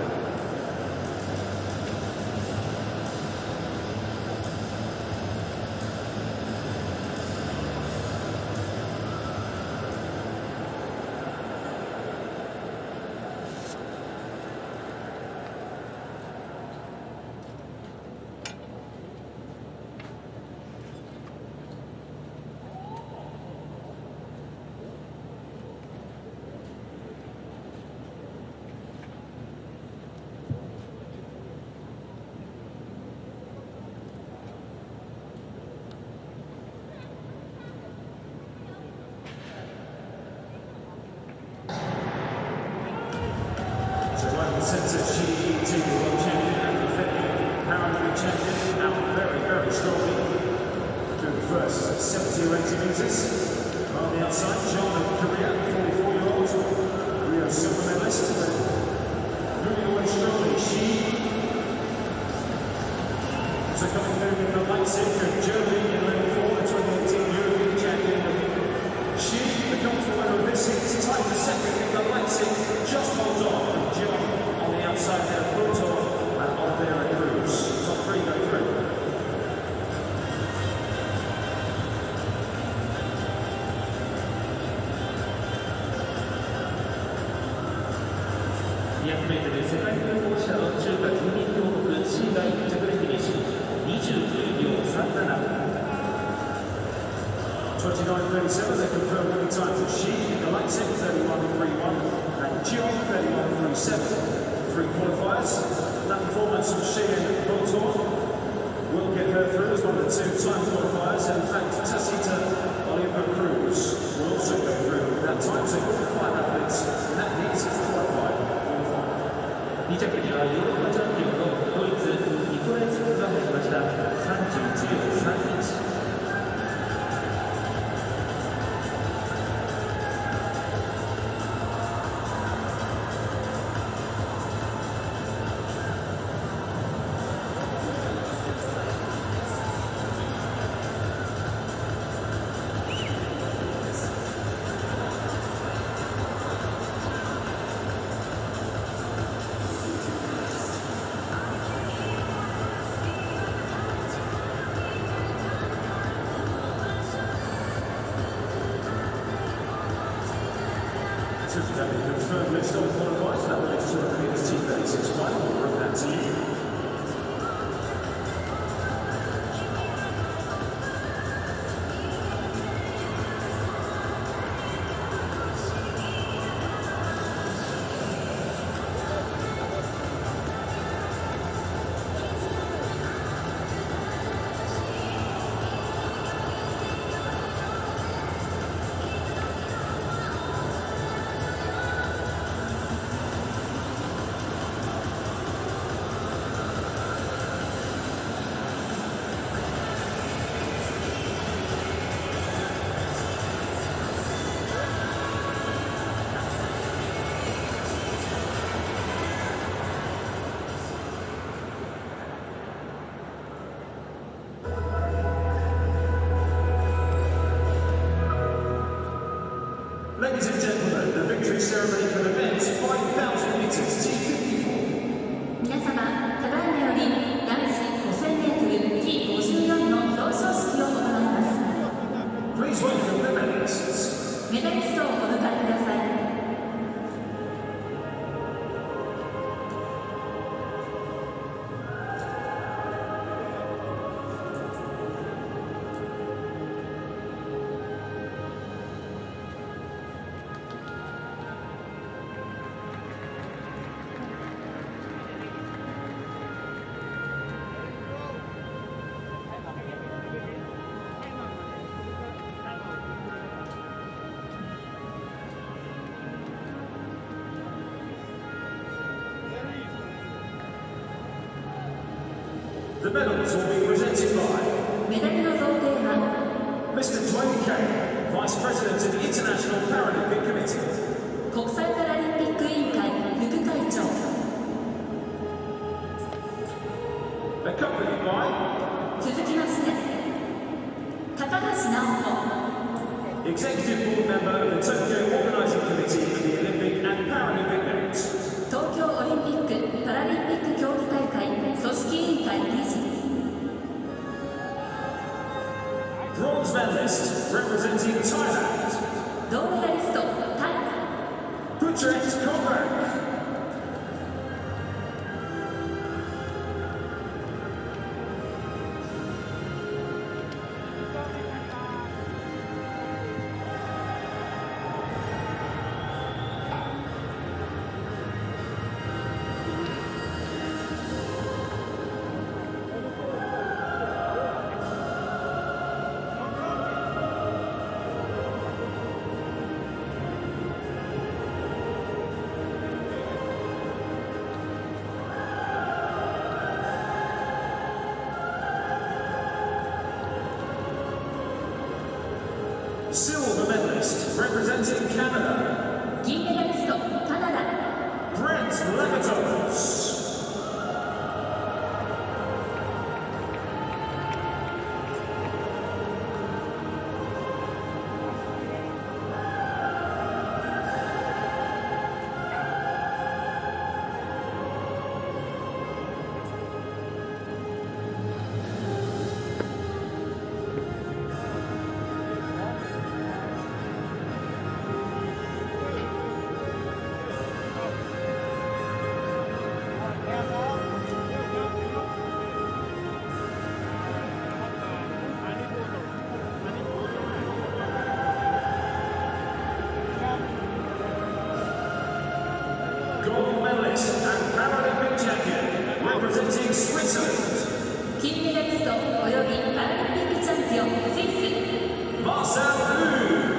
Centre Shi Yiting, the world champion and defending Paralympic champion, out very, very strongly through the first seventy or eighty metres. On the outside, John of Korea, forty-four-year-old, Rio silver medalist, moving away strongly, Shi. So coming through in the Leipzig of Germany in lane four, the twenty eighteen European champion. Shi becomes the winner of this heat, tied for second in the Leipzig, just hold on from John. Outside there, Bullthorn and Oliveira Cruz. Top three go through. にひゃくメートル世界記録保持者の中華人民共和国シーがいっ着でフィニッシュにじゅうきゅうびょうさんなな twenty-nine thirty-seven, they confirmed winning time for Shi in the Leipzig, thirty-one thirty-one, and John, thirty-one thirty-seven. Three qualifiers. That performance of Cheyenne Bullthorn will get her through as one of the two time qualifiers. And in fact, Tacita Oliveira Cruz will also go through that time. So all five athletes in that heat qualified in the final. に着にはヨーロッパチャンピオンのドイツニコライスが入りました。さんじゅういちびょうさんいち。 That is the third list of qualifiers. That will two hundred metres T thirty-six final. We'll bring that to you. Ladies and gentlemen, the victory ceremony for the men's five thousand meters T fifty-four. 皆様、ただいまより男子 ごせんメートル ティーごじゅうよん の表彰式を行います。 Please welcome the medalists. メダリストをお迎えください。 The medals will be presented by メダルの贈呈はミスター Dwayne Kay, Vice President of the International Paralympic Committee. 国際パラリンピック委員会副会長 Accompanied by 続きまして高橋直子 Executive Board Member of the Tokyo Organising Committee for the Olympic and Paralympic Games. 東京オリンピック・パラリンピック競技大会組織委員会理事 Bronze medalist representing Thailand, 銅メダリストタイ Putret Komrak. Silver medalist representing Canada, 銀メダリストカナダ Brent Levitos. Gold medalist and Paralympic champion representing Switzerland, 金メダリストおよびパラリンピックチャンピオンスイス Marcel Hug.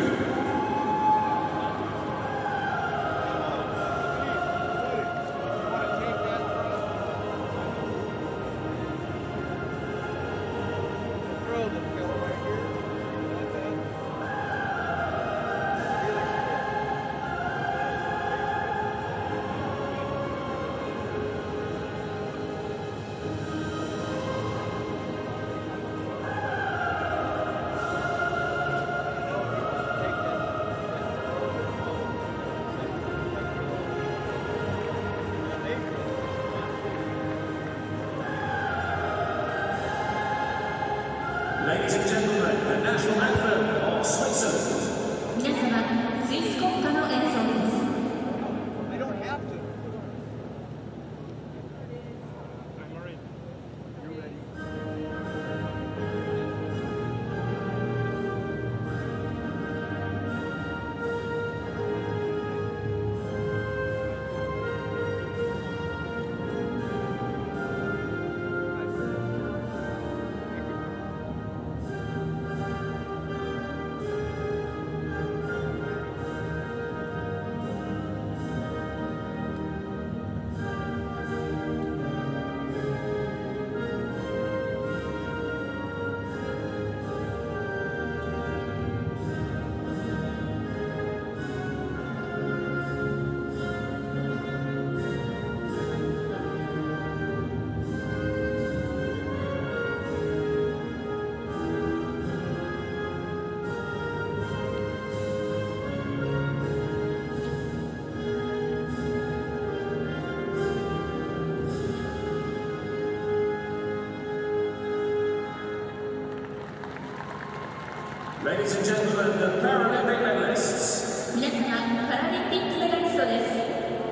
Ladies and gentlemen, the national anthem of Switzerland. 皆様スイス国歌の演奏です I don't have to. I'm already. You're ready. Ladies and gentlemen, the Paralympic medalists. 皆様、パラリンピックメダリストです。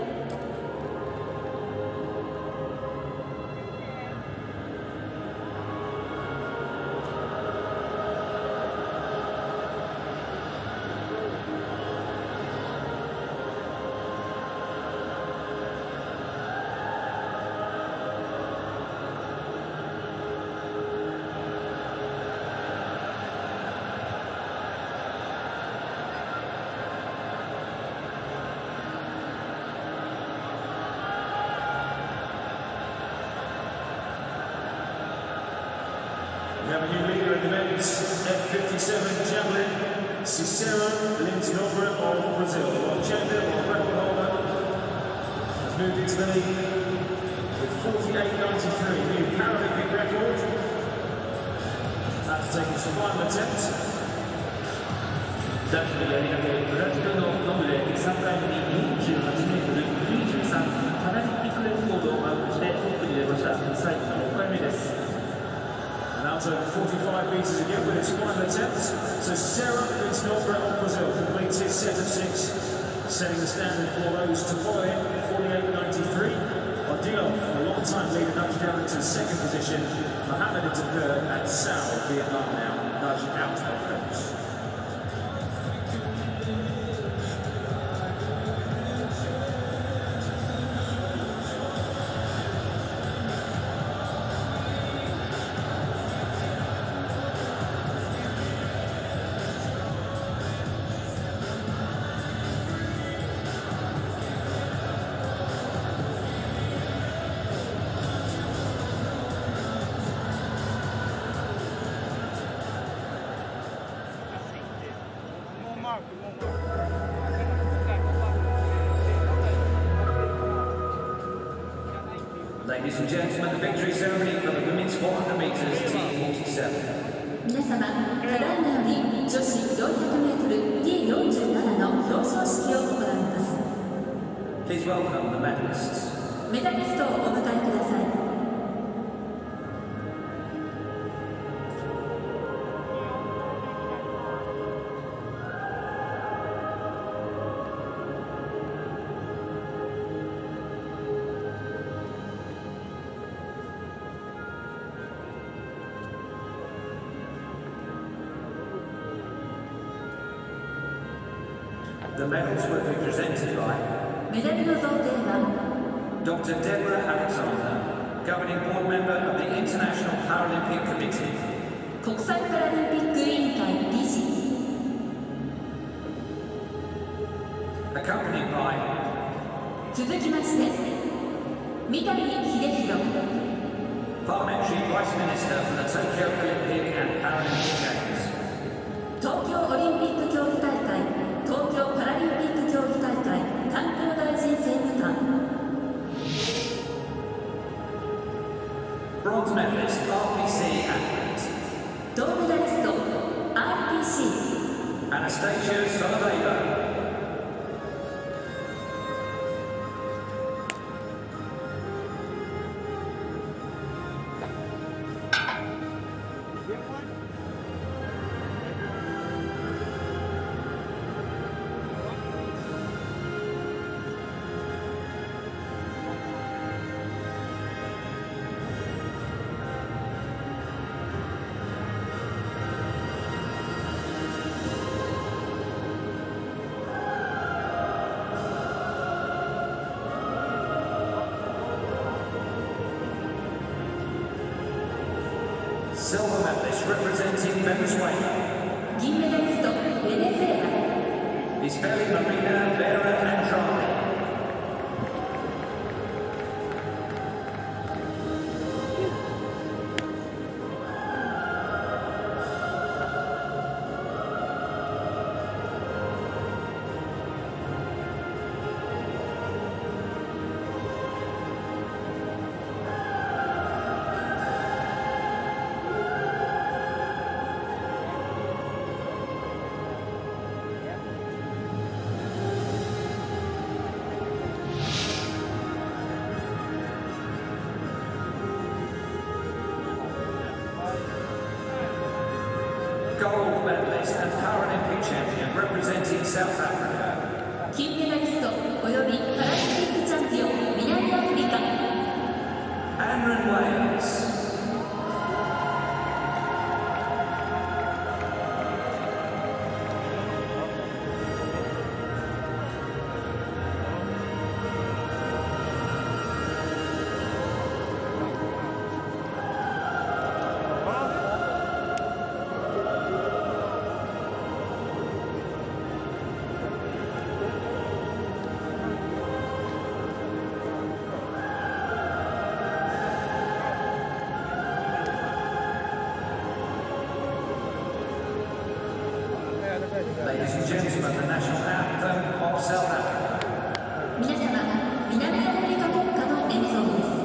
We have a new leader in the men's F fifty-seven Javelin, Cicero Lins-Nobre of Brazil. World champion, world record holder, has moved into the lead with forty-eight ninety-three, new Paralympic record. After taking his final attempt. 男子のやり投げブラジルのノブレさんかいめによんじゅうはちメートルきゅうじゅうさんパラリンピックレコードをマークしてトップに出ました。最後のろっかいめです。 Now to over forty-five metres again with his final attempt. So Cicero Lins-Nobre of Brazil completes his set of six, setting the standard for those to follow him, forty-eight ninety-three. Odilon, a long-time leader, nudged down into second position. Mohammed into third, and Sao of Vietnam now nudged out of third. Ladies and gentlemen, the victory ceremony for the women's four hundred metres T forty-seven. 皆様、ただいまより女子よんひゃくメートル ティーよんじゅうなな の表彰式を行います。 Please welcome the medalists. メダリストをお迎えください。 The medals will be presented by メダルの贈呈は Doctor Deborah Alexander, Governing Board Member of the International Paralympic Committee. 国際パラリンピック委員会理事 Accompanied by 続きまして三谷秀弘 Parliamentary Vice Minister for the Tokyo Olympic and Paralympic Games. 東京オリンピック競技大会東京パラリンピック競技大会担当大臣政務官 Bronze medalist R P C athlete 銅メダリスト アールピーシー Anastasia Soloveva. Silver medalist representing Venezuela. 銀メダリストベネズエラ Isabel Marina Vera Andrade. Gold medalist and Paralympic champion representing South Africa. 金メダリストおよびパラリンピックチャンピオン南アフリカ Anron Wales. Ladies and gentlemen, the national anthem of South Africa. 皆様、南アフリカ国歌の演奏です。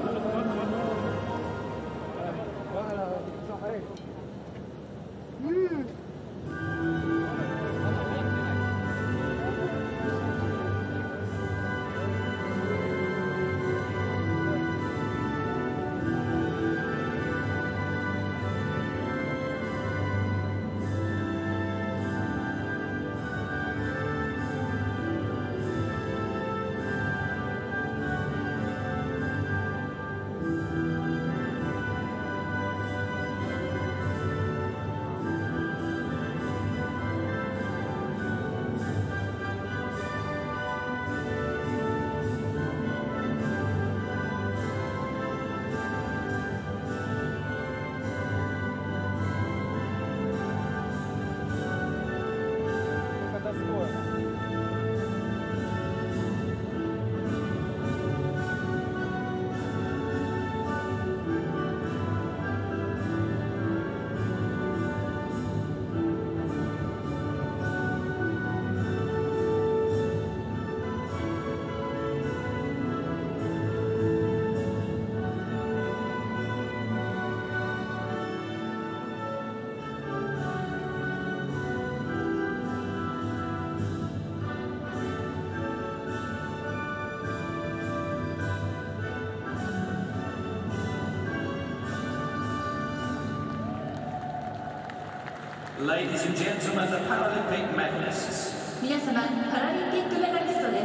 Ladies and gentlemen, the Paralympic medalists. 皆様、パラリンピックメダリストです。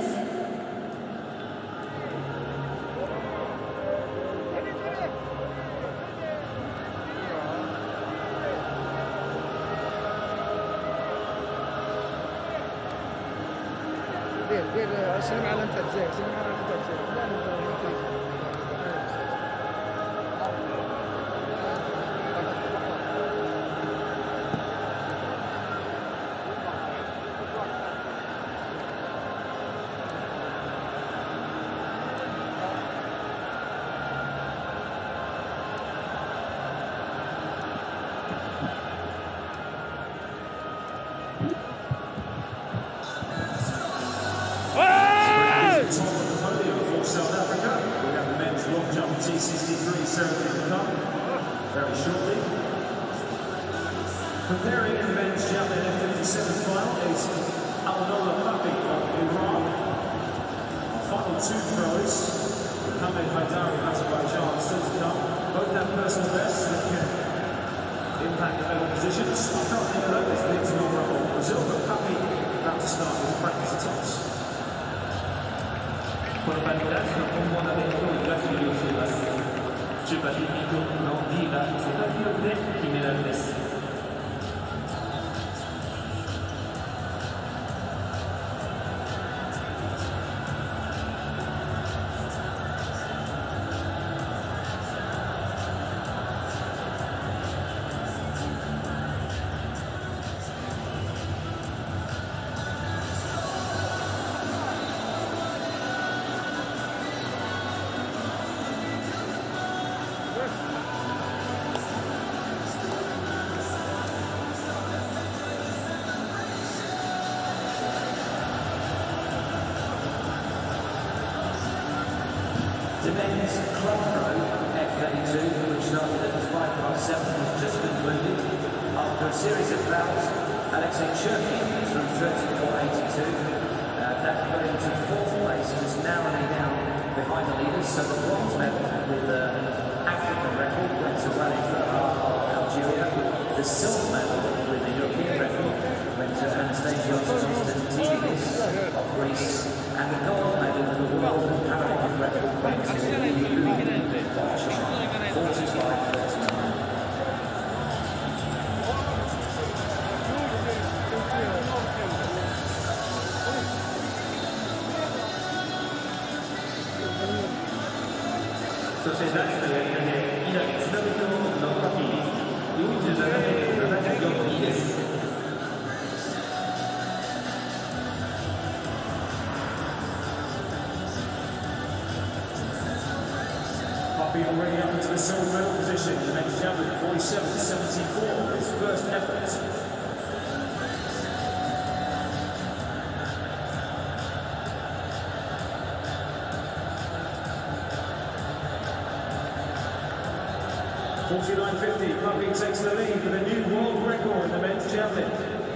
دير دير سلم على انت الجزائر سلم على انت الجزائر South Africa. We have the men's long jump T sixty-three ceremony to come very shortly. Preparing in the men's Javelin F fifty-seven final is Al-Nola Papi of Iran. Final two throws, Mohamed Haidari of Azerbaijan still to come. Both have personal bests that can impact the medal positions. I can't think of this big tomorrow of Brazil, but Papi about to start his practice toss. この場に男子の混合投げ競技が終了しています。中華筋肉の D が世界記録で金メダルです。 The men's club pro F thirty-two, which started at five past seven, has just concluded. After a series of fouls, Alexei Churkin through thirty-four eighty-two. Uh, that got him to fourth place, just narrowly down behind the leaders. So the bronze medal with the African record went to Rally for Algeria. The silver medal して男子のやり投げ、イラン・イスラム共和国のパピー、よんじゅうななメートルななじゅうよん、にいです。 Poppy already up into the silver medal position in the men's javelin, forty-seven seventy-four, his first effort. forty-nine fifty, Poppy takes the lead with a new world record in the men's javelin.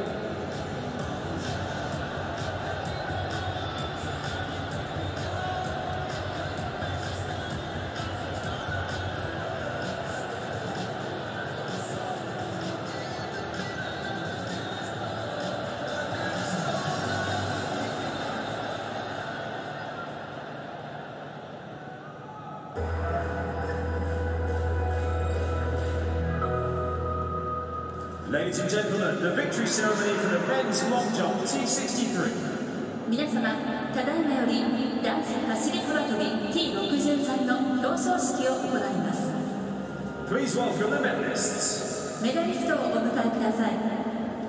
Ladies and gentlemen, the victory ceremony for the men's long jump T sixty-three. 皆様、ただいまより男子走り幅跳び ティーろくじゅうさん の表彰式を行います。 Please welcome the medalists. メダリストをお迎えください。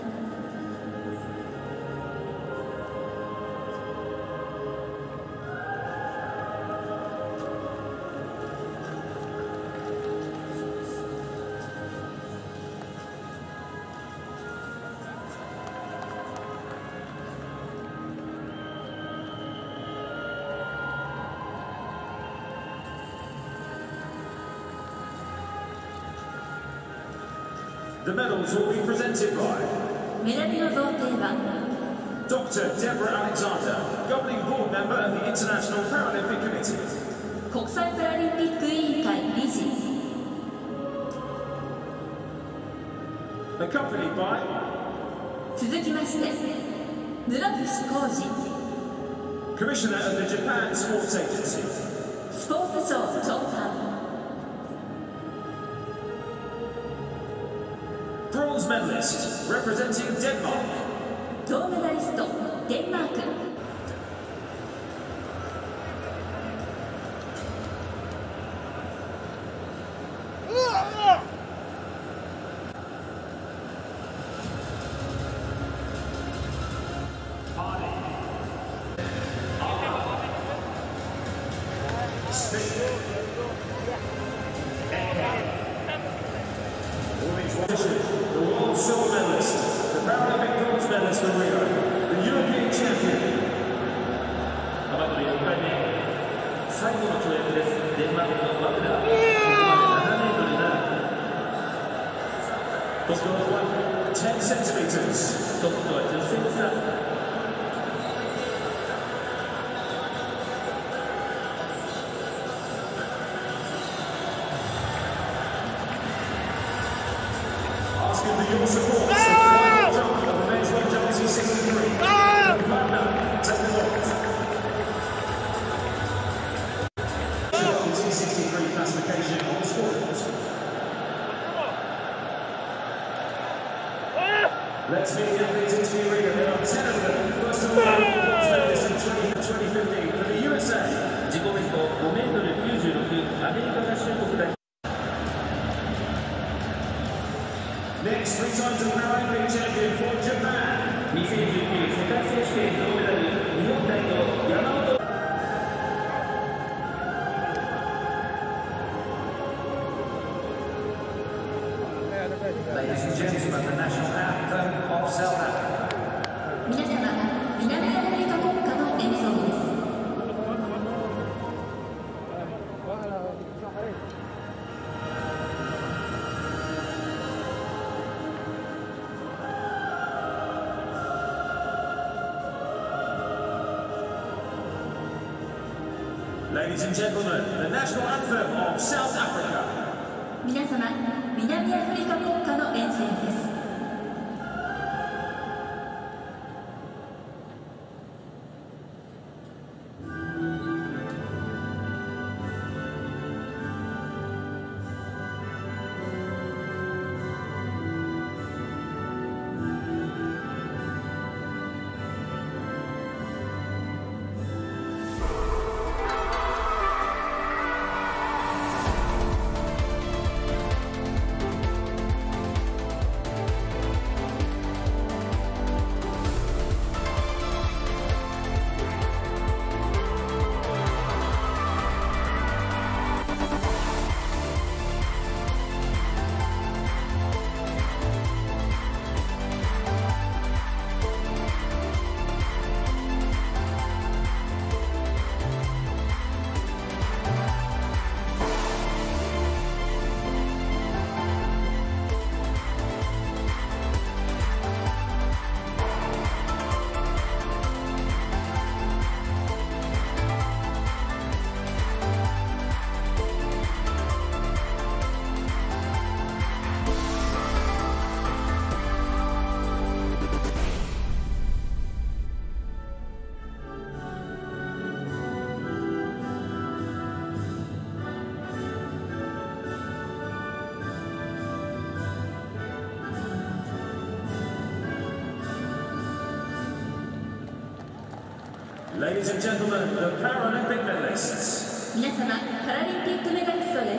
The medals will be presented by メダルの贈呈は Doctor Deborah Alexander, governing board member of the International Paralympic Committee. 国際パラリンピック委員会理事 Accompanied by 続きまして室伏浩二 Commissioner of the Japan Sports Agency. スポーツ庁長官 Bronze medalist representing Denmark. 銅メダリストデンマーク The world silver medalist, the Paralympic bronze medalist for Rio, the European champion. 幅跳びよんかいめ、最後の跳躍です。デンマークのワグナー、ここまでななメートルなな。トップはじゅうセンチメートル。 トップとはじゅっセンチ差。 Asking for your support. The final jump of the men's long jump T sixty-three. The partner, take the vote. The T sixty-three classification on the scoreboard. Let's meet the athletes into Rio. There are ten of them. First of all, bronze medalist in twenty fifteen for the U S A. 自己ベストごメートルきゅうじゅうろく、アメリカ合衆国代表。 Next, three times the Paralympic champion for Japan. にせんじゅうきゅう世界選手権銅メダル、日本代表山本。 Ladies and gentlemen, the national anthem of South Africa. 皆様、南アフリカ国歌の演奏です。 Ladies and gentlemen, the national anthem of South Africa. 皆様、南アフリカ国歌の演奏です。 Ladies Ladies and gentlemen, the Paralympic medalists. 皆様、パラリンピックメダリストです。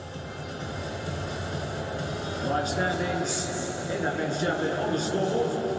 Live standings in that men's javelin on the scoreboard.